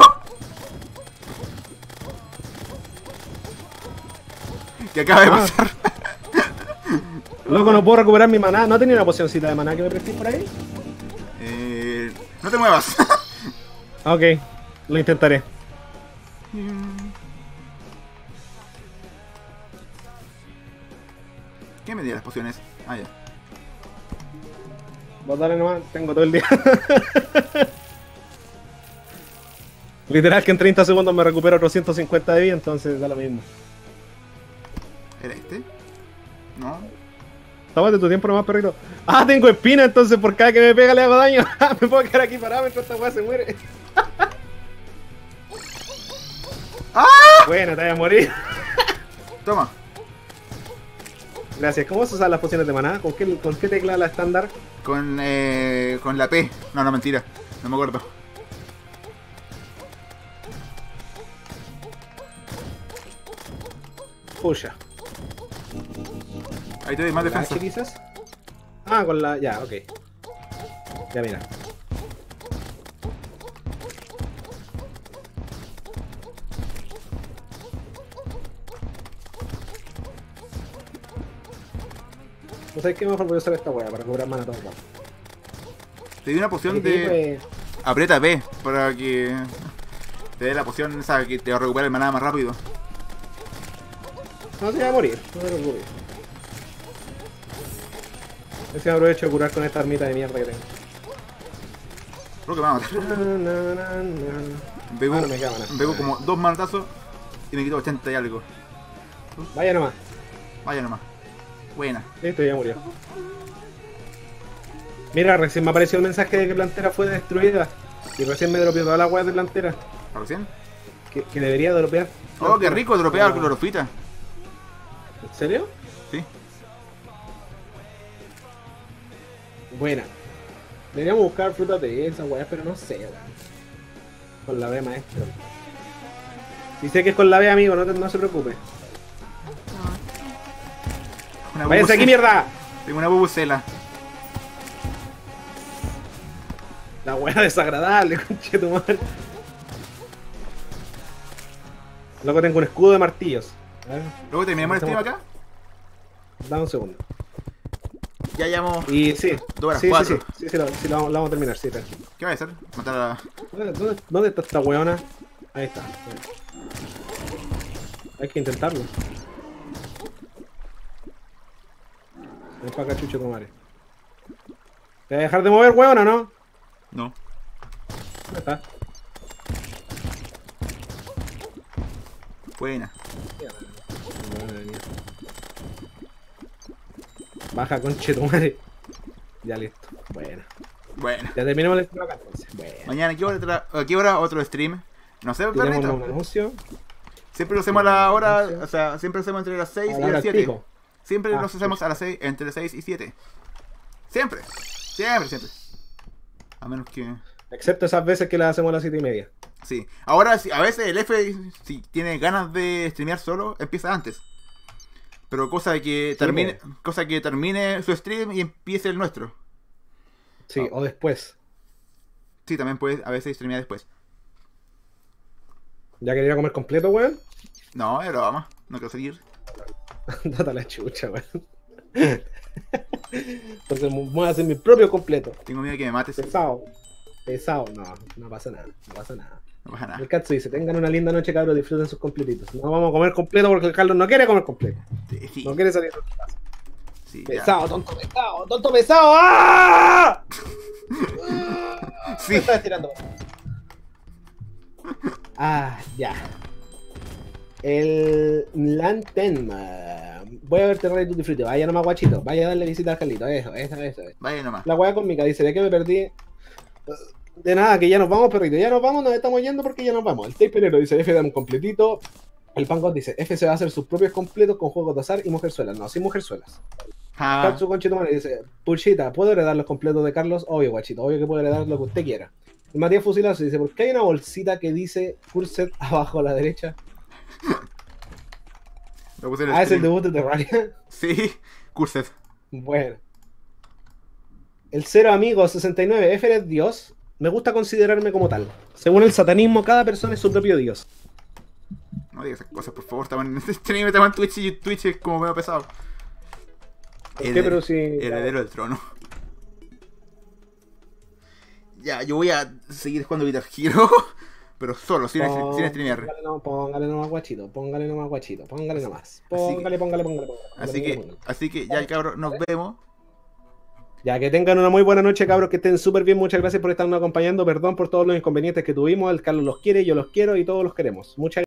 S2: ¿Qué acaba de
S1: Ah.
S2: pasar?
S1: Loco, no puedo recuperar mi maná. ¿No tenía una pocioncita de maná que me prestéis por ahí?
S2: No te muevas.
S1: Ok, lo intentaré.
S2: ¿Qué me dio las pociones? Ah, ya.
S1: Vos dale nomás, tengo todo el día. Literal que en 30 segundos me recupero otros 150 de vida, entonces da lo mismo.
S2: ¿Era este? No.
S1: Tómate tu tiempo nomás, perrito. Ah, tengo espina, entonces por cada que me pega le hago daño. Me puedo quedar aquí parado mientras esta weá se muere.
S2: ¡Ah!
S1: Bueno, te voy a morir.
S2: Toma.
S1: Gracias. ¿Cómo se usan las pociones de maná? ¿Con qué tecla la estándar?
S2: Con la P. No, no, mentira. No me acuerdo.
S1: Puya.
S2: Ahí te doy más
S1: ¿La
S2: defensa.
S1: H quizás? Ah, con la... Ya, ok. Ya mira. No sé qué mejor voy a usar esta weá para cobrar mana todo el rato.
S2: Te di una poción
S1: ¿Qué tipo
S2: de... Aprieta B para que te dé la poción esa que te va a recuperar el maná más rápido.
S1: No se va a morir, no te preocupes. Ese me aprovecho de curar con esta armita de mierda que tengo.
S2: Creo que me va a matar. Pego,
S1: Ah, no me queda mana.
S2: pego como 2 manotazos y me quito 80 y algo.
S1: Vaya nomás.
S2: Vaya nomás. Buena.
S1: Listo, ya murió. Mira, recién me apareció el mensaje de que Plantera fue destruida. Y recién me dropeó toda la weá de Plantera.
S2: ¿Para recién?
S1: Que debería dropear.
S2: Oh, qué rico, dropea
S1: Ah.
S2: clorofita.
S1: ¿En serio?
S2: Sí.
S1: Buena. Deberíamos buscar frutas de esa weá, pero no sé, weón. Con la B, maestro. Si sé que es con la B, amigo, no se preocupe.
S2: Una
S1: ¡Váyanse aquí,
S2: bubucela.
S1: mierda!
S2: Tengo una bubucela.
S1: La weá desagradable, conchetumare. Luego tengo un escudo de martillos. A ver,
S2: Luego terminamos el stream acá.
S1: dame un segundo.
S2: Ya llevamos
S1: Y sí,
S2: 2 horas
S1: sí,
S2: 4.
S1: sí, lo vamos a terminar, sí, tranquilo.
S2: ¿Qué va a hacer? Matar a...
S1: ¿Dónde está esta weona? Ahí está. Hay que intentarlo. Ven para acá, chucho, tu madre. ¿Te vas a dejar de mover, weón, o no?
S2: No.
S1: ¿Dónde está?
S2: Buena.
S1: Baja, conche tu madre. Ya listo. Bueno.
S2: Bueno.
S1: Ya terminamos el stream acá entonces. Bueno.
S2: Mañana, ¿a qué hora otro stream? No sé,
S1: Tenemos
S2: perrito.
S1: un anuncio.
S2: Siempre lo hacemos a la hora, o sea, siempre lo hacemos entre las 6
S1: A
S2: y
S1: la hora
S2: las
S1: del
S2: 7.
S1: pico.
S2: Siempre
S1: Ah,
S2: los hacemos a las 6, entre 6 y 7. Siempre. Siempre. A menos que...
S1: Excepto esas veces que las hacemos a las 7:30.
S2: Sí. Ahora, a veces el F, si tiene ganas de streamear solo, empieza antes. Pero cosa que termine su stream y empiece el nuestro.
S1: Sí, o después.
S2: Sí, también puedes a veces streamear después.
S1: ¿Ya quería comer completo, weón?
S2: No, pero vamos, no quiero seguir.
S1: Date la chucha, weón. Entonces voy a hacer mi propio completo.
S2: Tengo miedo de que me mates.
S1: Pesado. Pesado. No pasa nada. No pasa nada.
S2: No pasa nada.
S1: El Katsu dice, tengan una linda noche, cabros, disfruten sus completitos. No vamos a comer completo porque el Carlos no quiere comer completo.
S2: Sí,
S1: No quiere salir de su casa.
S2: sí,
S1: Pesado, tonto pesado. ¡Ah!
S2: Sí.
S1: Me está estirando. Ah, ya. El Lantenma. Voy a verte Rey Tutti Frutti. Vaya nomás, guachito. Vaya a darle visita al Carlito. Eso.
S2: Vaya nomás.
S1: La weá cósmica dice, ¿de qué me perdí? De nada, que ya nos vamos, perrito. Ya nos vamos, nos estamos yendo porque ya nos vamos. El Taperero dice, F da un completito. El Pangot dice, F se va a hacer sus propios completos con juegos de azar y mujerzuelas. No, sin mujerzuelas.
S2: Ah,
S1: Katsu Conchetumare dice, Puchita, ¿puedo heredar los completos de Carlos? Obvio, guachito. Obvio que puedo heredar lo que usted quiera. Y Matías Fusilazo dice, ¿por qué hay una bolsita que dice Curset abajo a la derecha?
S2: lo puse en el
S1: Ah, es el
S2: stream.
S1: debut de Terraria.
S2: Sí, Curset.
S1: Bueno. El Cero Amigo 69, F es Dios. Me gusta considerarme como tal. Según el satanismo, cada persona es su propio Dios.
S2: No digas esas cosas, por favor. Estamos en este stream, estamos en Twitch y Twitch es como medio pesado.
S1: ¿Por qué? Pero si...
S2: Heredero del trono. Ya, yo voy a seguir jugando Guitar Hero. Pero solo, sin streamear.
S1: Póngale nomás, guachito. Póngale nomás.
S2: Así que ya, cabros, nos vemos.
S1: Ya, que tengan una muy buena noche, cabros, que estén súper bien. Muchas gracias por estarnos acompañando. Perdón por todos los inconvenientes que tuvimos. El Carlos los quiere, yo los quiero y todos los queremos. Muchas